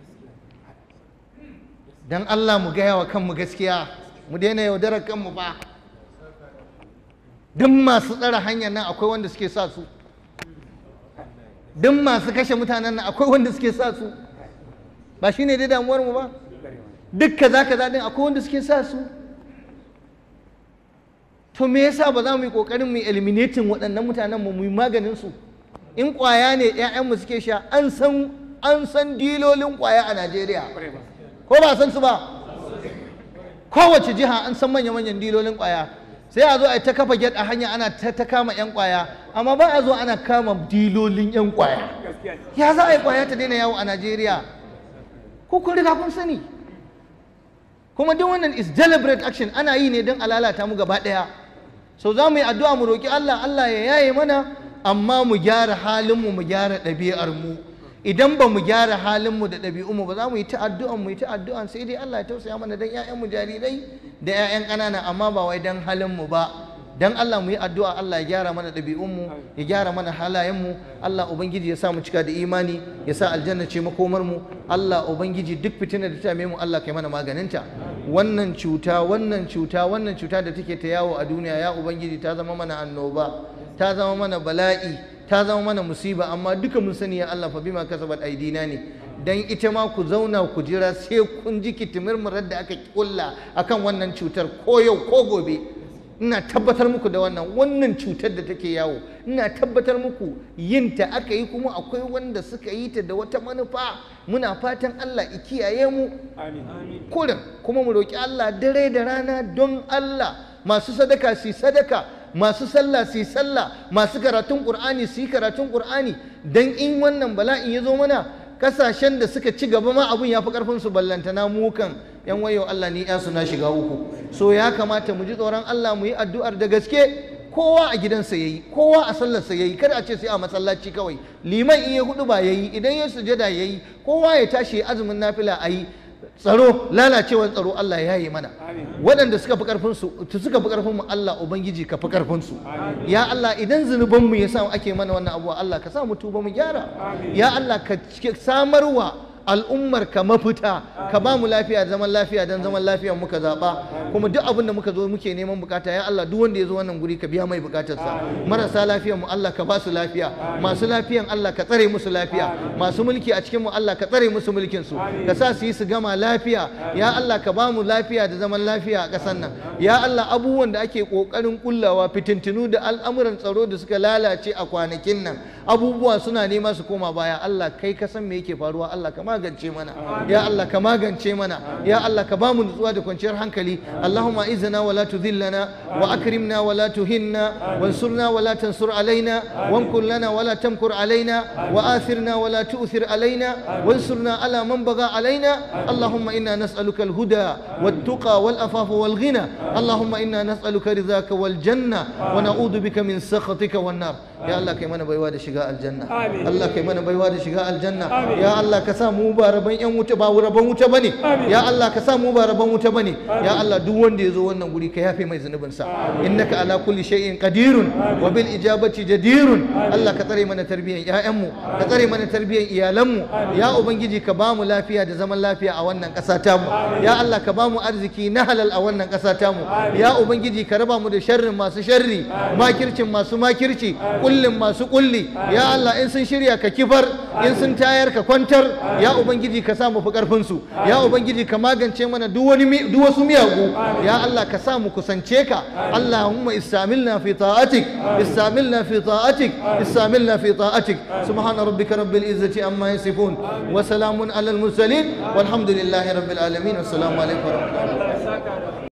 Dan Allah mu gaya wa kanmu gaskiya, mu daina yaudarar kanmu fa. Duk masu tsara hanyar nan akwai wanda suke sa su, duk masu kashe mutanen nan akwai wanda suke sa su, ba shi ne dai damuwar mu ba? Duk kaza kaza din akwai wanda suke sa su. To me yasa ba za mu yi kokarin mu eliminating waɗannan mutanen mu, mu yi maganin su? In ƙwaya ne ƴaƴan mu suke sha, an san an san dilolin ƙwaya a Najeriya, ko ba san su ba? Kowace jiha an san manya-manyan dilolin ƙwaya. Sai a zo a ta kafa get a hanya ana ta, ta kama 'yan ƙwaya, amma ba a zo ana kama dilolin 'yan ƙwaya. Ya za a yi ƙwaya ta daina yawo a Najeriya? Ko kun riga kun sani? Kuma duk wannan is deliberate action, ana yi ne don a lalata mu gaba ɗaya. So za mu yi addu'a mu roƙi Allah, Allah ya yaye mana, amma mu gyara halinmu, mu gyara ɗabi'armu. Idan ba mu gyara halinmu da ɗabi'unmu ba, za mu yi ta addu'an mu yi ta addu'an, sai dai Allah ya tausaya mana don 'ya'yanmu jarirai da 'ya'yan ƙanana, amma ba wai don halinmu ba. Don Allah mu yi addu'a, Allah ya gyara mana ɗabi'unmu, ya gyara mana halayenmu. Allah Ubangiji ya sa mu cika da imani, ya sa aljanna ce makomarmu. Allah Ubangiji duk fitinar da ta same mu, Allah kai mana maganinta. Wannan cuta, wannan cuta, wannan cuta da take ta yawo a duniya, ya Ubangiji ta zama mana annoba, ta zama mana bala'i, ta zama mana musiba, amma duka mun sani ya Allah fa bima kasabat aidina ne. dan ita ma ku zauna ku jira sai kun ji kitimirmurar da aka kulla akan wannan cutar ko yau ko gobe. Ina tabbatar muku da wannan wannan cutar da take yawo, ina tabbatar muku yin ta aka yi kuma akwai wanda suka yi ta da wata manufa. Muna fatan Allah ya kiyaye mu, amin. Kurin kuma mu roki Allah dare da rana don Allah, masu sadaka su sadaka, masu sallah su sallah, masu karatun Qur'ani su yi karatun Qur'ani, dan in wannan bala'in ya zo mana kasashen da suka ci gaba ma abun ya fi karfin su ballantana mu kan yan wayo Allah ni ya suna shiga uku. So ya kamata mu ji tsoron Allah, mu yi addu'ar da gaske. Kowa a gidansa yayi, kowa a sallarsa yayi, kada a ce sai a masallaci kawai. Liman in ya hudu ba yayi, idan ya sujada yayi, kowa ya tashi azumin nafila ayi. Tsaro, lalacewar tsaro Allah ya yi mana. Waɗanda suka fi ƙarfin su suka fi ƙarfin mu Allah ubangiji ka fi ƙarfin su. Ya Allah idan zunuban mu yasa ake mana wannan abuwa Allah ka sa mu tuba mu gyara. Ya Allah ka samarwa al'ummar ka mafita, ka ba mu lafiya zaman lafiya dan zaman lafiya muka zaba, kuma duk abin da muka zo muke neman bukata ya Allah duk wanda ya zo wannan guri ka biya mai bukatarsa. Marasa lafiyar mu Allah ka ba su lafiya, masu lafiyan Allah ka tsare musu lafiya, masu mulki a cikin mu Allah ka tsare musu mulkin su, ka sa su yi su gama lafiya. Ya Allah ka ba mu lafiya da zaman lafiya a ƙasar nan. Ya Allah abubuwan da ake kokarin kullawa, fitintinu da al'amuran tsaro da suka lalace a kwanakin nan, abubuwa suna nema su koma baya. Allah kai ka san me yake faruwa, Allah ka magance mana. Ya Allah ka magance mana. Ya Allah ka bamu nutsuwa da kwanciyar hankali. Allahumma izna wa la tudhillana wa akrimna wa la tuhinna wansurna wa la tansur alaina wamkur lana wa la tamkur alaina wa athirna wa la tu'thir alaina wansurna ala man bagha alaina. Allahumma inna nas'aluka al-huda wat-tuqa wal-afafa wal-ghina. Allahumma inna nas'aluka ridhaka wal-janna wa na'udhu bika min sakhatika wan-nar. Ya Allah kai mana baiwa da shiga aljanna. Allah kai mana baiwa da shiga aljanna. Ya Allah ka sa mu ba rabon yan wuta ba rabon wuta bane. Ya Allah ka sa mu ba rabon wuta bane. Ya Allah duk wanda ya zo wannan guri ka yafe mai zunubin sa. Innaka ala kulli shay'in qadirun wa bil ijabati jadirun. Allah ka tsare mana tarbiyyar ƴaƴan mu, ka tsare mana tarbiyyar iyalan mu. Ya ubangiji ka ba mu lafiya da zaman lafiya a wannan ƙasa ta mu. Ya Allah ka ba mu arziki na halal a wannan ƙasa ta mu. Ya ubangiji ka raba mu da sharrin masu sharri, makircin masu makirci, kullin masu kulli. Ya Allah in sun shirya ka kifar, in sun tayar ka kwantar. Ya ubangiji ka sa mu fi karfin su. Ya ubangiji ka magance mana duk wani duk wasu miyagu. Ya Allah ka sa mu kusance ka. Allahumma istamilna fi ta'atik, istamilna fi ta'atik, istamilna fi ta'atik. Subhana rabbika rabbil izzati amma yasifun wa salamun alal mursalin walhamdulillahi rabbil alamin. Assalamu alaikum wa rahmatullahi wa barakatuh.